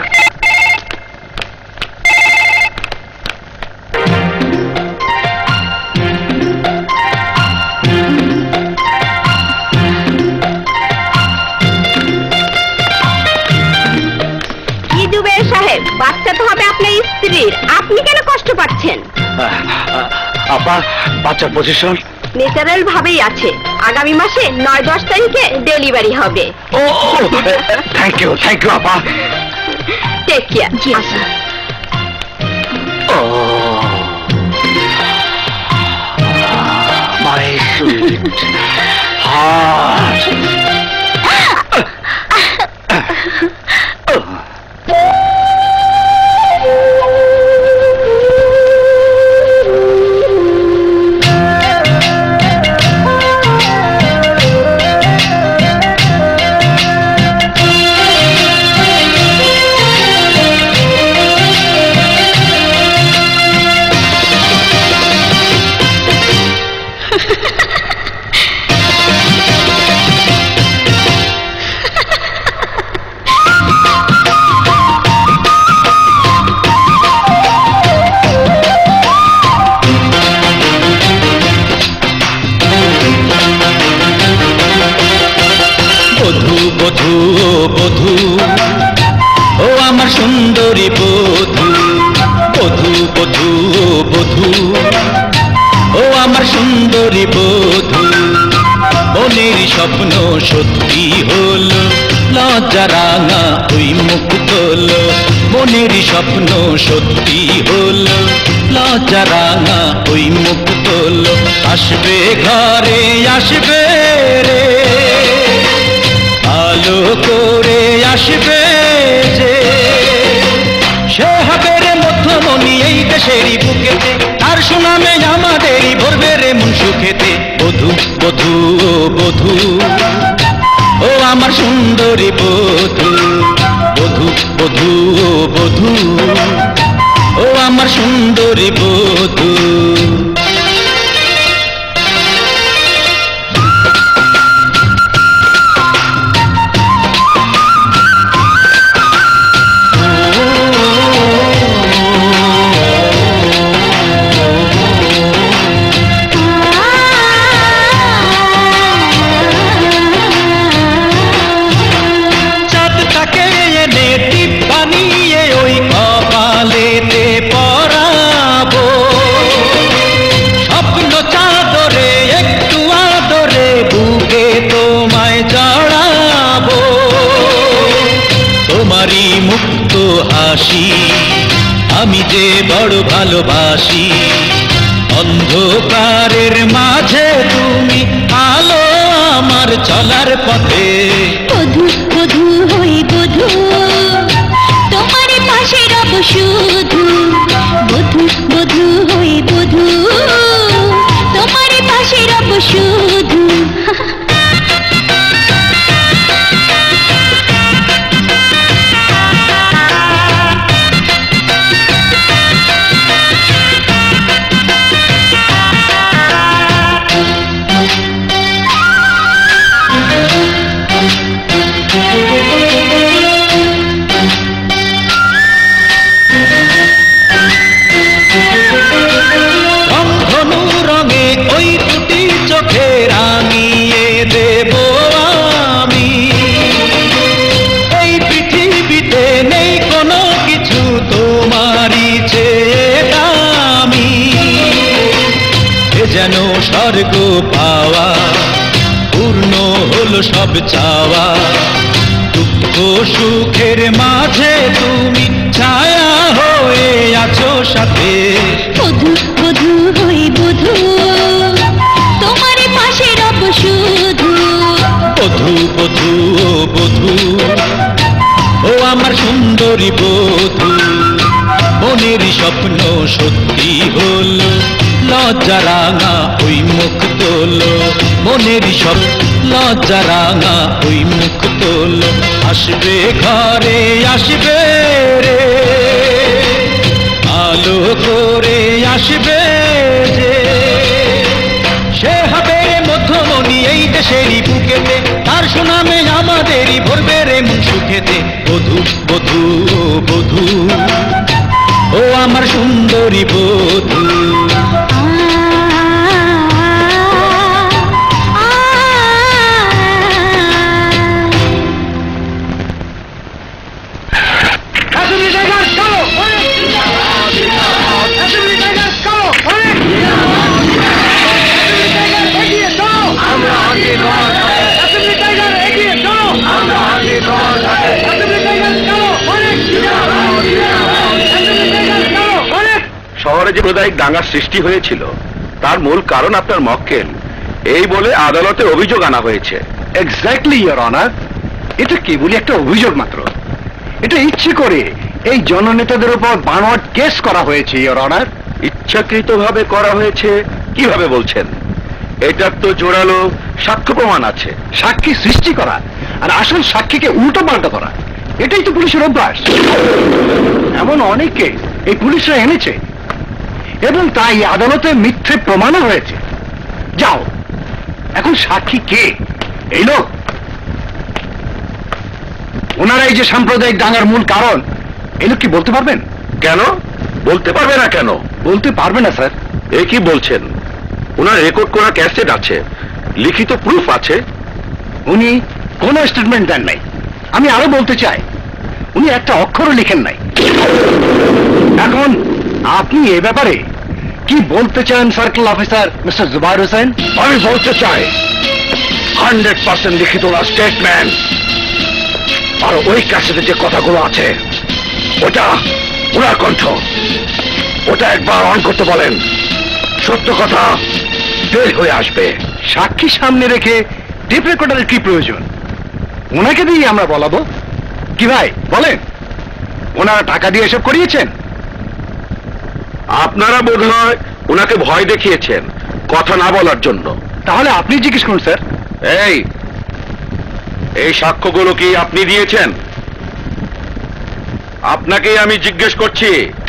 সাহেব, বাচ্চা তো হবে আপনার স্ত্রীর, আপনি কেন কষ্ট পাচ্ছেন? আপা, বাচ্চার পজিশন ন্যাচারাল ভাবেই আছে। আগামী মাসে নয় দশ তারিখে ডেলিভারি হবে। Oh thank you thank you আপা। Take care. জি আচ্ছা। Oh my sweetheart. সুন্দরী বধূ, বধূ বধূ বধূ, ও আমার সুন্দরী বধূ, মনের স্বপ্ন সত্যি হলো, লজ্জা রাঙা ওই মুখ তোলো। মনের স্বপ্ন সত্যি হলো, লজ্জা রাঙা ওই মুখ তোলো। আসবে ঘরে আসবে রে, আলো করে আসবে যে, সে হবে রে মধ্যমণি এই দেশেরই বুকেতে, তার সুনামে আমাদেরই ভরবে রে মন সুখেতে। বধূ বধূ বধূ, ও আমার সুন্দরী বধূ, বধূ বধূ বধূ, ও আমার সুন্দরী বধূ। আমি যে বড় ভালোবাসি, অন্ধকারের মাঝে তুমি আলো আমার চলার পথে। বধূ বধূ হই বধূ, তোমার পাশে রব শুধু। বধূ বধূ হই বধূ, তোমার পাশে রব শুধু। হলো সব চাওয়া, দুঃখ সুখের মাঝে তুমি ছায়া হয়ে আছো সাথে। বধূ বধূ হই বধূ, তোমার পাশে রব শুধু। বধূ বধূ ও বধূ, ও আমার সুন্দরী বধূ, মনের স্বপ্ন সত্যি হলো, লজ্জা রাঙা ওই মুখ তোলো, মনের স্বপ্ন লজ্জা রাঙা ওই মুখ তোলো। আসবে ঘরে আসবে রে, আলো করে আসবে যে, সে হবে মধ্যমণি এই দেশেরই বুকেতে, তার সুনামে আমাদেরই ভরবে রে মন সুখেতে। বধূ বধূ ও বধূ, ও আমার সুন্দরী বধূ। শহরে যে প্রদায়িক দাঙ্গার সৃষ্টি হয়েছিল তার মূল কারণ আপনার মক্কেল, এই বলে আদালতে অভিযোগ আনা হয়েছে। এক্স্যাক্টলি ইওর অনার, এটা কেবলই একটা অভিযোগ মাত্র। এটা ইচ্ছে করে এই জননেতাদের উপর বানোয়াট কেস করা হয়েছে ইওর অনার। ইচ্ছাকৃতভাবে করা হয়েছে কিভাবে বলছেন? এটার তো জোরালো সাক্ষ্য প্রমাণ আছে। সাক্ষী সৃষ্টি করা আর আসল সাক্ষীকে উল্টো পাল্টা করা, এটাই তো পুলিশের অভ্যাস। এমন অনেককে এই পুলিশরা এনেছে এবং তাই আদালতে মিথ্যে প্রমাণও হয়েছে। যাও, এখন সাক্ষী কে? এই লোক। ওনারা এই যে সাম্প্রদায়িক দাঙ্গার মূল কারণ, এই লোক কি বলতে পারবেন? কেন বলতে পারবে না? কেন বলতে পারবে না স্যার? এ কি বলছেন? ওনার রেকর্ড করা ক্যাসেট আছে, লিখিত প্রুফ আছে। উনি কোনো স্টেটমেন্ট দেন নাই। আমি আরো বলতে চাই, উনি একটা অক্ষরও লিখেন নাই। এখন আপনি এ ব্যাপারে কি বলতে চান circle officer mister Zubair Hossain? আমি বলতে চাই হান্ড্রেড পার্সেন্ট লিখিত স্টেটমেন্ট, আর ওই ক্যাসেটে যে কথাগুলো আছে ওটা ওনার কণ্ঠ। ওটা একবার অন করতে বলেন, সত্য কথা বের হয়ে আসবে। সাক্ষী সামনে রেখে টেপ রেকর্ডারের কি প্রয়োজন? ওনাকে দিয়ে আমরা বলাবো কি? ভাই বলেন, ওনারা টাকা দিয়ে এসব করিয়েছেন? আপনারা বোধহয় ওনাকে ভয় দেখিয়েছেন কথা না বলার জন্য। তাহলে আপনি জিজ্ঞেস করুন স্যার। এই এই সাক্ষ্যগুলো কি আপনি দিয়েছেন? আপনাকেই আমি জিজ্ঞেস করছি।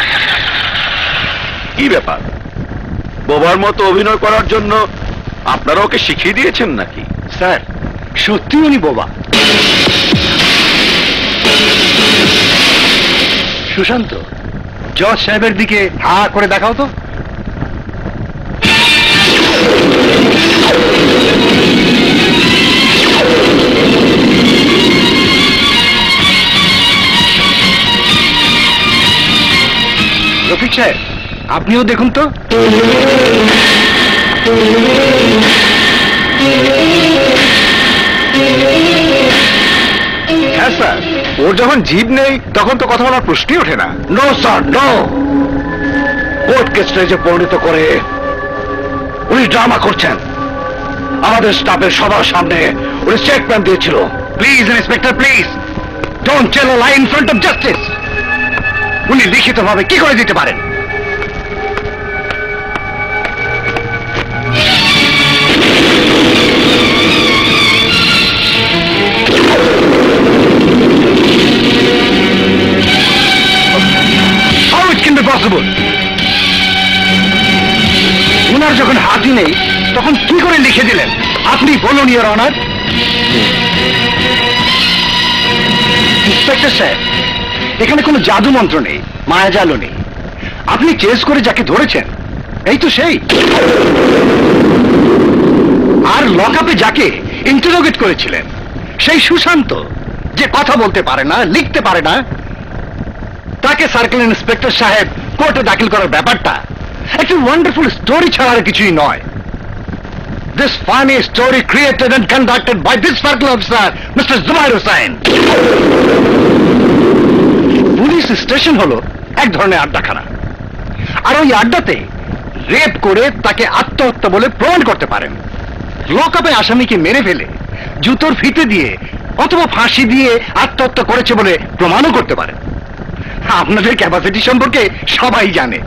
কি ব্যাপার, বোবার মতো অভিনয় করার জন্য আপনারা ওকে শিখিয়ে দিয়েছেন নাকি? স্যার, সত্যি উনি বোবা। সুশান্ত, জজ সাহেবের দিকে হা করে দেখাও তো। রফিক সাহেব, আপনিও দেখুন তো। হ্যাঁ স্যার, ওর যখন জিভ নেই তখন তো কথা বলার প্রশ্নই ওঠে না। No sir, no. কোর্টকে স্টেজে পরিণত করে উনি ড্রামা করছেন। আমাদের স্টাফের সবার সামনে উনি স্টেটমেন্ট দিয়েছিল। Please inspector, please don't tell a lie in front of justice. উনি লিখিতভাবে কি করে দিতে পারেন? How it can be possible? ওনার যখন হাতই নেই তখন কি করে লিখে দিলেন? আপনি বলুন ইওর অনার। ইন্সপেক্টর সাহেব, এখানে কোনো জাদু মন্ত্র নেই, মায়াজালও নেই। আপনি চেস করে যাকে ধরেছেন এই তো সেই। আর লকআপে যাকে ইন্টারোগেট করেছিলেন সেই সুশান্ত, যে কথা বলতে পারে না, লিখতে পারে না, তাকে সার্কেল ইন্সপেক্টর সাহেব কোর্টে দাখিল করার ব্যাপারটা একটা ওয়ান্ডারফুল স্টোরি ছাড়া আর কিছুই নয়। This funny story created and conducted by this circle officer, Mister Zubair Hussain. Police station হলো এক ধরনের আড্ডাখানা, আর ওই আড্ডাতে রেপ করে তাকে আত্মহত্যা বলে প্রমাণ করতে পারেন। লকআপে আসামিকে মেরে ফেলে জুতোর ফিতে দিয়ে অথবা ফাঁসি দিয়ে আত্মহত্যা করেছে বলে প্রমাণও করতে পারেন। আপনাদের ক্যাপাসিটি সম্পর্কে সবাই জানে।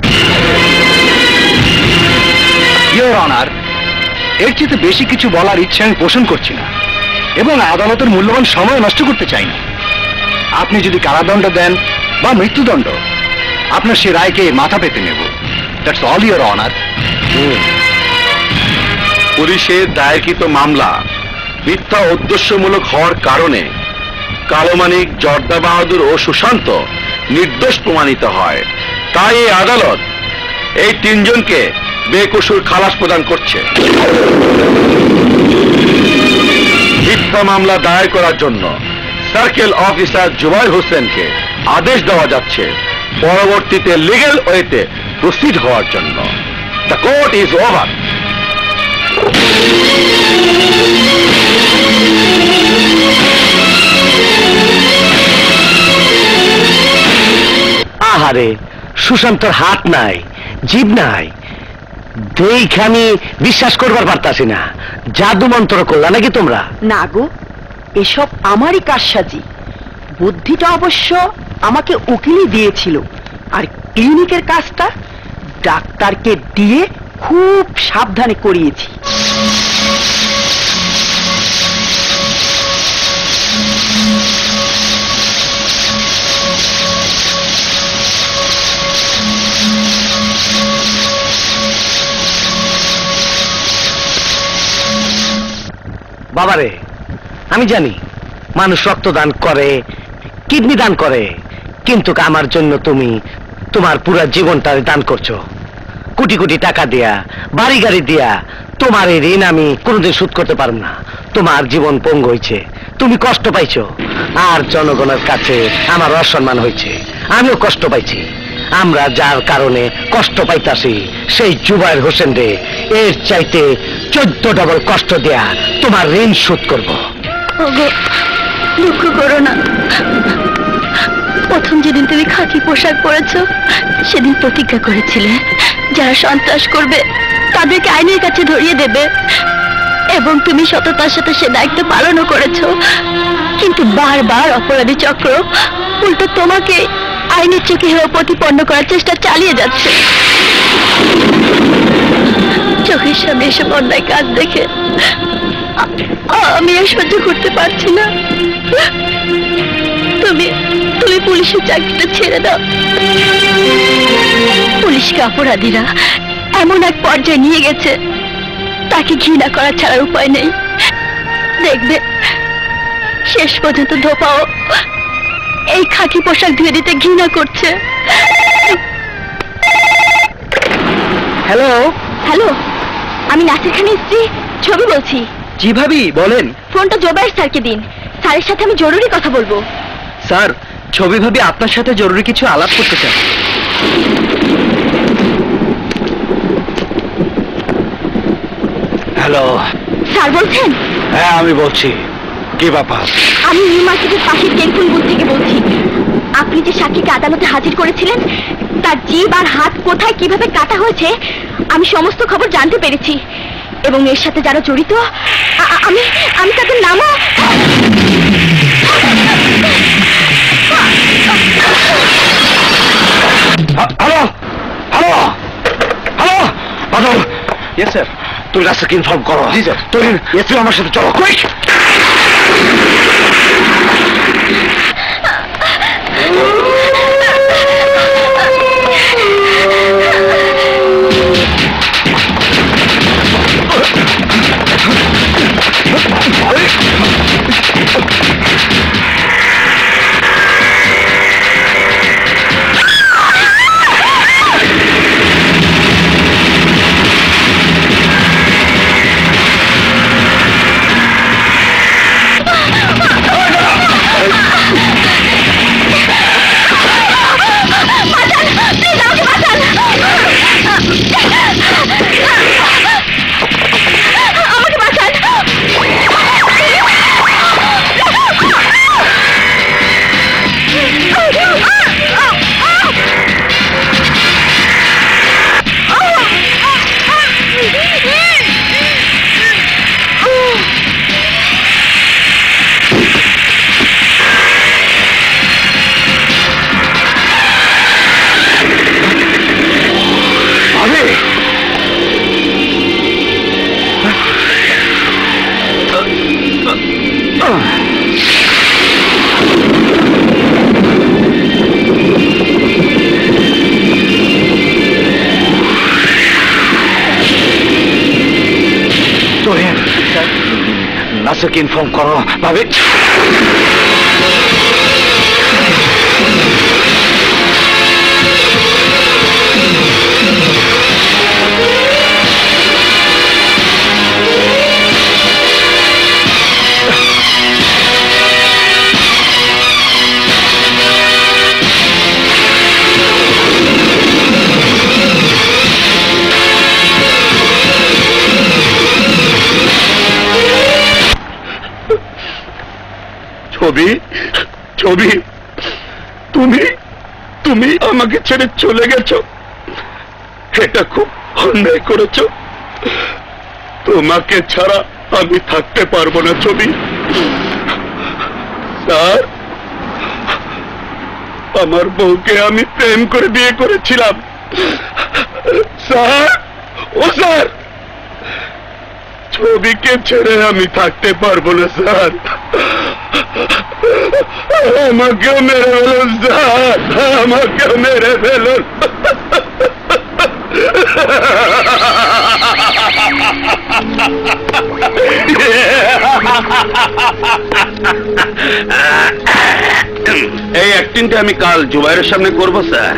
ইওর অনার, এর চেয়ে বেশি কিছু বলার ইচ্ছে আমি পোষণ করছি না এবং আদালতের মূল্যবান সময় নষ্ট করতে চাই না। আপনি যদি কারাদণ্ড দেন বা মৃত্যুদণ্ড, আপনার সে রায়কে মাথা পেতে নেব। That's all your honour. পুলিশের দায়েরকৃত মামলা মিথ্যা উদ্দেশ্যমূলক হওয়ার কারণে কালোমানিক, জর্দা বাহাদুর ও সুশান্ত নির্দোষ প্রমাণিত হয়। তাই এই আদালত এই তিনজনকে বেকসুর খালাস প্রদান করছে। মিথ্যা মামলা দায়ের করার জন্য সার্কেল অফিসার জুবাইর হোসেনকে আদেশ দেওয়া যাচ্ছে পরবর্তীতে লিগ্যাল ওয়েতে প্রসিড হওয়ার জন্য। The court is over. আহারে, সুশান্তর হাত নাই, জিভ নাই, দেখে আমি বিশ্বাস করবার পারতাছি না। জাদু মন্ত্র করলা নাকি তোমরা? না গো, এসব আমারই কারসাজি। বুদ্ধিটা অবশ্য আমাকে উকিলই দিয়েছিল, আর ক্লিনিকের কাজটা ডাক্তারকে দিয়ে খুব সাবধানে করিয়েছি। বাবারে, আমি জানি মানুষ রক্তদান করে, কিডনি দান করে, কিন্তু আমার জন্য তুমি তোমার পুরো জীবনটা দান করছো। কোটি কোটি টাকা দিয়া, বাড়ি গাড়ি দিয়া তোমার এই ঋণ আমি কোনোদিন শোধ করতে পারব না। তোমার জীবন পঙ্গু হয়েছে, তুমি কষ্ট পাইছো, আর জনগণের কাছে আমার অসম্মান হয়েছে, আমিও কষ্ট পাইছি। আমরা যার কারণে কষ্ট পাইতাছি সেই জুবাইর হোসেন রে এর চাইতে চোদ্দ ডবল কষ্ট দেয়া তোমার ঋণ শোধ করবো। দুঃখ করো না। প্রথম যেদিন তুমি খাকি পোশাক পরেছো সেদিন প্রতিজ্ঞা করেছিলে যারা সন্ত্রাস করবে তাদেরকে আইনের কাছে ধরিয়ে দেবে, এবং তুমি সততার সাথে সে দায়িত্ব পালনও করেছো। কিন্তু বারবার অপরাধী চক্র উল্টো তোমাকে আইনের চোখে হেয় প্রতিপন্ন করার চেষ্টা চালিয়ে যাচ্ছে। চোখের সামনে এসব অন্যায় কাজ দেখে আমি আর সহ্য করতে পারছি না। তুমি তুমি পুলিশের চাকরিটা ছেড়ে দাও। পুলিশকে অপরাধীরা এমন এক পর্যায়ে নিয়ে গেছে তাকে ঘৃণা করা ছাড়া উপায় নেই। দেখবে শেষ পর্যন্ত ধোপাও এই খাকি পোশাক ধুয়ে দিতে ঘৃণা করছে। হ্যালো হ্যালো, আমি নাসির খানের স্ত্রী ছবি বলছি। জি ভাবি, বলেন। ফোনটা জোবাইর স্যারকে দিন, স্যারের সাথে আমি জরুরি কথা বলবো। স্যার, ছবি ভাবি আপনার সাথে জরুরি কিছু আলাপ করতে চান। হ্যালো স্যার বলছেন? হ্যাঁ আমি বলছি, কি ব্যাপার? আমি নিউ মার্কেটের পাশের টেলিফোন বুথ থেকে বলছি। আপনি যে সাক্ষীকে আদালতে হাজির করেছিলেন তার জিভ আর হাত কোথায় কিভাবে কাটা হয়েছে আমি সমস্ত খবর জানতে পেরেছি, এবং এর সাথে যারা জড়িত আমি আমি তাদের নামও। Hello hello hello Badal. Yes sir. তুমি রাস্তাকে ইনফর্ম করো। জি স্যার। তুমি তুমি আমার সাথে চলো, কুইক। প্রফেসরকে ইনফর্ম করো ভাবি। ছবি ছবি তুমি তুমি আমাকে ছেড়ে চলে গেছো, এটা খুব অন্যায় করেছো। তোমাকে ছাড়া আমি থাকতে পারবো না ছবি। স্যার, আমার বউকে আমি প্রেম করে বিয়ে করেছিলাম। স্যার, ও স্যার, ছবিকে ছেড়ে আমি থাকতে পারবো না স্যার, আমাকেও মেরে ফেলুন স্যার, আমাকেও মেরে ফেলুন। এই অ্যাক্টিংটা আমি কাল জুবাইরের সামনে করব স্যার।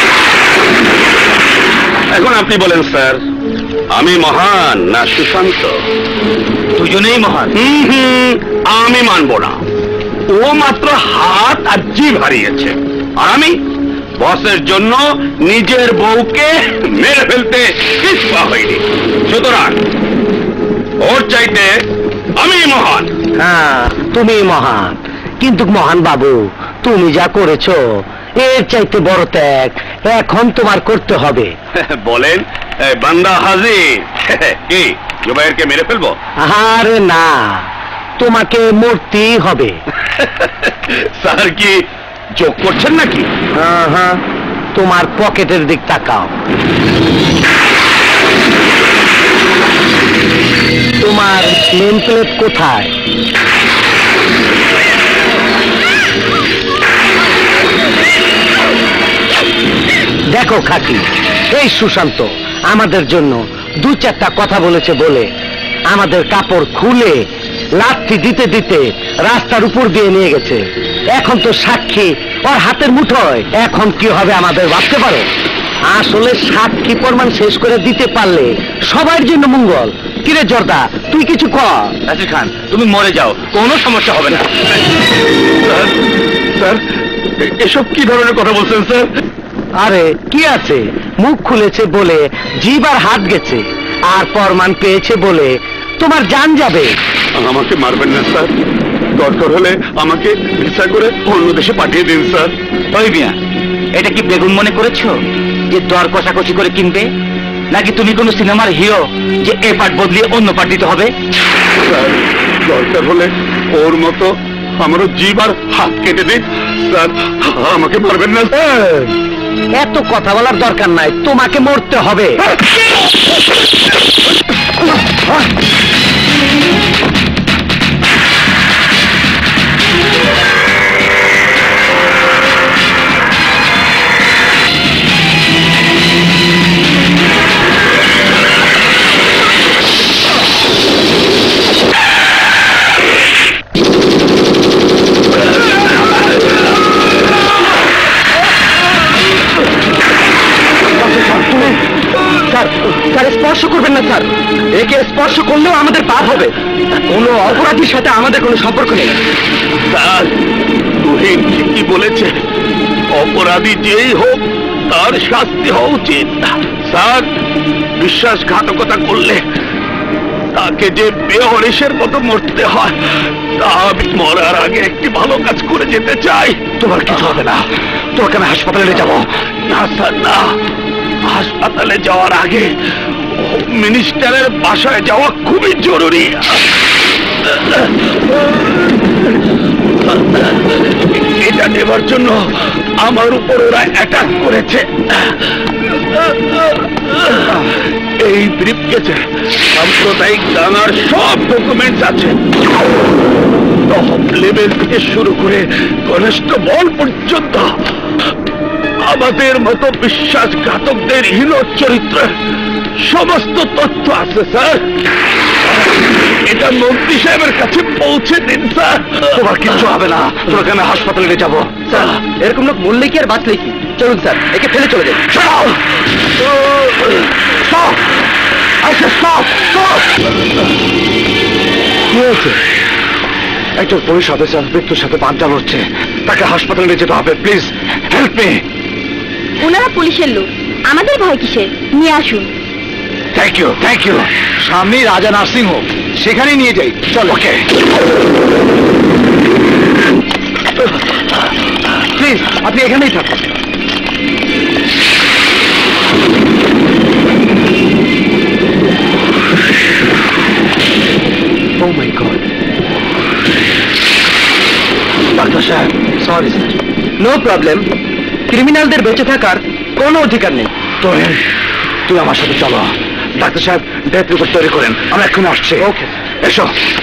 এখন আপনি বলেন স্যার, আমি মহান না সুশান্ত? দুজনেই মহান। হুম হুম আমি মানব না। ও মাত্র হাত আর জিভ হারিয়েছে, আর আমি বসের জন্য নিজের বউকে মেরে ফেলতে পিছপা হইনি। সুতরাং ওর চাইতে আমি মহান। হ্যাঁ, তুমি মহান, কিন্তু মহান বাবু, তুমি যা করেছো এর চাইতে বড় ত্যাগ এখন তোমার করতে হবে। বলেন, বান্দা হাজির। কি জুবাইরকে মেরে ফেলবো? আরে না, তোমাকে মরতেই হবে। স্যার কি যোগ করছেন নাকি? হ্যাঁ হ্যাঁ, তোমার পকেটের দিক তাকাও। তোমার নেম প্লেট কোথায়? দেখো খাকি, এই সুশান্ত আমাদের জন্য দু চারটা কথা বলেছে বলে আমাদের কাপড় খুলে লাথি দিতে দিতে রাস্তার উপর দিয়ে নিয়ে গেছে। এখন তো সাক্ষী ওর হাতের মুঠোয়, এখন কি হবে আমাদের ভাবতে পারো? আসলে সাক্ষী প্রমাণ শেষ করে দিতে পারলে সবার জন্য মঙ্গল। কিরে জর্দা, তুই কিছু কর। নাসির খান, তুমি মরে যাও, কোনো সমস্যা হবে না। স্যার, স্যার, এসব কি ধরনের কথা বলছেন স্যার? আরে কি আছে, মুখ খুলেছে বলে জিভ আর হাত গেছে, আর প্রমাণ পেয়েছে বলে তোমার জান যাবে। আমাকে মারবেন না স্যার, দরকার হলে আমাকে ভিসা করে অন্য দেশে পাঠিয়ে দিন স্যার। ওই মিয়া, এটা কি বেগুন মনে করেছো যে দর কষাকষি করে কিনবে, নাকি তুমি কোনো সিনেমার হিরো যে এ পার্ট বদলিয়ে অন্য পার্ট দিতে হবে? স্যার, দরকার হলে ওর মতো আমারও জিভ আর হাত কেটে দিন স্যার, আমাকে মারবেন না স্যার। এত কথা বলার দরকার নাই, তোমাকে মরতে হবে। স্যার, স্পর্শ করবেন না স্যার, একে স্পর্শ করলেও আমাদের পাপ হবে। কোনো অপরাধীর সাথে আমাদের কোনো সম্পর্ক নেই। স্যার, তুহিন ঠিকই বলেছে, অপরাধী যেই হোক তার শাস্তি হওয়া উচিত। স্যার, বিশ্বাসঘাতকতা করলে তাকে যে বেহরিশের মতো মরতে হয়, তা আমি মরার আগে একটি ভালো কাজ করে যেতে চাই। তোমার কিছু হবে না, তোমাকে আমি হাসপাতালে নিয়ে যাবো। না স্যার, না, হাসপাতালে যাওয়ার আগে মিনিস্টারের বাসায় যাওয়া খুবই জরুরি। এটা নেবার জন্য আমার উপর ওরা অ্যাটাক করেছে। এই ব্রিফকেসে সাম্প্রদায়িক দাঙ্গার সব ডকুমেন্টস আছে, টপ লেভেল থেকে শুরু করে কনস্টেবল পর্যন্ত। আমাদের মতো বিশ্বাসঘাতকদের হীন চরিত্র সমস্ত তথ্য আছে স্যার। এটা মন্ত্রী সাহেবের কাছে পৌঁছে দিন স্যার। তোমার কিচ্ছু হবে না, তোমাকে আমি হাসপাতালে নিয়ে যাবো। স্যার এরকম লোক মরলে কি আর বাঁচলে কি? চলুন স্যার, একে ফেলে চলে যাই। কি হয়েছে? একজন পুলিশ অফিসার মৃত্যুর সাথে পাঞ্চাল হচ্ছে, তাকে হাসপাতালে নিয়ে যেতে হবে। Please help me. ওনারা পুলিশের লোক, আমাদের ভয় কিসের? নিয়ে আসুন। Thank you, thank you. সামনেই রাজা নার্সিং হোম, সেখানে নিয়ে যাই। চলো। ওকে প্লিজ, আপনি এখানেই থাকুন। Oh my God. ডাক্তার সাহেব, সরি স্যার। নো প্রবলেম, ক্রিমিনালদের বেঁচে থাকার কোনো অধিকার নেই। তুই তুই আমার সাথে চলো। ডাক্তার সাহেব ডেথ রিপোর্ট তৈরি করেন, আমরা এক্ষুনি আসছি। ওকে, এসো।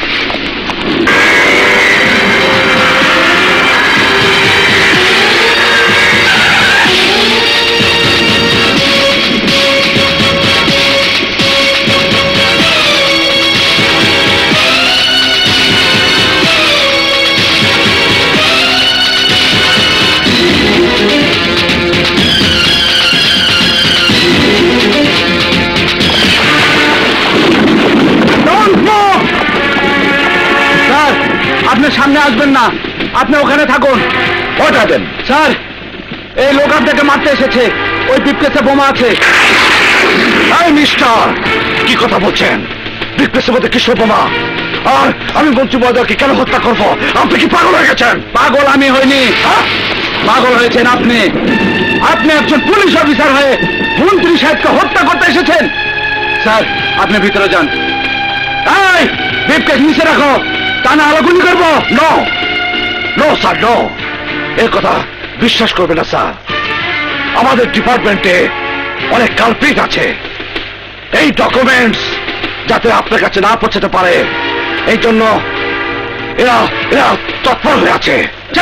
আপনি সামনে আসবেন না, আপনি ওখানে থাকুন। ওঠাবেন স্যার, এই লোক আপনাকে মারতে এসেছে, ওই ব্রিফকেসে বোমা আছে। এই মিস্টার, কি কথা বলছেন? ব্রিফকেসের মধ্যে কিসের বোমা? আর আমি মন্ত্রী মহোদয়কে কেন হত্যা করব? আপনি কি পাগল হয়ে গেছেন? পাগল আমি হইনি, পাগল হয়েছেন আপনি। আপনি একজন পুলিশ অফিসার হয়ে মন্ত্রী সাহেবকে হত্যা করতে এসেছেন। স্যার আপনি ভিতরে যান। এই ব্রিফকেস নিচে রাখো, তা না আলোগুলি করবো। নো নো স্যার, নো, এর কথা বিশ্বাস করবে না স্যার। আমাদের ডিপার্টমেন্টে অনেক কালপ্রিট আছে। এই ডকুমেন্টস যাতে আপনার কাছে না পৌঁছাতে পারে, এই জন্য এরা এরা তৎপর হয়ে আছে।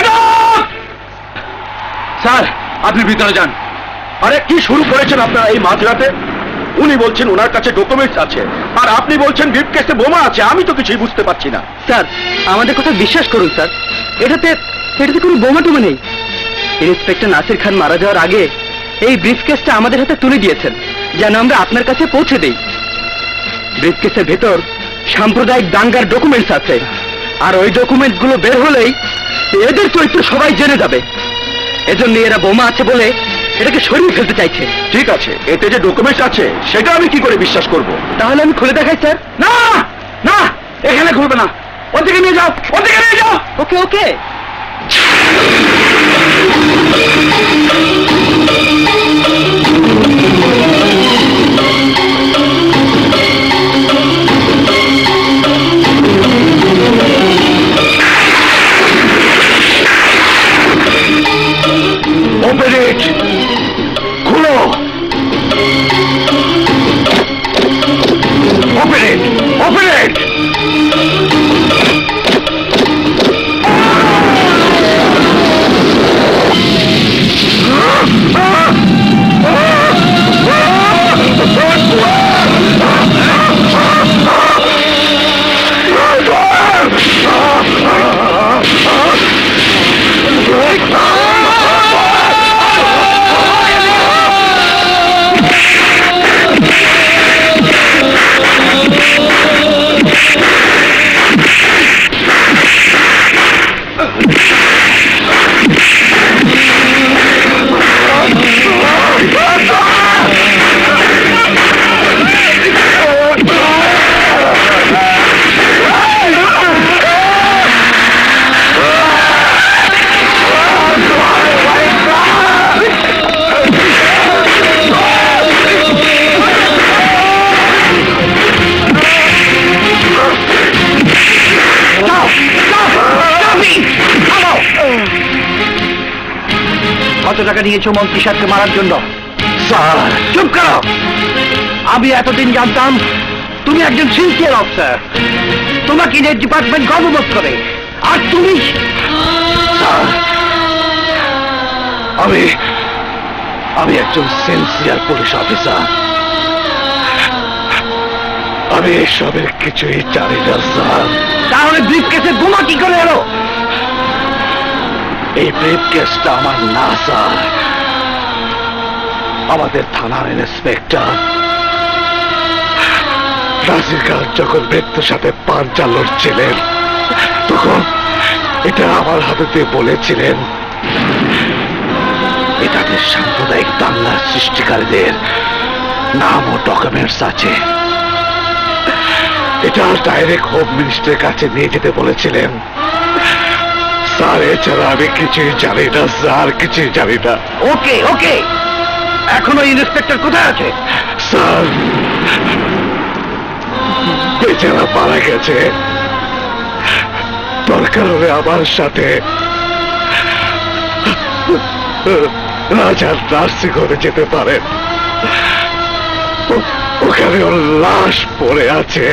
স্যার আপনি ভিতরে যান। আরে কি শুরু করেছেন আপনারা এই মাঝরাতে? উনি বলছেন ওনার কাছে ডকুমেন্টস আছে, আর আপনি বলছেন ব্রিফকেসে বোমা আছে। আমি তো কিছুই বুঝতে পারছি না। স্যার আমাদের কথা বিশ্বাস করুন স্যার, এটাতে এটাতে কোনো বোমা টুমা নেই। ইন্সপেক্টর নাসির খান মারা যাওয়ার আগে এই ব্রিফকেসটা আমাদের হাতে তুলে দিয়েছেন, যেন আমরা আপনার কাছে পৌঁছে দেই। ব্রিফকেসের ভেতর সাম্প্রদায়িক দাঙ্গার ডকুমেন্টস আছে, আর ওই ডকুমেন্টস গুলো বের হলেই এদের চরিত্র সবাই জেনে যাবে। এজন্য এরা বোমা আছে বলে এটাকে সরিয়ে ফেলতে চাইছে। ঠিক আছে, এতে যে ডকুমেন্টস আছে সেটা আমি কি করে বিশ্বাস করব? তাহলে আমি খুলে দেখাই স্যার। না না, এখানে খুলবে না, ওদিকে নিয়ে যাও, ওদিকে নিয়ে যাও। ওকে ওকে। Open it! খুলো! Open it! Open it! কত টাকা নিয়েছো মন্ত্রী সাহেবকে মারার জন্য? স্যার চুপ করো। আমি এতদিন জানতাম তুমি একজন সিনসিয়ার অফিসার, তোমাকে নিয়ে ডিপার্টমেন্ট গর্ববোধ করে, আর তুমি স্যার আমি আমি একজন সিনসিয়ার পুলিশ অফিসার। আমি এসবের কিছুই জানি না স্যার। তাহলে ব্রিফ কেসের বোমা কি করে এলো? এই ব্রিফ কেসটা আমার না স্যার, আমাদের থানার ইন্সপেক্টর নাসির খান যখন মৃত্যুর সাথে পাঞ্চা লড়ছিলেন তখন এটা আমার হাতে দিয়ে বলেছিলেন এটাতে সাম্প্রদায়িক দাঙ্গার সৃষ্টিকারীদের নাম ও ডকুমেন্টস আছে। এটা ডাইরেক্ট হোম মিনিস্টারের কাছে নিয়ে যেতে বলেছিলেন। স্যার এছাড়া আমি কিছুই জানি না স্যার, কিছুই জানি না। ওকে ওকে, এখনো ইন্সপেক্টর কোথায় আছে? স্যার বেচারা মারা গেছে, দরকার হলে আমার সাথে রাজার নার্সিং হোমে যেতে পারেন, ওখানে ওর লাশ পড়ে আছে।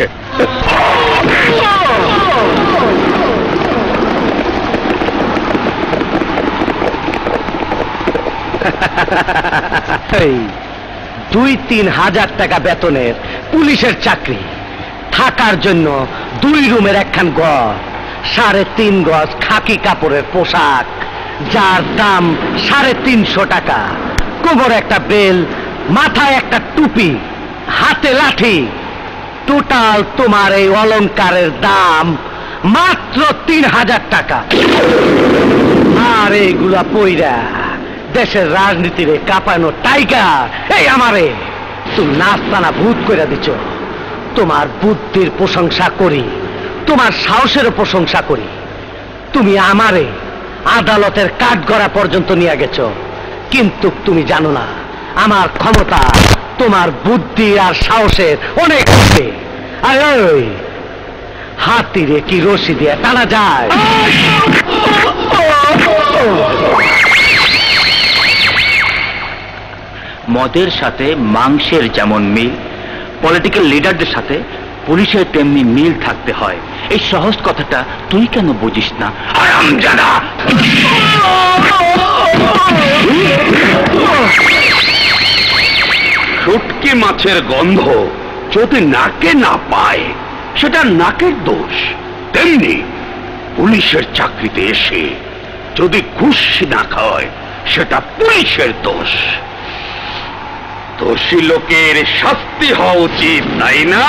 দুই তিন হাজার টাকা বেতনের পুলিশের চাকরি, থাকার জন্য দুই রুমের একখান ঘর, সাড়ে তিন গজ খাকি কাপড়ের পোশাক যার দাম সাড়ে তিনশো টাকা, কোমরে একটা বেল, মাথায় একটা টুপি, হাতে লাঠি, টোটাল তোমার এই অলংকারের দাম মাত্র তিন হাজার টাকা। আর এইগুলা পইরা দেশের রাজনীতিরে কাঁপানো টাইগার এই আমারে তুমি নাস্তানা ভূত করে দিচ্ছ। তোমার বুদ্ধির প্রশংসা করি, তোমার সাহসেরও প্রশংসা করি। তুমি আমারে আদালতের কাঠগড়া পর্যন্ত নিয়ে গেছো, কিন্তু তুমি জানো না আমার ক্ষমতা তোমার বুদ্ধি আর সাহসের অনেক আছে। আরে ওই হাতিরে কি রশি দিয়ে টানা যায়? মদের সাথে মাংসের যেমন মিল, পলিটিক্যাল লিডারদের সাথে পুলিশের তেমনি মিল থাকতে হয়। এই সহজ কথাটা তুই কেন বুঝিস না? হারামজাদা! শুটকি মাছের গন্ধ যদি নাকে না পায় সেটা নাকের দোষ, তেমনি পুলিশের চাকরিতে এসে যদি ঘুষ না খায় সেটা পুলিশের দোষ। দোষী লোকের শাস্তি হওয়া উচিত, তাই না?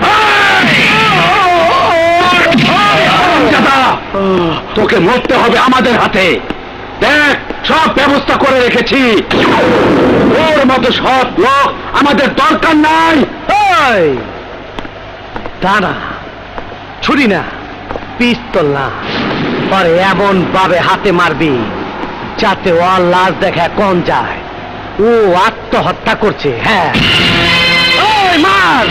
তোকে মরতে হবে আমাদের হাতে। দেখ, সব ব্যবস্থা করে রেখেছি। ওর মতো সব লোক আমাদের দরকার নাই। দাঁড়া, ছুরি না, পিস্তল না, পরে এমন ভাবে হাতে মারবি যাতে ওর লাশ দেখা কম যায় ও আত্মহত্যা করছে। হ্যাঁ, ওই মার!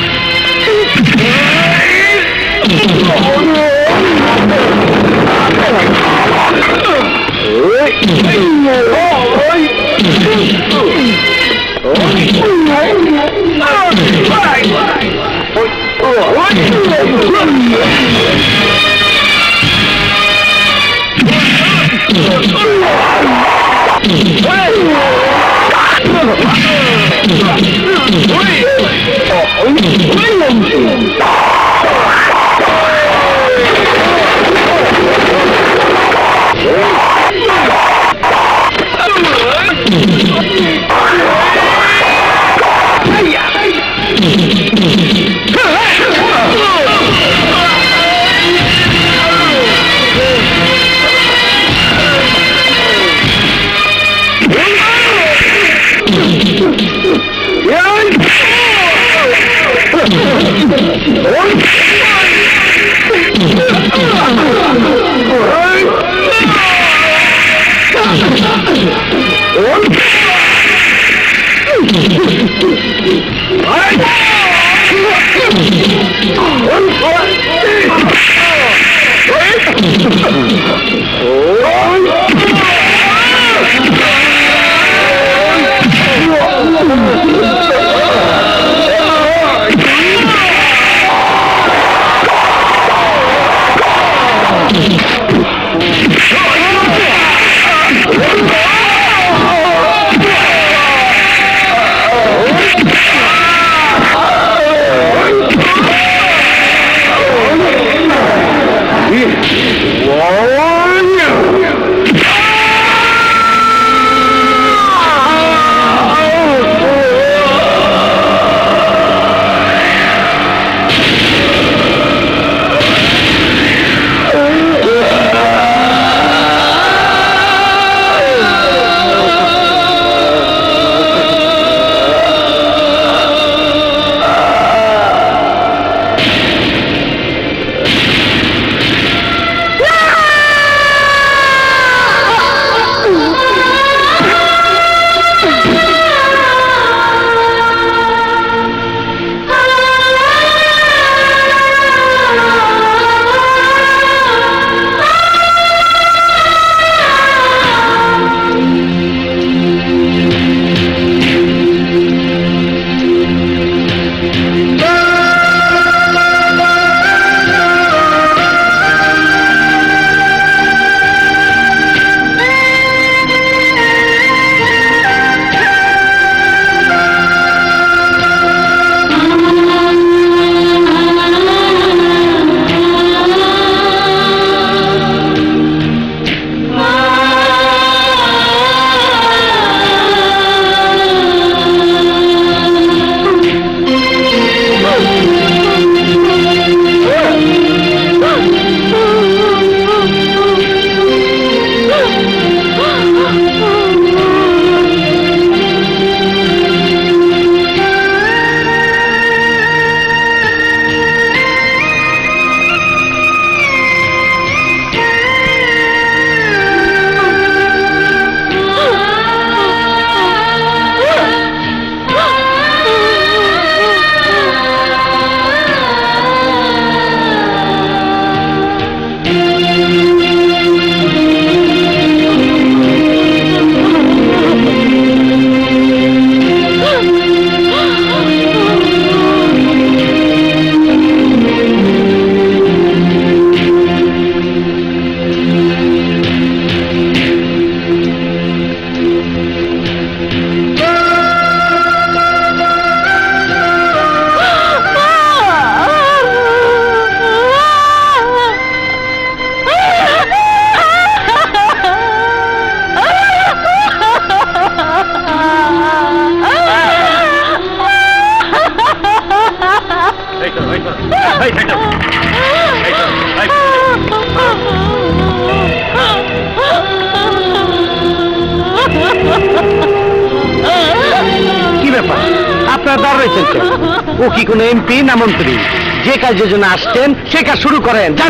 আপনারা দাঁড় রয়েছেন কেন? ও কি কোনো এমপি না মন্ত্রী? যে কাজের জন্য আসছেন সে কাজ শুরু করেন, যান।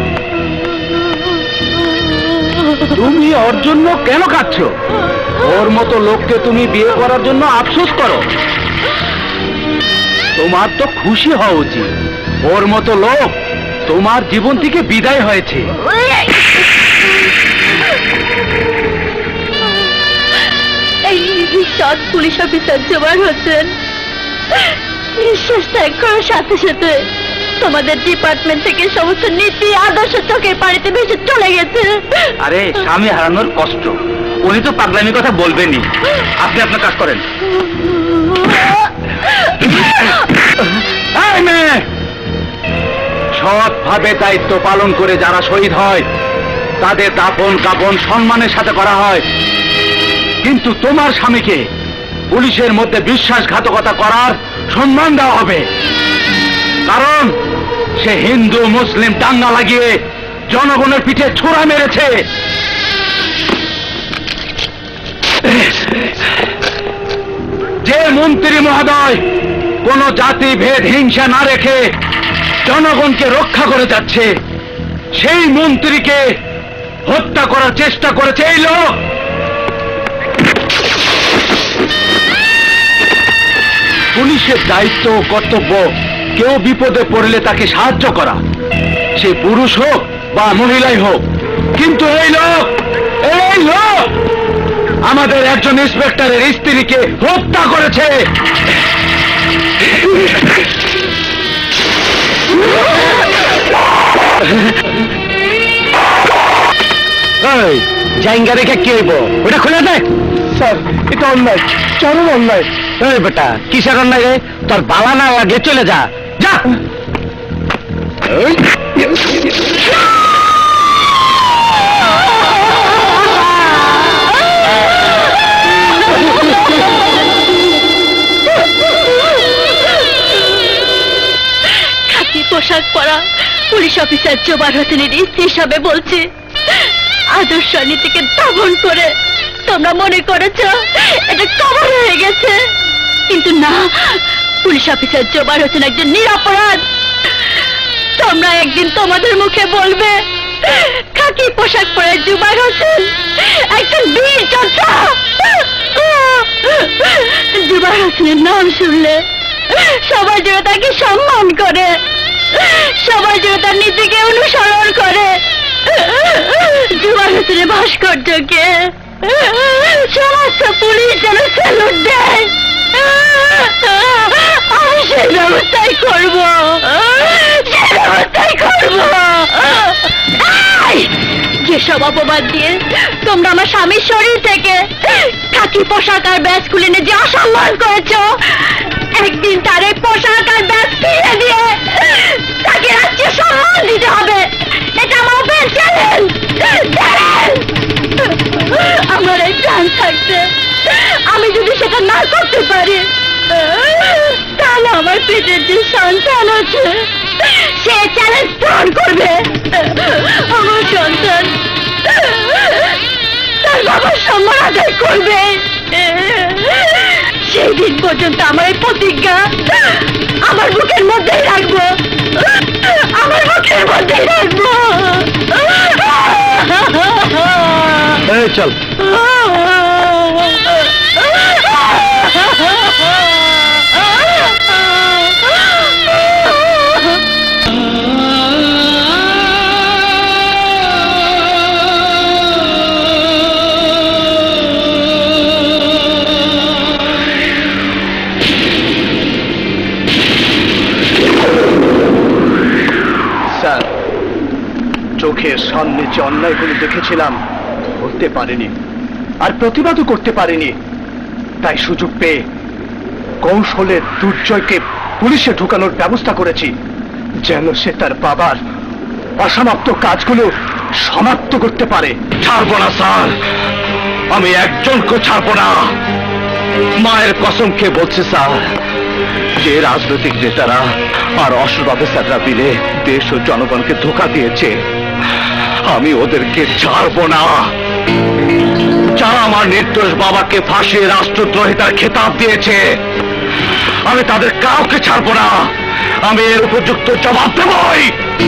তুমি ওর জন্য কেন কাঁদছ? ওর মতো লোককে তুমি বিয়ে করার জন্য আফসোস করো? তোমার তো খুশি হওয়া উচিত, ওর মতো লোক তোমার জীবন থেকে বিদায় হয়েছে। এই সৎ পুলিশ অফিসার জোবায়ের হোসেন নিঃশ্বাস ত্যাগ করার সাথে সাথে তোমাদের ডিপার্টমেন্ট থেকে সমস্ত নীতি আদর্শ চোখের পানিতে ভেসে চলে গেছে। আরে স্বামী হারানোর কষ্ট, উনি তো পাগলামি কথা বলবেনই। আপনি আপনার কাজ করেন। সৎভাবে দায়িত্ব পালন করে যারা শহীদ হয় তাদের দাফন কাফন সম্মানের সাথে করা হয়, কিন্তু তোমার স্বামীকে পুলিশের মধ্যে বিশ্বাসঘাতকতা করার সম্মান দেওয়া হবে, কারণ সে হিন্দু মুসলিম দাঙ্গা লাগিয়ে জনগণের পিঠে ছোড়া মেরেছে। যে মন্ত্রী মহোদয় কোন জাতি ভেদ হিংসা না রেখে জনগণকে রক্ষা করে যাচ্ছে, সেই মন্ত্রীকে হত্যা করার চেষ্টা করেছে এই লোক। পুলিশের দায়িত্ব ও কর্তব্য কেউ বিপদে পড়লে তাকে সাহায্য করা, সে পুরুষ হোক বা মহিলাই হোক, কিন্তু এই লোক এই লোক আমাদের একজন ইন্সপেক্টরের স্ত্রীকে হত্যা করেছে। জাইঙ্গা রেখে কি হইব? ওটা খুলে দেখ। স্যার এটা অন্যায়, চরম অন্যায়। এই বেটা কিসের অন্যায় রে? তোর বালা না লাগে চলে যা, যা। খাকি পোশাক পরা পুলিশ অফিসার জোবায়ের হোসেনের স্ত্রী হিসাবে বলছি, আদর্শ নীতিকে দমন করে তোমরা মনে করেছ এটা কবর হয়ে গেছে, কিন্তু না, পুলিশ অফিসার জোবায়ের হোসেন একজন নিরপরাধ। তোমরা একদিন তোমাদের মুখে বলবে খাকি পোশাক পরে জোবায়ের হোসেন একজন বীর যোদ্ধা। জোবায়ের হোসেনের নাম শুনলে সবাই যেন তাকে সম্মান করে, সবাই যেন তার নীতিকে অনুসরণ করে। জোবায়ের হোসেনের ভাস্কর্যকে সমস্ত পুলিশ যেন স্যালুট দেয়, আমি সেই ব্যবস্থাই করব, সেই ব্যবস্থাই করব। যেসব অপবাদ দিয়ে তোমরা আমার স্বামীর শরীর থেকে খাকি পোশাক আর ব্যাজ খুলে নিয়ে যে অসম্মান করেছ, একদিন তার এই পোশাক আর ব্যাজ ফিরে দিয়ে তাকে রাষ্ট্রীয় সম্মান দিতে হবে। এটা আমার ওপেন চ্যালেঞ্জ। আমার এই প্রাণ থাকতে আমি যদি সেটা না করতে পারি, তাহলে আমার পেটের যে সন্তান আছে সে চ্যালেঞ্জ পূরণ করবে। আমার সন্তান তার বাবার সম্মান আদায় করবে। সেই দিন পর্যন্ত আমার এই প্রতিজ্ঞা আমার বুকের মধ্যেই রাখবো, আমার বুকের মধ্যেই রাখবো। চল চোখের সামনে যে অন্যায়গুলো দেখেছিলাম করতে পারিনি, আর প্রতিবাদও করতে পারিনি, তাই সুযোগ পেয়ে কৌশলের দুর্জয়কে পুলিশে ঢুকানোর ব্যবস্থা করেছি, যেন সে তার বাবার অসমাপ্ত কাজগুলো সমাপ্ত করতে পারে। ছাড়বো না স্যার, আমি একজনকে ছাড়বো না। মায়ের কসম খেয়ে বলছে স্যার, যে রাজনৈতিক নেতারা আর অসৎ অফিসাররা মিলে দেশ ও জনগণকে ধোঁকা দিয়েছে, আমি ওদেরকে ছাড়বো না। যারা আমার নির্দোষ বাবাকে ফাঁসিয়ে রাষ্ট্রদ্রোহিতার খেতাব দিয়েছে, আমি তাদের কাউকে ছাড়বো না। আমি এর উপযুক্ত জবাব দেবই।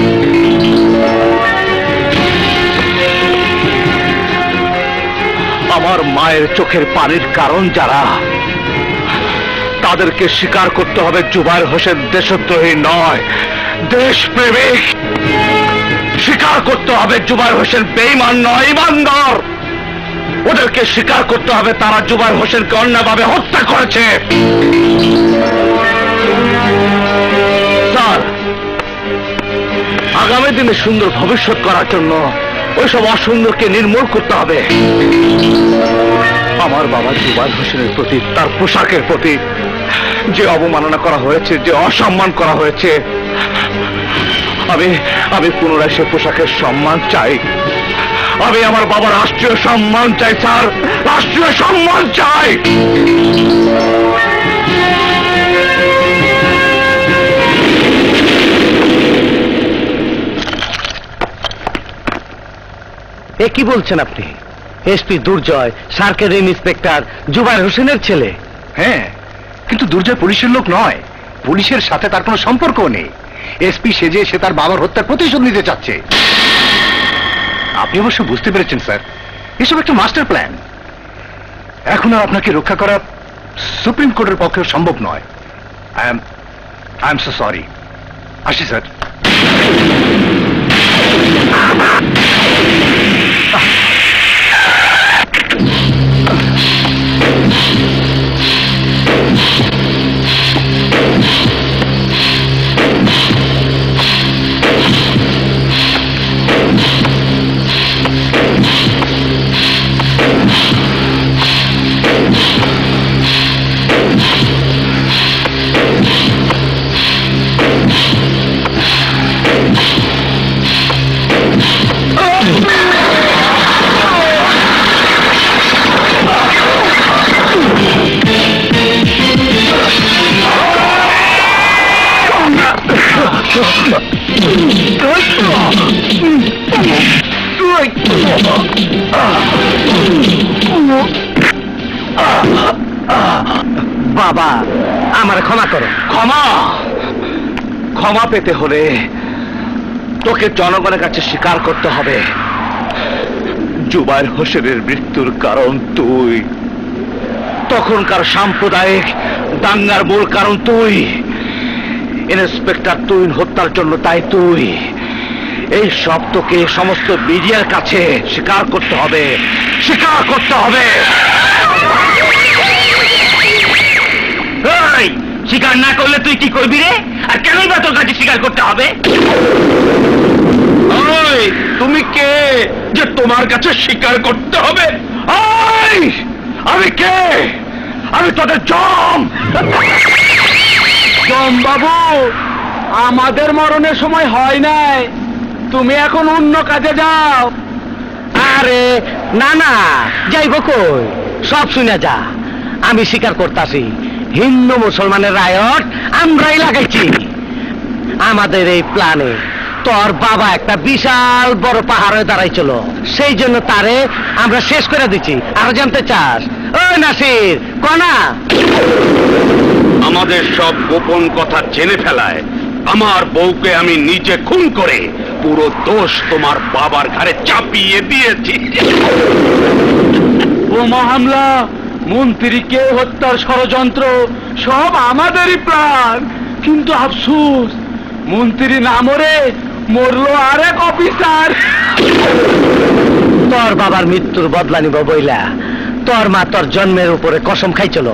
আমার মায়ের চোখের পানির কারণ যারা, তাদেরকে স্বীকার করতে হবে জুবায়ের হোসেন দেশদ্রোহী নয়, দেশপ্রেমিক। স্বীকার করতে হবে জুবায়ের হোসেন বেঈমান নয়, ইমানদার। ওদেরকে স্বীকার করতে হবে তারা জুবায়ের হোসেনকে অন্যায়ভাবে হত্যা করেছে। স্যার, আগামী দিনে সুন্দর ভবিষ্যৎ করার জন্য ওইসব অসুন্দরকে নির্মূল করতে হবে। আমার বাবা জুবায়ের হোসেনের প্রতি, তার পোশাকের প্রতি যে অবমাননা করা হয়েছে, যে অসম্মান করা হয়েছে, আমি আমি পুনরায় সে পোশাকের সম্মান চাই। আমি আমার বাবার রাষ্ট্রীয় সম্মান চাই স্যার, রাষ্ট্রীয় সম্মান চাই। এ কি বলছেন আপনি? SP Durjoy circle inspector Zubair হোসেনের ছেলে। হ্যাঁ, কিন্তু দুর্জয় পুলিশের লোক নয়, পুলিশের সাথে তার কোনো সম্পর্কও নেই। এসপি সেজে সে তার বাবার হত্যার প্রতিশোধ নিতে চাচ্ছে। আপনি অবশ্য বুঝতে পেরেছেন স্যার, এসব একটা মাস্টার প্ল্যান। এখন আর আপনাকে রক্ষা করা সুপ্রিম কোর্টের পক্ষে সম্ভব নয়। I am I am so sorry. আসি স্যার। বাবা, আমার ক্ষমা করো। ক্ষমা ক্ষমা পেতে হলে তোকে জনগণের কাছে স্বীকার করতে হবে জুবায়ের হোসেনের মৃত্যুর কারণ তুই। তখনকার সাম্প্রদায়িক দাঙ্গার মূল কারণ তুই। ইন্সপেক্টর তুহিন হত্যার জন্য তাই তুই। এই সব তোকে সমস্ত মিডিয়ার কাছে স্বীকার করতে হবে, স্বীকার করতে হবে। স্বীকার না করলে তুই কি করবি রে? আর কেনই বা তোর কাছে স্বীকার করতে হবে? তুমি কে যে তোমার কাছে স্বীকার করতে হবে? আমি কে? আমি তোদের জম। জম বাবু, আমাদের মরণের সময় হয় নাই, তুমি এখন অন্য কাজে যাও। আরে না না, যাইব কই? সব শুনে যা। আমি স্বীকার করতাছি, হিন্দু মুসলমানের রায়ট আমরাই লাগাইছি। আমাদের এই প্ল্যানে তোর বাবা একটা বিশাল বড় পাহাড়ে দাঁড়াইছিল, সেই জন্য তারে আমরা শেষ করে দিচ্ছি। আরো জানতে চাস? ও নাসির, কনা আমাদের সব গোপন কথা জেনে ফেলায় আমার বউকে আমি নিজে খুন করে পুরো দোষ তোমার বাবার ঘাড়ে চাপিয়ে দিয়েছি। বোমা হামলা, মন্ত্রীকে হত্যার ষড়যন্ত্র সব আমাদেরই প্ল্যান। কিন্তু আফসোস, মন্ত্রী না মরে মরলো আরেক অফিসার। তোর বাবার মৃত্যুর বদলা নিব বইলা তোর মা তোর জন্মের উপরে কসম খাইছিল।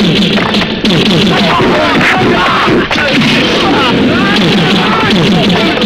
Thank you.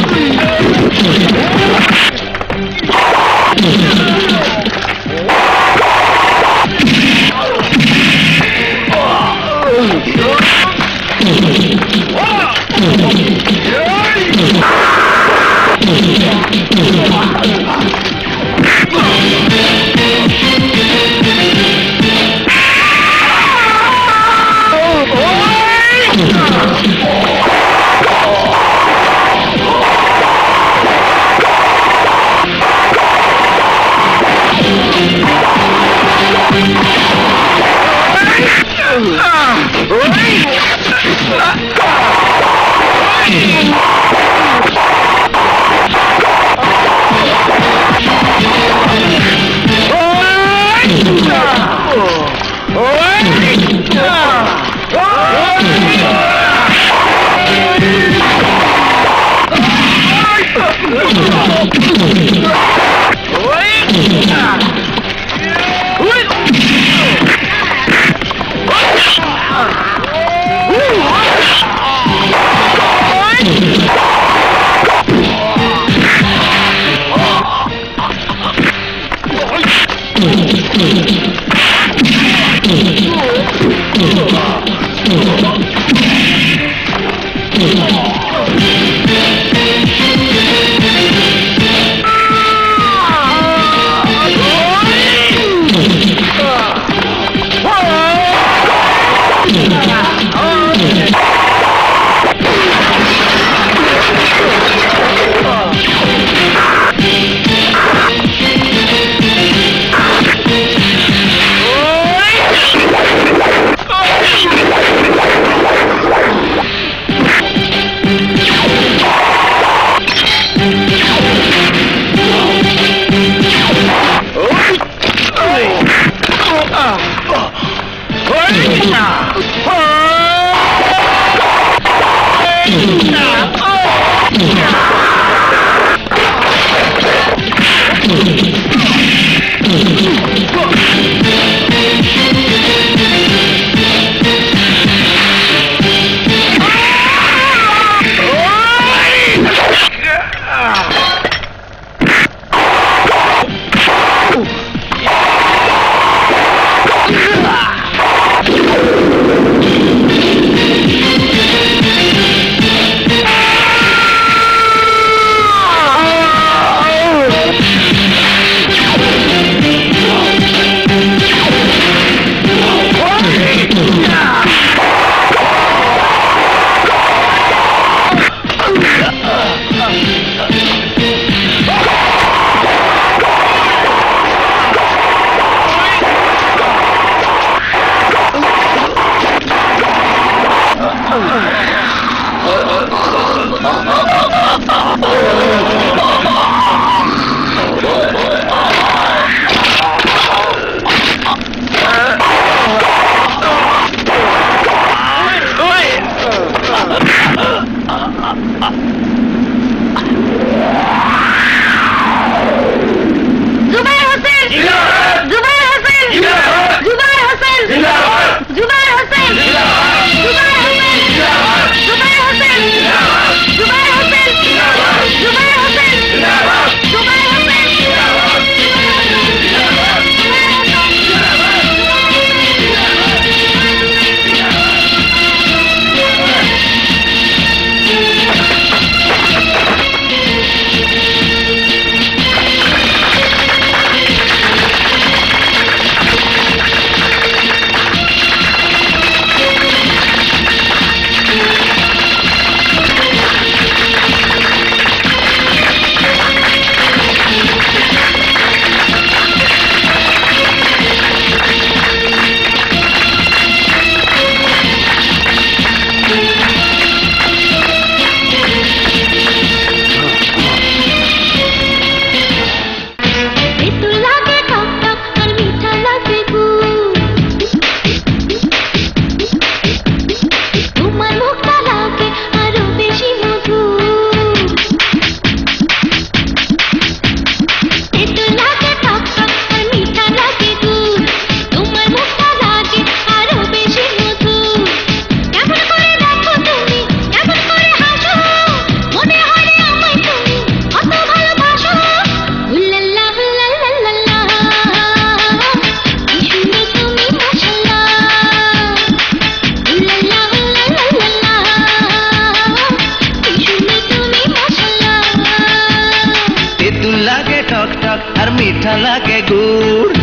মিঠা লাগে গুড়,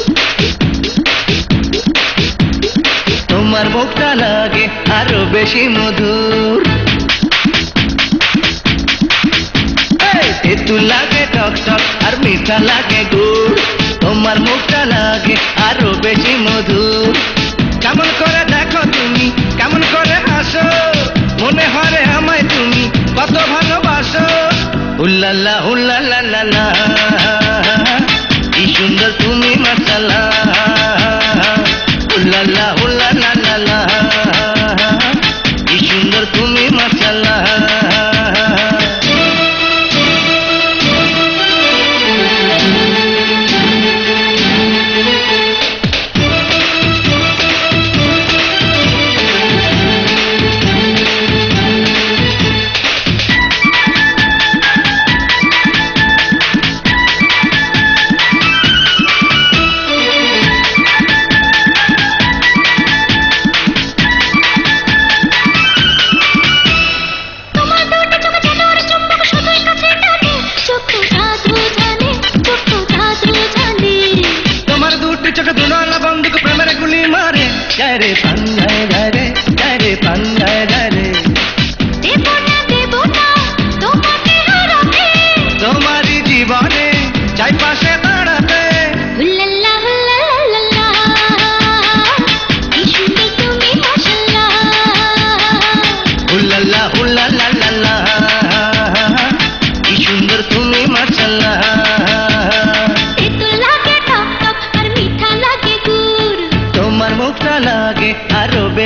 তোমার মুখটা লাগে আরো বেশি মধুর। তেঁতুল লাগে টক টক আর মিঠা লাগে গুড়, তোমার মুখটা লাগে আরো বেশি মধুর। কেমন করে দেখো তুমি, কেমন করে হাসো, মনে হয় আমায় তুমি কত ভালোবাসো। হুল্লাল্লা হুল্লাল্লা লা লা, কি সুন্দর তুমি মাশাআল্লাহ। হুল্লাল্লা হুল্লাল্লা লা লা, কি সুন্দর তুমি মাশাআল্লাহ।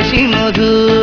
বেশি মধুর।